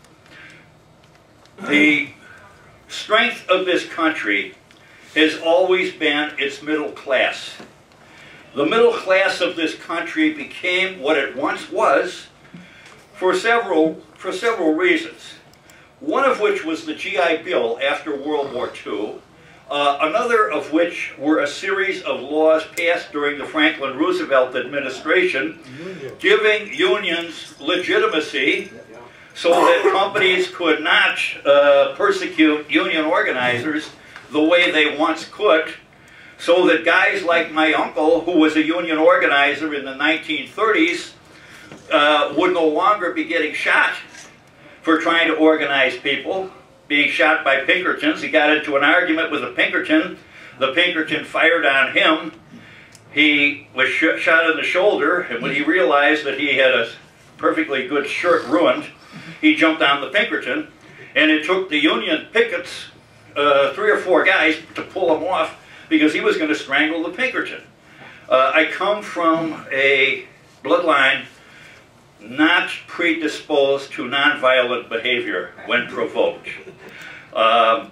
The strength of this country has always been its middle class. The middle class of this country became what it once was for several reasons. One of which was the GI Bill after World War II, another of which were a series of laws passed during the Franklin Roosevelt administration giving unions legitimacy so that companies could not persecute union organizers the way they once could, so that guys like my uncle, who was a union organizer in the 1930s, would no longer be getting shot for trying to organize people, being shot by Pinkertons. He got into an argument with a Pinkerton. The Pinkerton fired on him. He was shot in the shoulder, and when he realized that he had a perfectly good shirt ruined, he jumped on the Pinkerton, and it took the Union pickets, 3 or 4 guys, to pull him off because he was going to strangle the Pinkerton. I come from a bloodline not predisposed to nonviolent behavior when provoked. I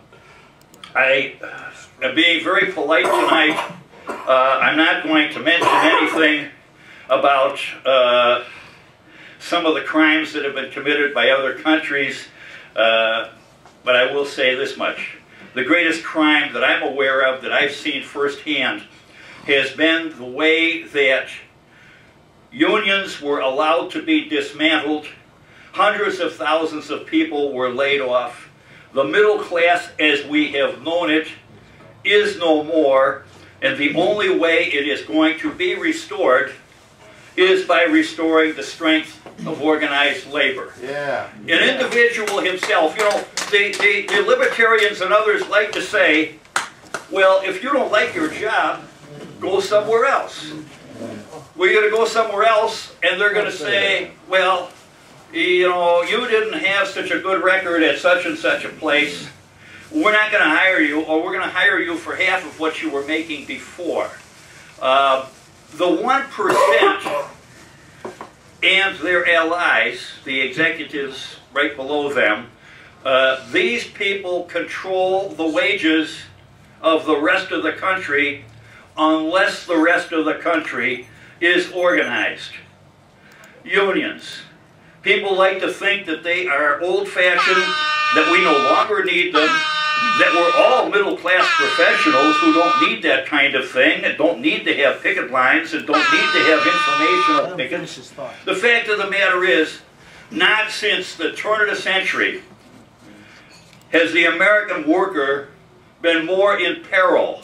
am being very polite tonight. I'm not going to mention anything about some of the crimes that have been committed by other countries, but I will say this much. The greatest crime that I'm aware of, that I've seen firsthand, has been the way that unions were allowed to be dismantled. Hundreds of thousands of people were laid off. The middle class, as we have known it, is no more, and the only way it is going to be restored is by restoring the strength of organized labor. Yeah. An individual himself, you know, the libertarians and others like to say, well, if you don't like your job, go somewhere else. We're going to go somewhere else, and they're going to say, well, you know, you didn't have such a good record at such and such a place. We're not going to hire you, or we're going to hire you for half of what you were making before. The 1% and their allies, the executives right below them, these people control the wages of the rest of the country unless the rest of the country is organized. Unions. People like to think that they are old-fashioned, that we no longer need them, that we're all middle-class professionals who don't need that kind of thing, and don't need to have picket lines, and don't need to have informational pickets. The fact of the matter is, not since the turn of the century has the American worker been more in peril.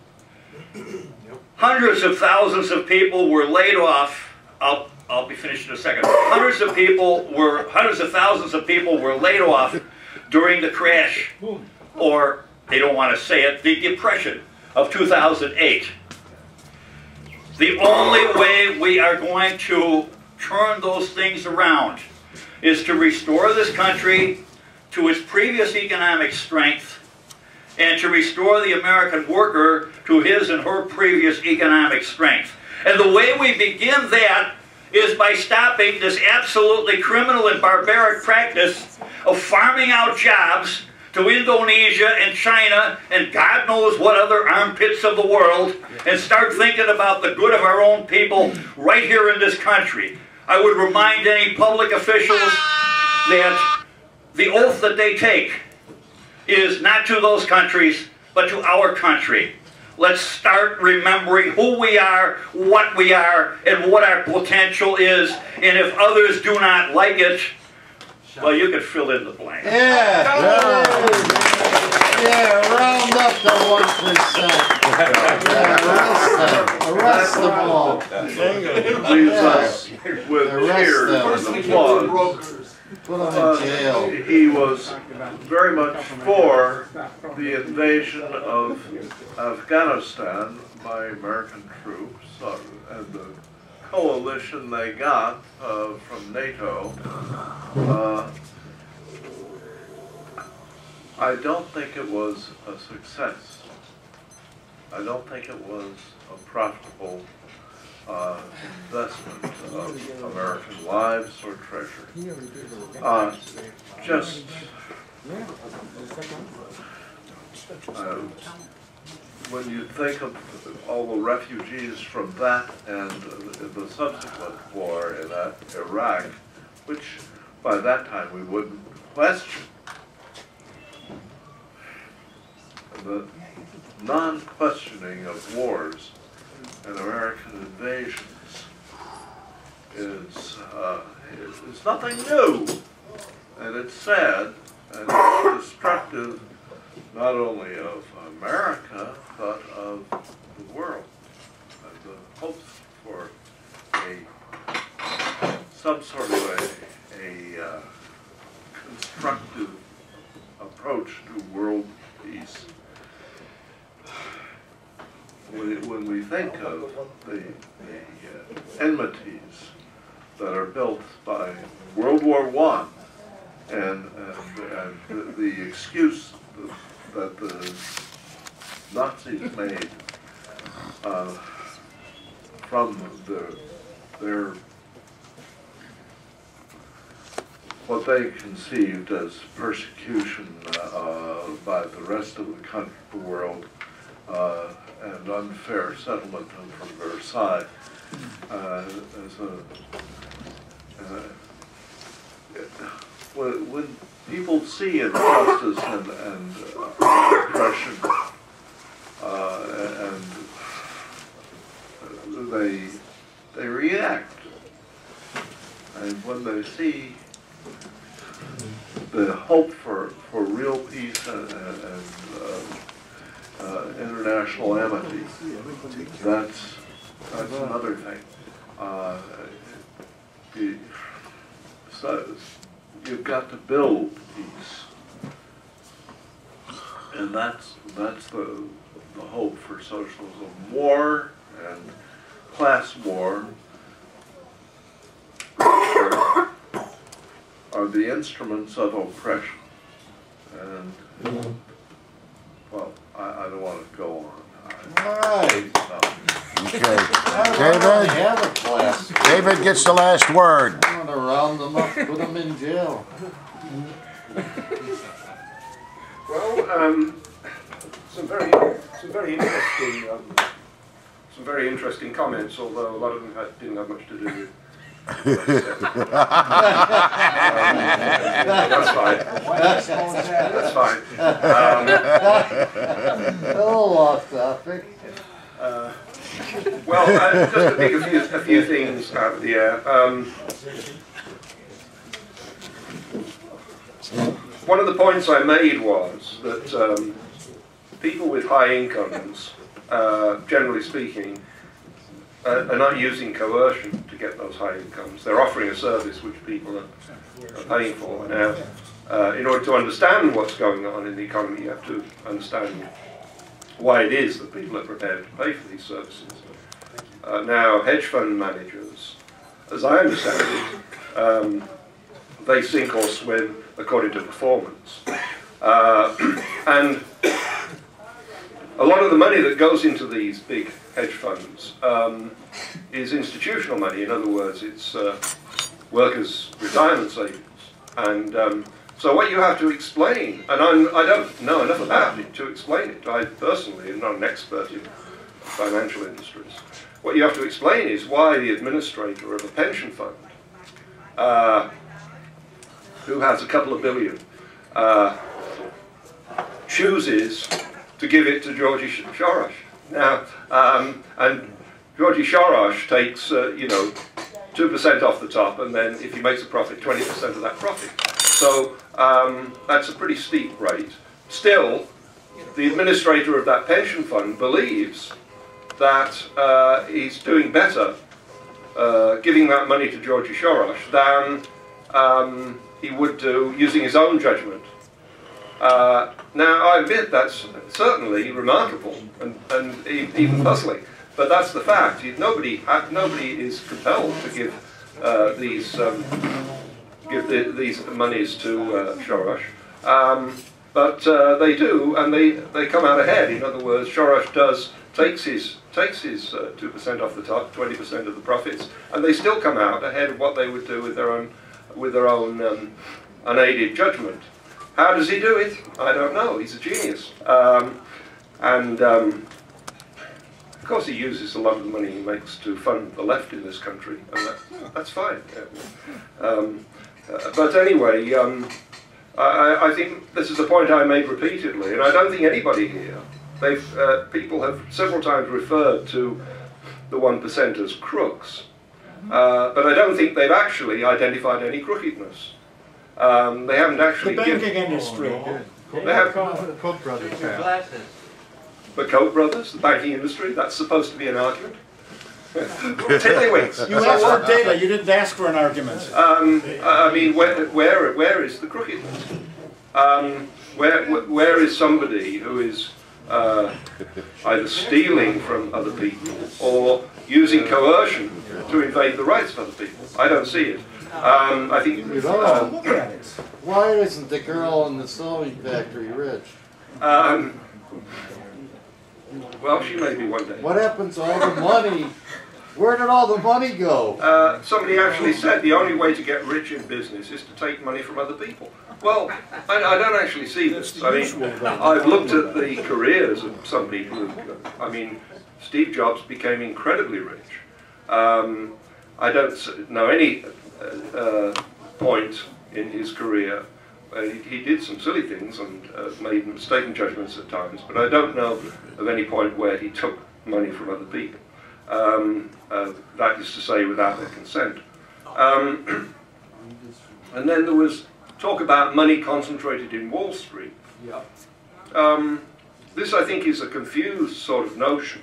Hundreds of thousands of people were laid off. I'll be finished in a second. Hundreds of thousands of people were laid off during the crash, or they don't want to say it, the Depression of 2008. The only way we are going to turn those things around is to restore this country to its previous economic strength, and to restore the American worker to his and her previous economic strength. And the way we begin that is by stopping this absolutely criminal and barbaric practice of farming out jobs to Indonesia and China and God knows what other armpits of the world, and start thinking about the good of our own people right here in this country. I would remind any public officials that the oath that they take is not to those countries, but to our country. Let's start remembering who we are, what we are, and what our potential is. And if others do not like it, well, you can fill in the blank. Yeah. Yeah, round up. not the 1%. Arrest them all. Leaves us with cheers and applause. Put them in jail. He was very much for the invasion of Afghanistan by American troops and the coalition they got from NATO. I don't think it was a success. I don't think it was a profitable investment of American lives or treasure. When you think of all the refugees from that and the subsequent war in Iraq, which by that time we wouldn't question, the non-questioning of wars and American invasions is nothing new, and it's sad and it's destructive not only of America but of the world. And the hopes for some sort of a constructive approach to world peace. When we think of the enmities that are built by World War I and the excuse that the Nazis made from their what they conceived as persecution by the rest of the world and unfair settlement from Versailles when people see injustice and oppression and they react, and when they see the hope for real peace and international amity, that's another thing. So you've got to build peace, and that's the hope for socialism. War and class war are the instruments of oppression, and well, I don't want to go on. All right. Okay. David gets the last word. I'm going to round them up, put them in jail. Well, some very interesting comments, although a lot of them didn't have much to do with. That's fine. That's fine. Off topic. Well, just to pick a few things out of the air. One of the points I made was that people with high incomes, generally speaking, are not using coercion to get those high incomes. They're offering a service which people are paying for. Now, in order to understand what's going on in the economy, you have to understand why it is that people are prepared to pay for these services. Now, hedge fund managers, as I understand it, they sink or swim according to performance. And a lot of the money that goes into these big hedge funds is institutional money. In other words, it's workers' retirement savings. And so what you have to explain, and I don't know enough about it to explain it. I personally am not an expert in financial industries. What you have to explain is why the administrator of a pension fund, who has a couple of billion, chooses to give it to Georgie Soros. Now, and Georgie Soros takes, 2% off the top, and then if he makes a profit, 20% of that profit. So that's a pretty steep rate. Still, the administrator of that pension fund believes that he's doing better giving that money to Georgie Soros than he would do using his own judgment. Now, I admit that's certainly remarkable and even puzzling, but that's the fact. Nobody is compelled to give these monies to Soros, but they do, and they come out ahead. In other words, Soros takes his 2% off the top, 20% of the profits, and they still come out ahead of what they would do with their own unaided judgment. How does he do it? I don't know. He's a genius. Of course he uses a lot of the money he makes to fund the left in this country, and that's fine. But anyway, I think this is a point I made repeatedly, and I don't think anybody here, people have several times referred to the 1% as crooks, but I don't think they've actually identified any crookedness. They haven't actually. The banking industry. They have Koch brothers. the Koch brothers, the banking industry. That's supposed to be an argument. Tiddlywinks. You asked for data. You didn't ask for an argument. I mean, where is the crookedness? Where is somebody who is either stealing from other people or using coercion to invade the rights of other people? I don't see it. I think. Look at it. Why isn't the girl in the sewing factory rich? Well, she may be one day. What happens to all the money? Where did all the money go? Somebody actually said the only way to get rich in business is to take money from other people. Well, I don't actually see this. I mean, I've looked at the careers of some people who, I mean, Steve Jobs became incredibly rich. I don't know any point in his career. He did some silly things and made mistaken judgments at times, but I don't know of any point where he took money from other people. That is to say, without their consent. And then there was talk about money concentrated in Wall Street. This, I think, is a confused sort of notion.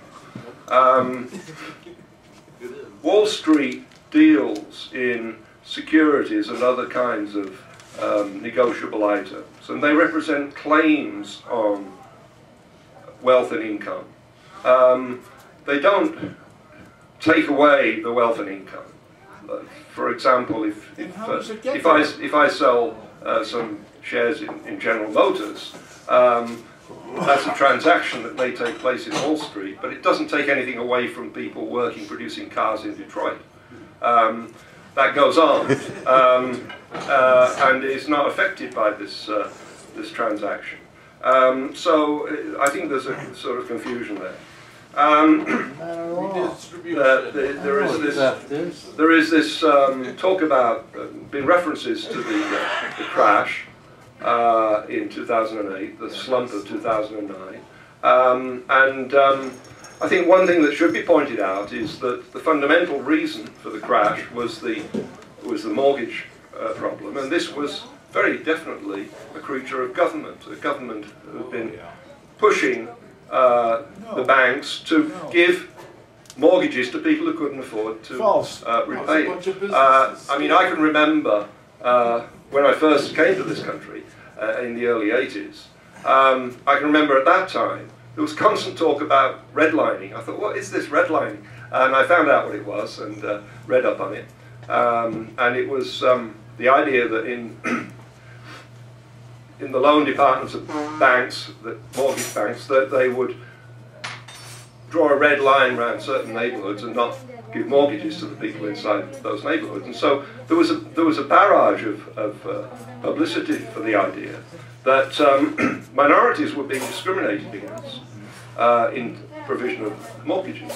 Wall Street deals in securities and other kinds of negotiable items, and they represent claims on wealth and income. They don't take away the wealth and income. For example, if I sell some shares in General Motors, that's a transaction that may take place in Wall Street, but it doesn't take anything away from people producing cars in Detroit. That goes on, and is not affected by this transaction. So I think there's a sort of confusion there. There is this talk about, been references to the crash in 2008, the slump of 2009, I think one thing that should be pointed out is that the fundamental reason for the crash was the mortgage problem, and this was very definitely a creature of government. The government had been pushing the banks to give mortgages to people who couldn't afford to repay it. I mean, I can remember when I first came to this country in the early 80s, I can remember at that time there was constant talk about redlining. I thought, what is this redlining? And I found out what it was and read up on it. And it was the idea that in the loan departments of banks, mortgage banks, that they would draw a red line around certain neighbourhoods and not give mortgages to the people inside those neighbourhoods. And so there was a barrage of publicity for the idea that minorities were being discriminated against in provision of mortgages.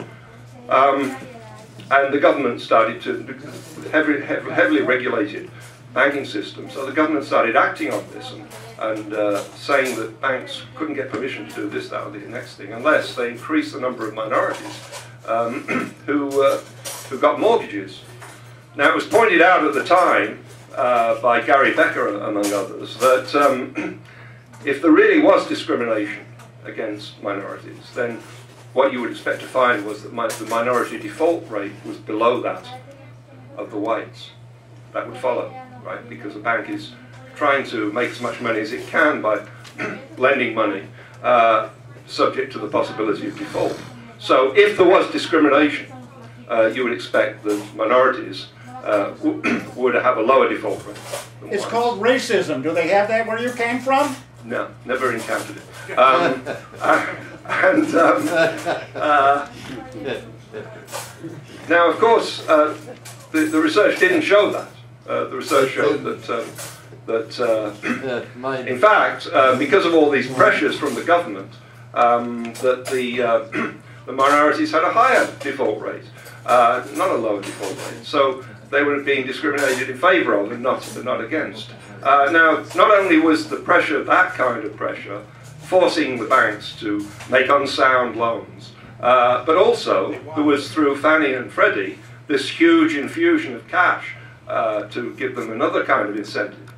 And the government started to heavily regulated banking system. So the government started acting on this and saying that banks couldn't get permission to do this, that, or the next thing unless they increased the number of minorities who got mortgages. Now, it was pointed out at the time by Gary Becker, among others, that if there really was discrimination against minorities, then what you would expect to find was that the minority default rate was below that of the whites. That would follow, right? Because a bank is trying to make as much money as it can by lending money subject to the possibility of default. So if there was discrimination, you would expect that minorities would have a lower default rate. It's called racism. Do they have that where you came from? No, never encountered it. Now, of course, the research didn't show that. The research showed that in fact, because of all these pressures from the government, that the minorities had a higher default rate, not a lower default rate. So they were being discriminated in favour of and not against. Now, not only was the pressure, that kind of pressure, forcing the banks to make unsound loans, but also there was, through Fannie and Freddie, this huge infusion of cash to give them another kind of incentive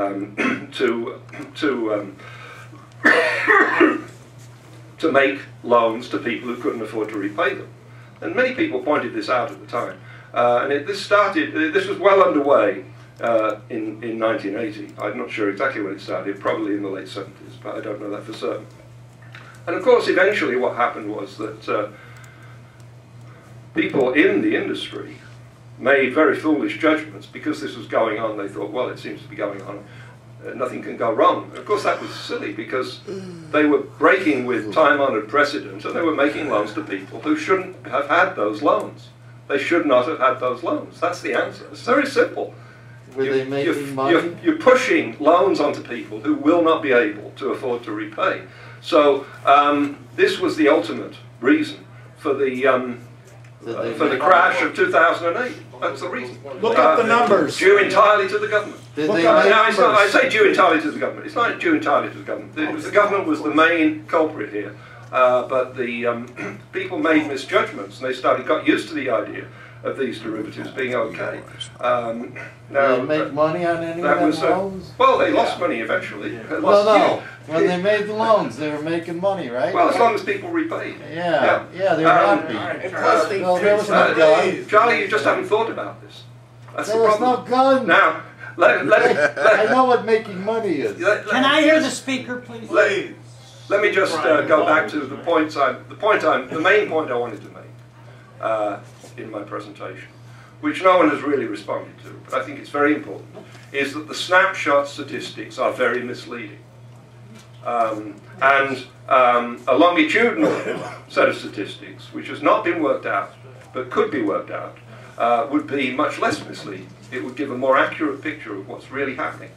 to make loans to people who couldn't afford to repay them. And many people pointed this out at the time. This was well underway in 1980. I'm not sure exactly when it started, probably in the late 70s, but I don't know that for certain. And of course, eventually what happened was that people in the industry made very foolish judgments. Because this was going on, they thought, well, it seems to be going on, nothing can go wrong. And of course, that was silly, because they were breaking with time-honored precedent, and they were making loans to people who shouldn't have had those loans. They should not have had those loans. That's the answer. It's very simple. Were they making money? You're pushing loans onto people who will not be able to afford to repay. So this was the ultimate reason for the crash of 2008. That's the reason. Look up the numbers. Due entirely to the government. I say due entirely to the government. It's not due entirely to the government. The government was the main culprit here. But the people made misjudgments, and they got used to the idea of these derivatives being okay. Did they make money on any of those loans? Well, they lost money eventually. No. When they made the loans, they were making money, right? Well, as long as people repaid. Yeah, they were happy. Well, there was no gun. Charlie, you just haven't thought about this. That's there was no gun. Now, I know what making money is. Can I hear the speaker, please? Let me just go back to the main point I wanted to make in my presentation, which no one has really responded to, but I think it's very important, is that the snapshot statistics are very misleading. And a longitudinal set of statistics, which has not been worked out, but could be worked out, would be much less misleading. It would give a more accurate picture of what's really happening.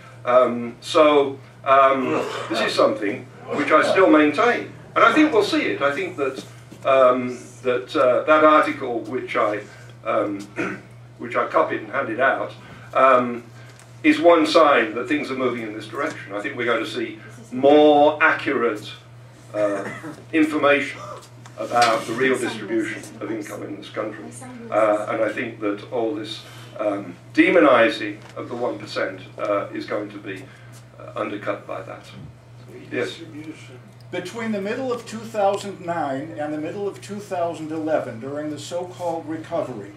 This is something which I still maintain, and I think we'll see it. I think that that article which I copied and handed out is one sign that things are moving in this direction. I think we're going to see more accurate information about the real distribution of income in this country, and I think that all this demonizing of the 1% is going to be undercut by that. Yes. Between the middle of 2009 and the middle of 2011, during the so-called recovery,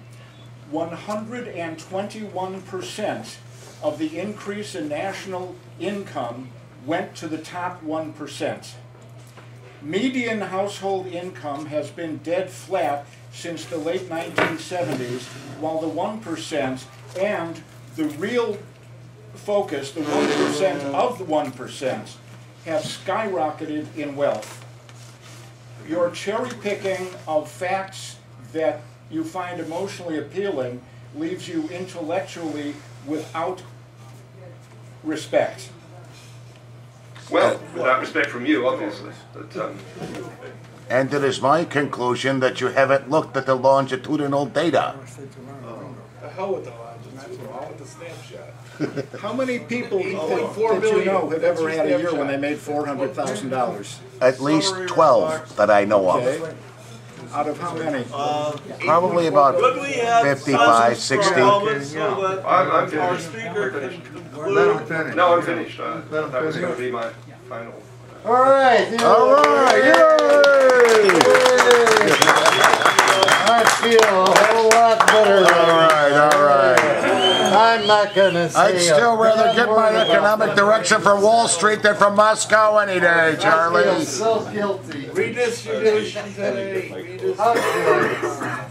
121% of the increase in national income went to the top 1%. Median household income has been dead flat since the late 1970s, while the 1% and the real focus, the 1% of the 1%, have skyrocketed in wealth. Your cherry picking of facts that you find emotionally appealing leaves you intellectually without respect. Well, without respect from you, obviously. But, and it is my conclusion that you haven't looked at the longitudinal data. The hell with the longitudinal, all with the snapshot. How many people that you know have ever had a year when they made $400,000? At least 12 that I know of. Okay. Out of how many? Probably about Could we have 55, silence 60. for a moment so that I'm our finished. speaker can conclude? No, I'm finished. That was going to be my final. All right. All right, yay! I feel a whole lot better. All right. I'm not gonna say. I'd still rather get my economic direction from Wall Street than from Moscow any day, Charlie. I feel so guilty. Redistribution today. How